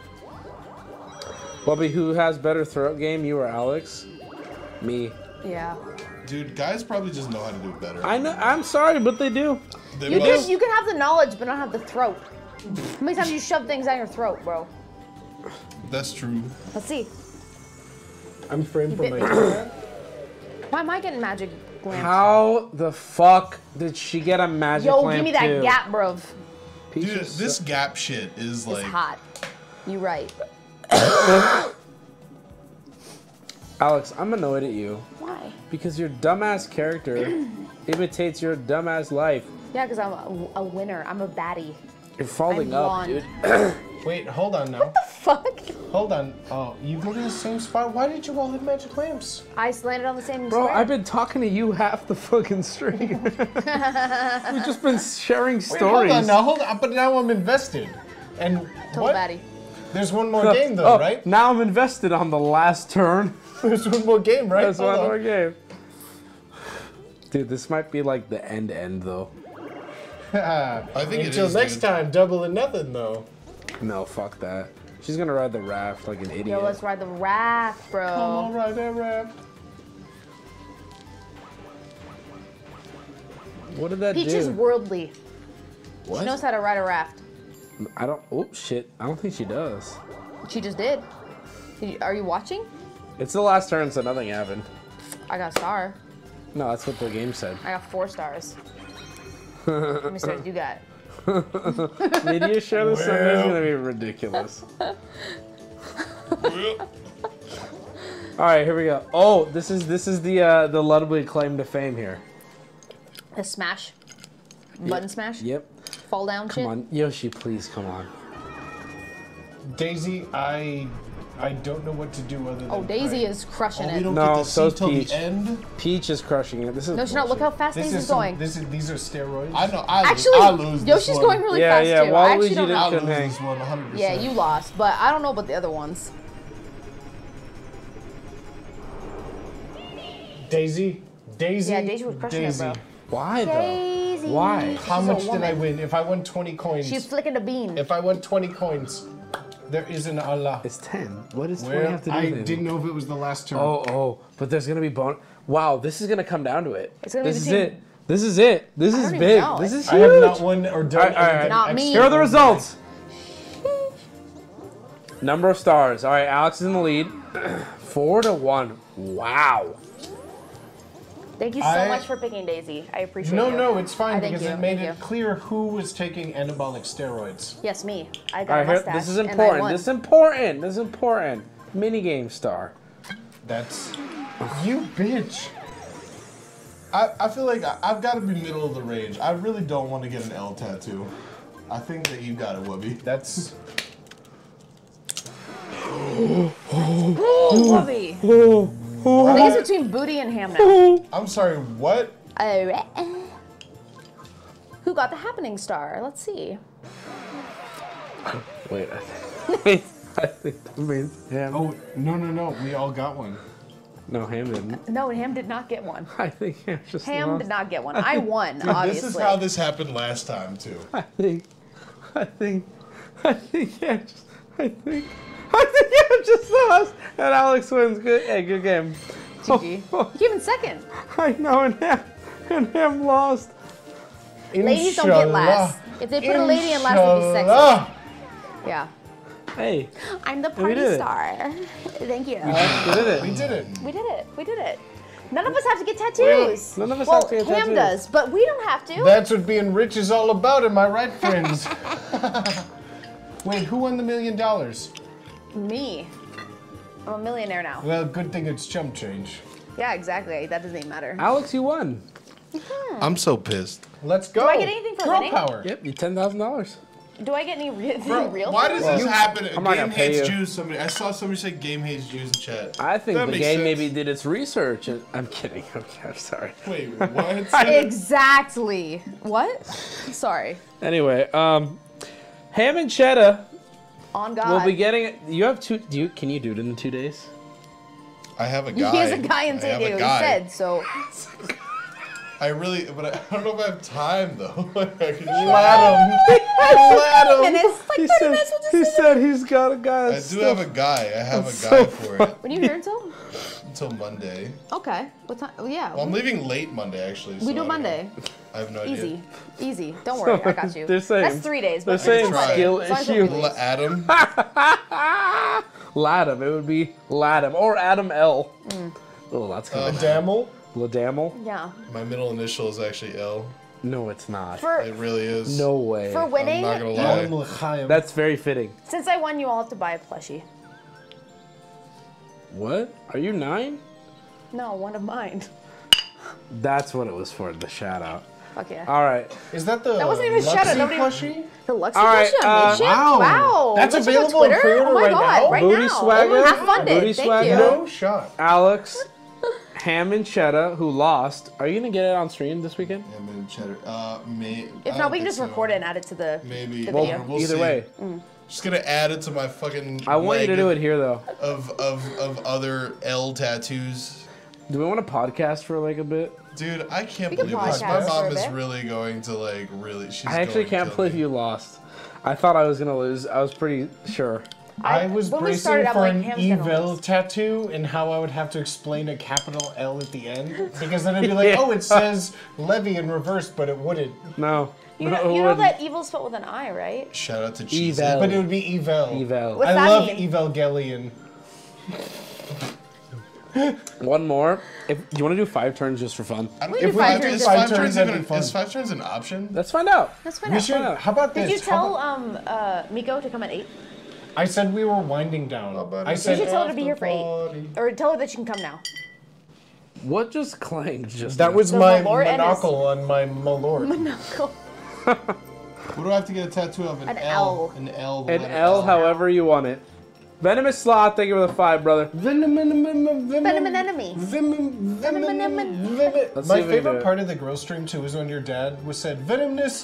Bubby, who has better throat game, you or Alex? Me. Yeah. Dude, guys probably just know how to do it better. I know. I'm sorry, but they do. They You must- can, you can have the knowledge, but not have the throat. How many times you shove things down your throat, bro? That's true. Let's see. I'm framed for bit my. me. Why am I getting magic lamp? How the fuck did she get a magic Yo, lamp give me that too? gap, bro. Dude, Peaches this suck. gap shit is It's like. hot. You right. Alex, I'm annoyed at you Why? because your dumbass character imitates your dumbass life. Yeah, because I'm a, a winner. I'm a baddie. You're falling I'm up, blonde. dude. Wait, hold on now. Fuck. Hold on. Oh, you go to the same spot. Why did you all have magic lamps? I landed on the same Bro, square. I've been talking to you half the fucking stream. We've just been sharing Wait, stories. hold on now. Hold on. But now I'm invested. And Total what? baddie. There's one more game though, Oh, right? now I'm invested on the last turn. There's one more game, right? That's Hold one on. more game. Dude, this might be like the end end though. I think it Until is, next dude. time, double or nothing though. No, fuck that. She's gonna ride the raft like an idiot. Yo, let's ride the raft, bro. Come on, ride that raft. What did that Peach do? is worldly. What? She knows how to ride a raft. I don't. Oh shit! I don't think she does. She just did. did you, are you watching? It's the last turn, so nothing happened. I got a star. No, that's what the game said. I got four stars. How many stars you got? Media show this Sunday is gonna be ridiculous. All right, here we go. Oh, this is this is the uh, the Ludwig claim to fame here. The smash. Button smash? Yep. Fall down Come shit? on, Yoshi, please come on. Daisy, I I don't know what to do other than Oh, Daisy pray. is crushing Oh, we it. don't No, get to see so's till Peach. the end. Peach is crushing it. This is No, she's not. Look how fast This Daisy's is some- going. This is these are steroids. I know. I Actually, I lose this Yoshi's one. going really yeah, fast yeah. too. I actually Waluigi don't didn't know. I lose couldn't hang. this one one hundred percent. Yeah, you lost, but I don't know about the other ones. Daisy, Daisy. Yeah, Daisy was crushing it, Daisy. bro. Why though? Daisy. Why? How She's a much did I woman. win? If I won twenty coins. She's flicking a bean. If I won twenty coins, there is an Allah. It's ten. What does twenty Well, have to do I with it? didn't know if it was the last turn. Oh, oh, but there's gonna be bon. Wow, this is gonna come down to it. It's gonna be this is between- it. This is it. This I is don't even big. know. This is I huge. have not won or done All right, all right, anything Not me. Here are the extra. results. Number of stars. All right, Alex is in the lead. Four to one. Wow. Thank you so I- much for picking Daisy. I appreciate No, you. no, it's I fine thank because you, it made thank it you. clear who was taking anabolic steroids. Yes, me. I All got right, a here, mustache. this is and I important. won. This is important. This is important. Minigame star. That's you, bitch. I, I feel like I, I've got to be middle of the range. I really don't want to get an L tattoo. I think that you got it, Wubby. That's. Ooh, Wubby. I think it's between booty and ham now. I'm sorry, what? Oh, who got the happening star? Let's see. Wait, I think, I think that means Ham. Oh no no no! We all got one. No, Ham didn't. No, Ham did not get one. I think Ham just Ham lost. did not get one. I won, Dude, obviously. this is how this happened last time, too. I think, I think, I think Ham just, I think, I think Ham just lost, and Alex wins. Good, hey, good game. G G. You came in second. I know, and Ham, and Ham lost. Ladies don't get last. If they put a lady in last, it'd be sexy. Inshallah. Yeah. Hey, I'm the we party did it. star. Thank you. we did it. We did it. We did it. We did it. None of us have to get tattoos. None of us well, have to get Ham tattoos. does, but we don't have to. That's what being rich is all about, am I right, friends? Wait, who won the million dollars? Me. I'm a millionaire now. Well, good thing it's chump change. Yeah, exactly. That doesn't even matter. Alex, you won. I'm so pissed. Let's go. Do I get anything for Girl winning? power. Yep, you ten thousand dollars. Do I get any re- Bro, real? why does things? this happen? I'm not Game gonna pay hates you. Jews. Somebody, I saw somebody say game hates Jews in chat. I think That the makes game sense. maybe did its research. And, I'm kidding. Okay, I'm sorry. Wait, what? Exactly. What? Sorry. Anyway, um, Ham and Cheddar On God. will be getting it. You have two. Do you? Can you do it in the two days? I have a guy. He has a guy in I San have a Diego. He guy. said so. I really, but I, I don't know if I have time though. I can Let him. Let him. And it's like He thirty said, minutes. We'll just he sit said he's got a guy. I do have a guy. I have That's a guy so for funny. it When are you here until? until Monday. Okay. What time? Oh, yeah. Well, I'm leaving late Monday actually. so we I do don't Monday. know. I have no idea. Easy. Easy. Don't worry. I got you. They're saying- That's three days. they're But saying it's Monday. skill As long as issue. nobody leaves. Adam. Ladam. It would be Ladam or Adam L. Mm. Oh, that's Uh, good. Damel. Ladamel? Yeah. My middle initial is actually L. No, it's not. For It really is. No way. for winning, I'm not gonna you- lie. Adam L'chaim. That's very fitting. since I won, you all have to buy a plushie. What? Are you nine? No, one of mine. That's what it was for, the shout out. Fuck yeah. All right. Is that the That wasn't even a shout out. Luxie Nobody. plushie? The Luxie All right, plushie on uh, Midship? wow. Wow. That's Midship on available on Twitter? pre-order Oh my right God, now? right Booty now. swagger? Have fun, Booty Thank swagger? you. No shot. Alex, Ham and Cheddar, who lost. Are you going to get it on stream this weekend? I'm in cheddar. Uh, may, If I not, don't we can think just so. record it and add it to the, Maybe. the Well, video. we'll Either see. way. Just gonna add it to my fucking. I want you to leg do it here, though. Of of of other L tattoos. Do we want to podcast for like a bit? Dude, I can't We can believe this. My podcast for mom a is bit. really going to like really. She's I actually going can't to believe me. you lost. I thought I was gonna lose. I was pretty sure. I was when we bracing started, I'm for like, an Ham's gonna evil lose. tattoo and how I would have to explain a capital L at the end. Because then I'd be like, Yeah. oh, it says Levy in reverse, but it wouldn't. No. You no, know, it you know wouldn't. that evil's spelled with an I, right? Shout out to Cheese. Evel. But it would be Evel. Evel. What's I that love mean? Evangelion. One more. If do you want to do five turns just for fun? I don't We know do if five five, turns. is Five five turns, turns that'd even be fun. is five turns an option? Let's find out. Let's find We out. should. How about this? Did you How tell about- um uh Miko to come at eight? I said we were winding down. I You said should tell her to be here for eight, or tell her that she can come now. What just clanged just that now? was The my Malort and his- monocle on my Malort. Monocle. What do I have to get a tattoo of? An, An L. L. An L. the An letter L, however you want it. Venomous Sloth, thank you for the five, brother. Venom, venom, venom, venom, Venom and enemy. venom, venom, Venom, venom. Let's My see if we can do favorite it. part of the girl stream too is when your dad was said venomness,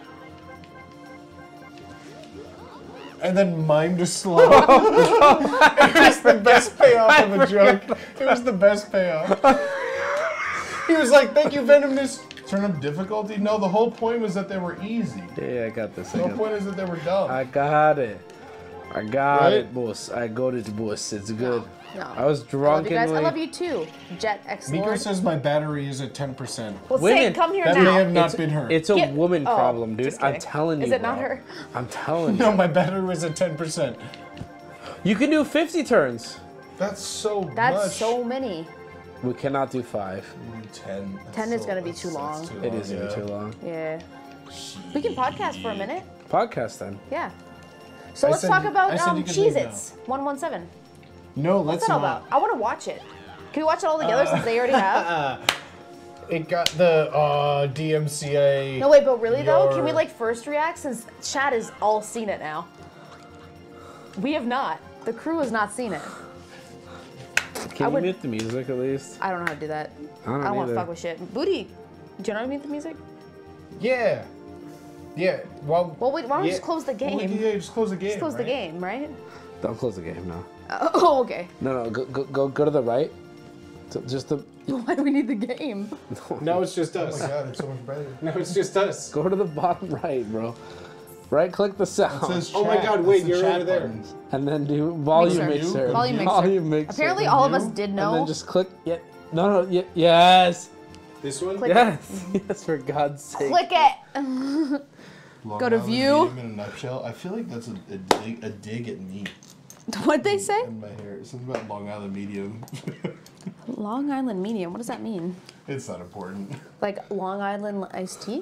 and then mimed a slow. It was the best payoff of a joke. It was the best payoff. He was like, "Thank you, venomness." Turn up difficulty? No, the whole point was that they were easy. Yeah, I got this. I The whole got, point is that they were dumb. I got it. I got Right? it, boss. I got it, boss. It's good. No. I was I love drunk you guys. I and love you too. Jet X Miko Lord. says my battery is at ten percent. Well, say, Women, come here That now. may have not it's, been her. it's a Get- woman oh, problem, dude. just I'm kidding. telling you. Is it not bro. her? I'm telling you. No, my battery was at ten percent. You can do fifty turns. That's so That's much. so many. We cannot do five. Ten. That's Ten is so- gonna be that's- too long. that's too It is yeah. too long. Yeah. We can podcast for a minute. Podcast then. Yeah. So I let's said talk you- about I said um, you could leave Cheez-Its. one one seven. No, What's let's that all not. about? I want to watch it. Can we watch it all together since they already have? It got the uh, D M C A. No, wait, but really though, can we your- like first react since Chad has all seen it now? We have not. The crew has not seen it. Can I you would- mute the music at least? I don't know how to do that. I don't I don't want to either. fuck with shit. Booty, do you know how to mute the music? Yeah. Yeah. Well. Well, wait, why don't we yeah. just close the Well, game? yeah, just close the game. Just close the right? game, right? Don't close the game now. Uh, oh, okay. No, no, go go go, go to the right. To just the Why do we need the game? Now it's just Oh us. my god, it's so much better. Now it's just us. go to the bottom right, bro. Right click the sound. It says Oh my chat. God, That's wait, the you're chat over there. buttons. And then do volume Mixer. mixer. Volume mixer. Volume mixer. Apparently, all of us you? did And know. then just click. Yeah. No, no. Yeah, yes. This one? Click Yes. Yes. For God's sake. Click it. Long Go to Island view. Medium in a nutshell. I feel like that's a, a, dig, a dig at me What'd they say? and my hair. Something about Long Island Medium. Long Island medium. What does that mean? It's not important. Like Long Island iced tea?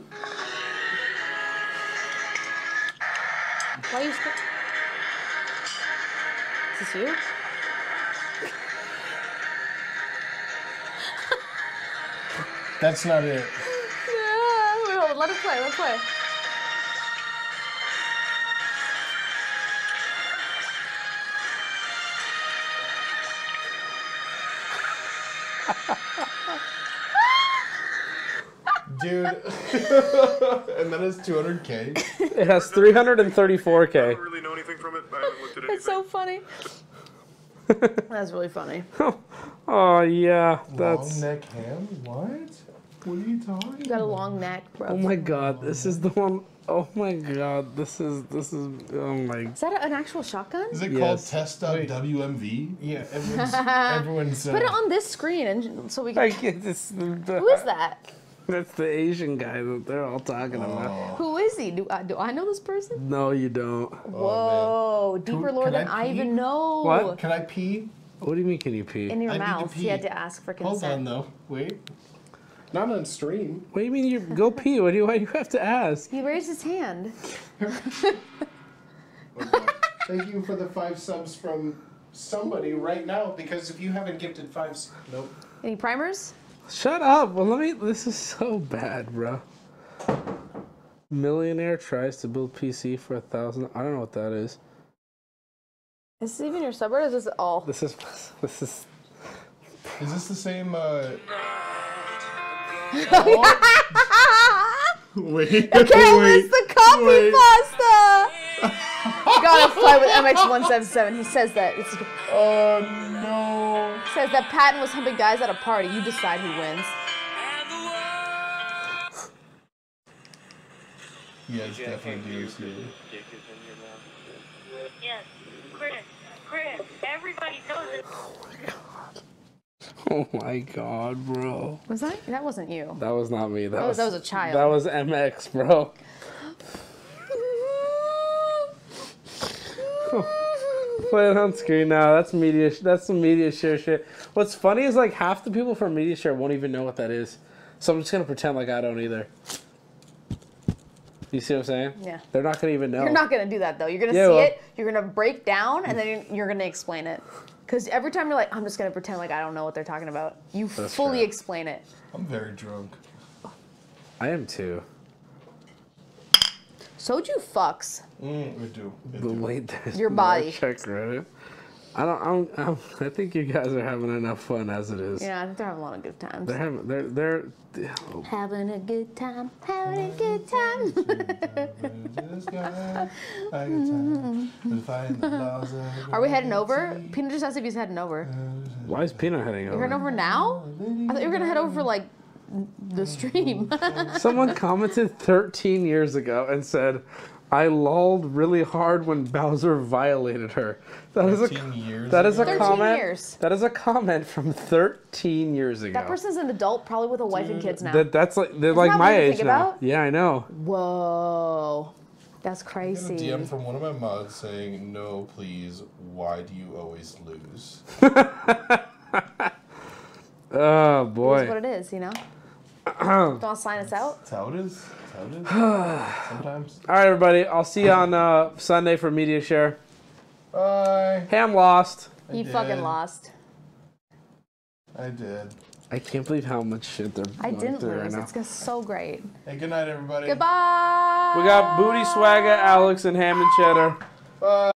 Why are you? Sc- Is this you? That's not it. Yeah. Wait, hold on. Let it play. Let it play. Dude. And then it's two hundred K. It has three hundred thirty-four K. really know anything from it. I haven't looked at It's so funny. That's really funny. Oh yeah, Long that's. neck ham? What? What are you talking You got a long neck, bro. Oh my God, this is the one. Oh my God, this is this is. Oh my. Is that an actual shotgun? Is it Yes. called Test Up Wait. W M V? Yeah, everyone's. everyone's uh, Put it on this screen and so we I can. get this. Who is that? That's the Asian guy that they're all talking about. Who is he? Do I do I know this person? No, you don't. Whoa, deeper Can- lore can than I I pee? even know. What? Can I pee? What do you mean? Can you pee? In your I need to mouth. He pee. had to ask for Hold consent. on though. Wait. Not on stream. What do you mean? You go pee? What do you? Why do you have to ask? He raised his hand. Thank you for the five subs from somebody right now, because if you haven't gifted five, s- nope. Any primers? Shut up. Well, let me. This is so bad, bro. Millionaire tries to build P C for a thousand. I don't know what that is. Is this even your sub or is this all? This is. This is. Is this the same? Uh... Wait. Okay, it's the coffee pasta! got a fight with M X one seventy-seven. He says that. It's, Oh no. he says that Patton was humping guys at a party. You decide who wins. Yes, definitely do see it. Yes, Chris, Chris, everybody knows it. Oh my god, bro. Was that? That wasn't you. That was not me. That, That was- was, that was a child. That was M X, bro. Play it on screen now. That's media. That's some media share shit. What's funny is like half the people from media share won't even know what that is. So I'm just gonna pretend like I don't either. You see what I'm saying? Yeah. They're not gonna even know. You're not gonna do that though. You're gonna Yeah, see well- it. You're gonna break down, and then you're, you're gonna explain it. Because every time you're like, I'm just gonna pretend like I don't know what they're talking about. You That's fully fair. explain it. I'm very drunk. I am too. Soju fucks. Mm, we do. We But do. wait, there's Your more. body. Check Reddit. I don't. I'm, I'm, I think you guys are having enough fun as it is. Yeah, I think they're having a lot of good times. They're having. They're. They're. Oh. Having a good time. Having a good time. This guy, I got time to find the laws of Are we heading over? Peanut just asked if he's heading over. Why is Peanut heading You're over? heading over now? I thought you were gonna head over for like the stream. Someone commented thirteen years ago and said, "I lolled really hard when Bowser violated her." That is a. thirteen years That is a ago? comment. thirteen years. That is a comment from thirteen years ago. That person's an adult, probably with a wife and kids now. That, that's like they're Isn't like that my weird to age think now. about? Yeah, I know. Whoa. That's I got a crazy. D M from one of my mods saying, "No, please. Why do you always lose?" Oh It is boy. what it is, you know? Don't want to sign us out? That's how it is. That's how it is. Sometimes. All right, everybody. I'll see you on uh, Sunday for Media Share. Bye. Hey, I'm lost. I You did. fucking lost. I did. I can't believe how much shit they're I going didn't through lose. right now. It's just so great. Hey, good night, everybody. Goodbye. We got Booty Swagger, Alex, and Ham and Cheddar. Bye.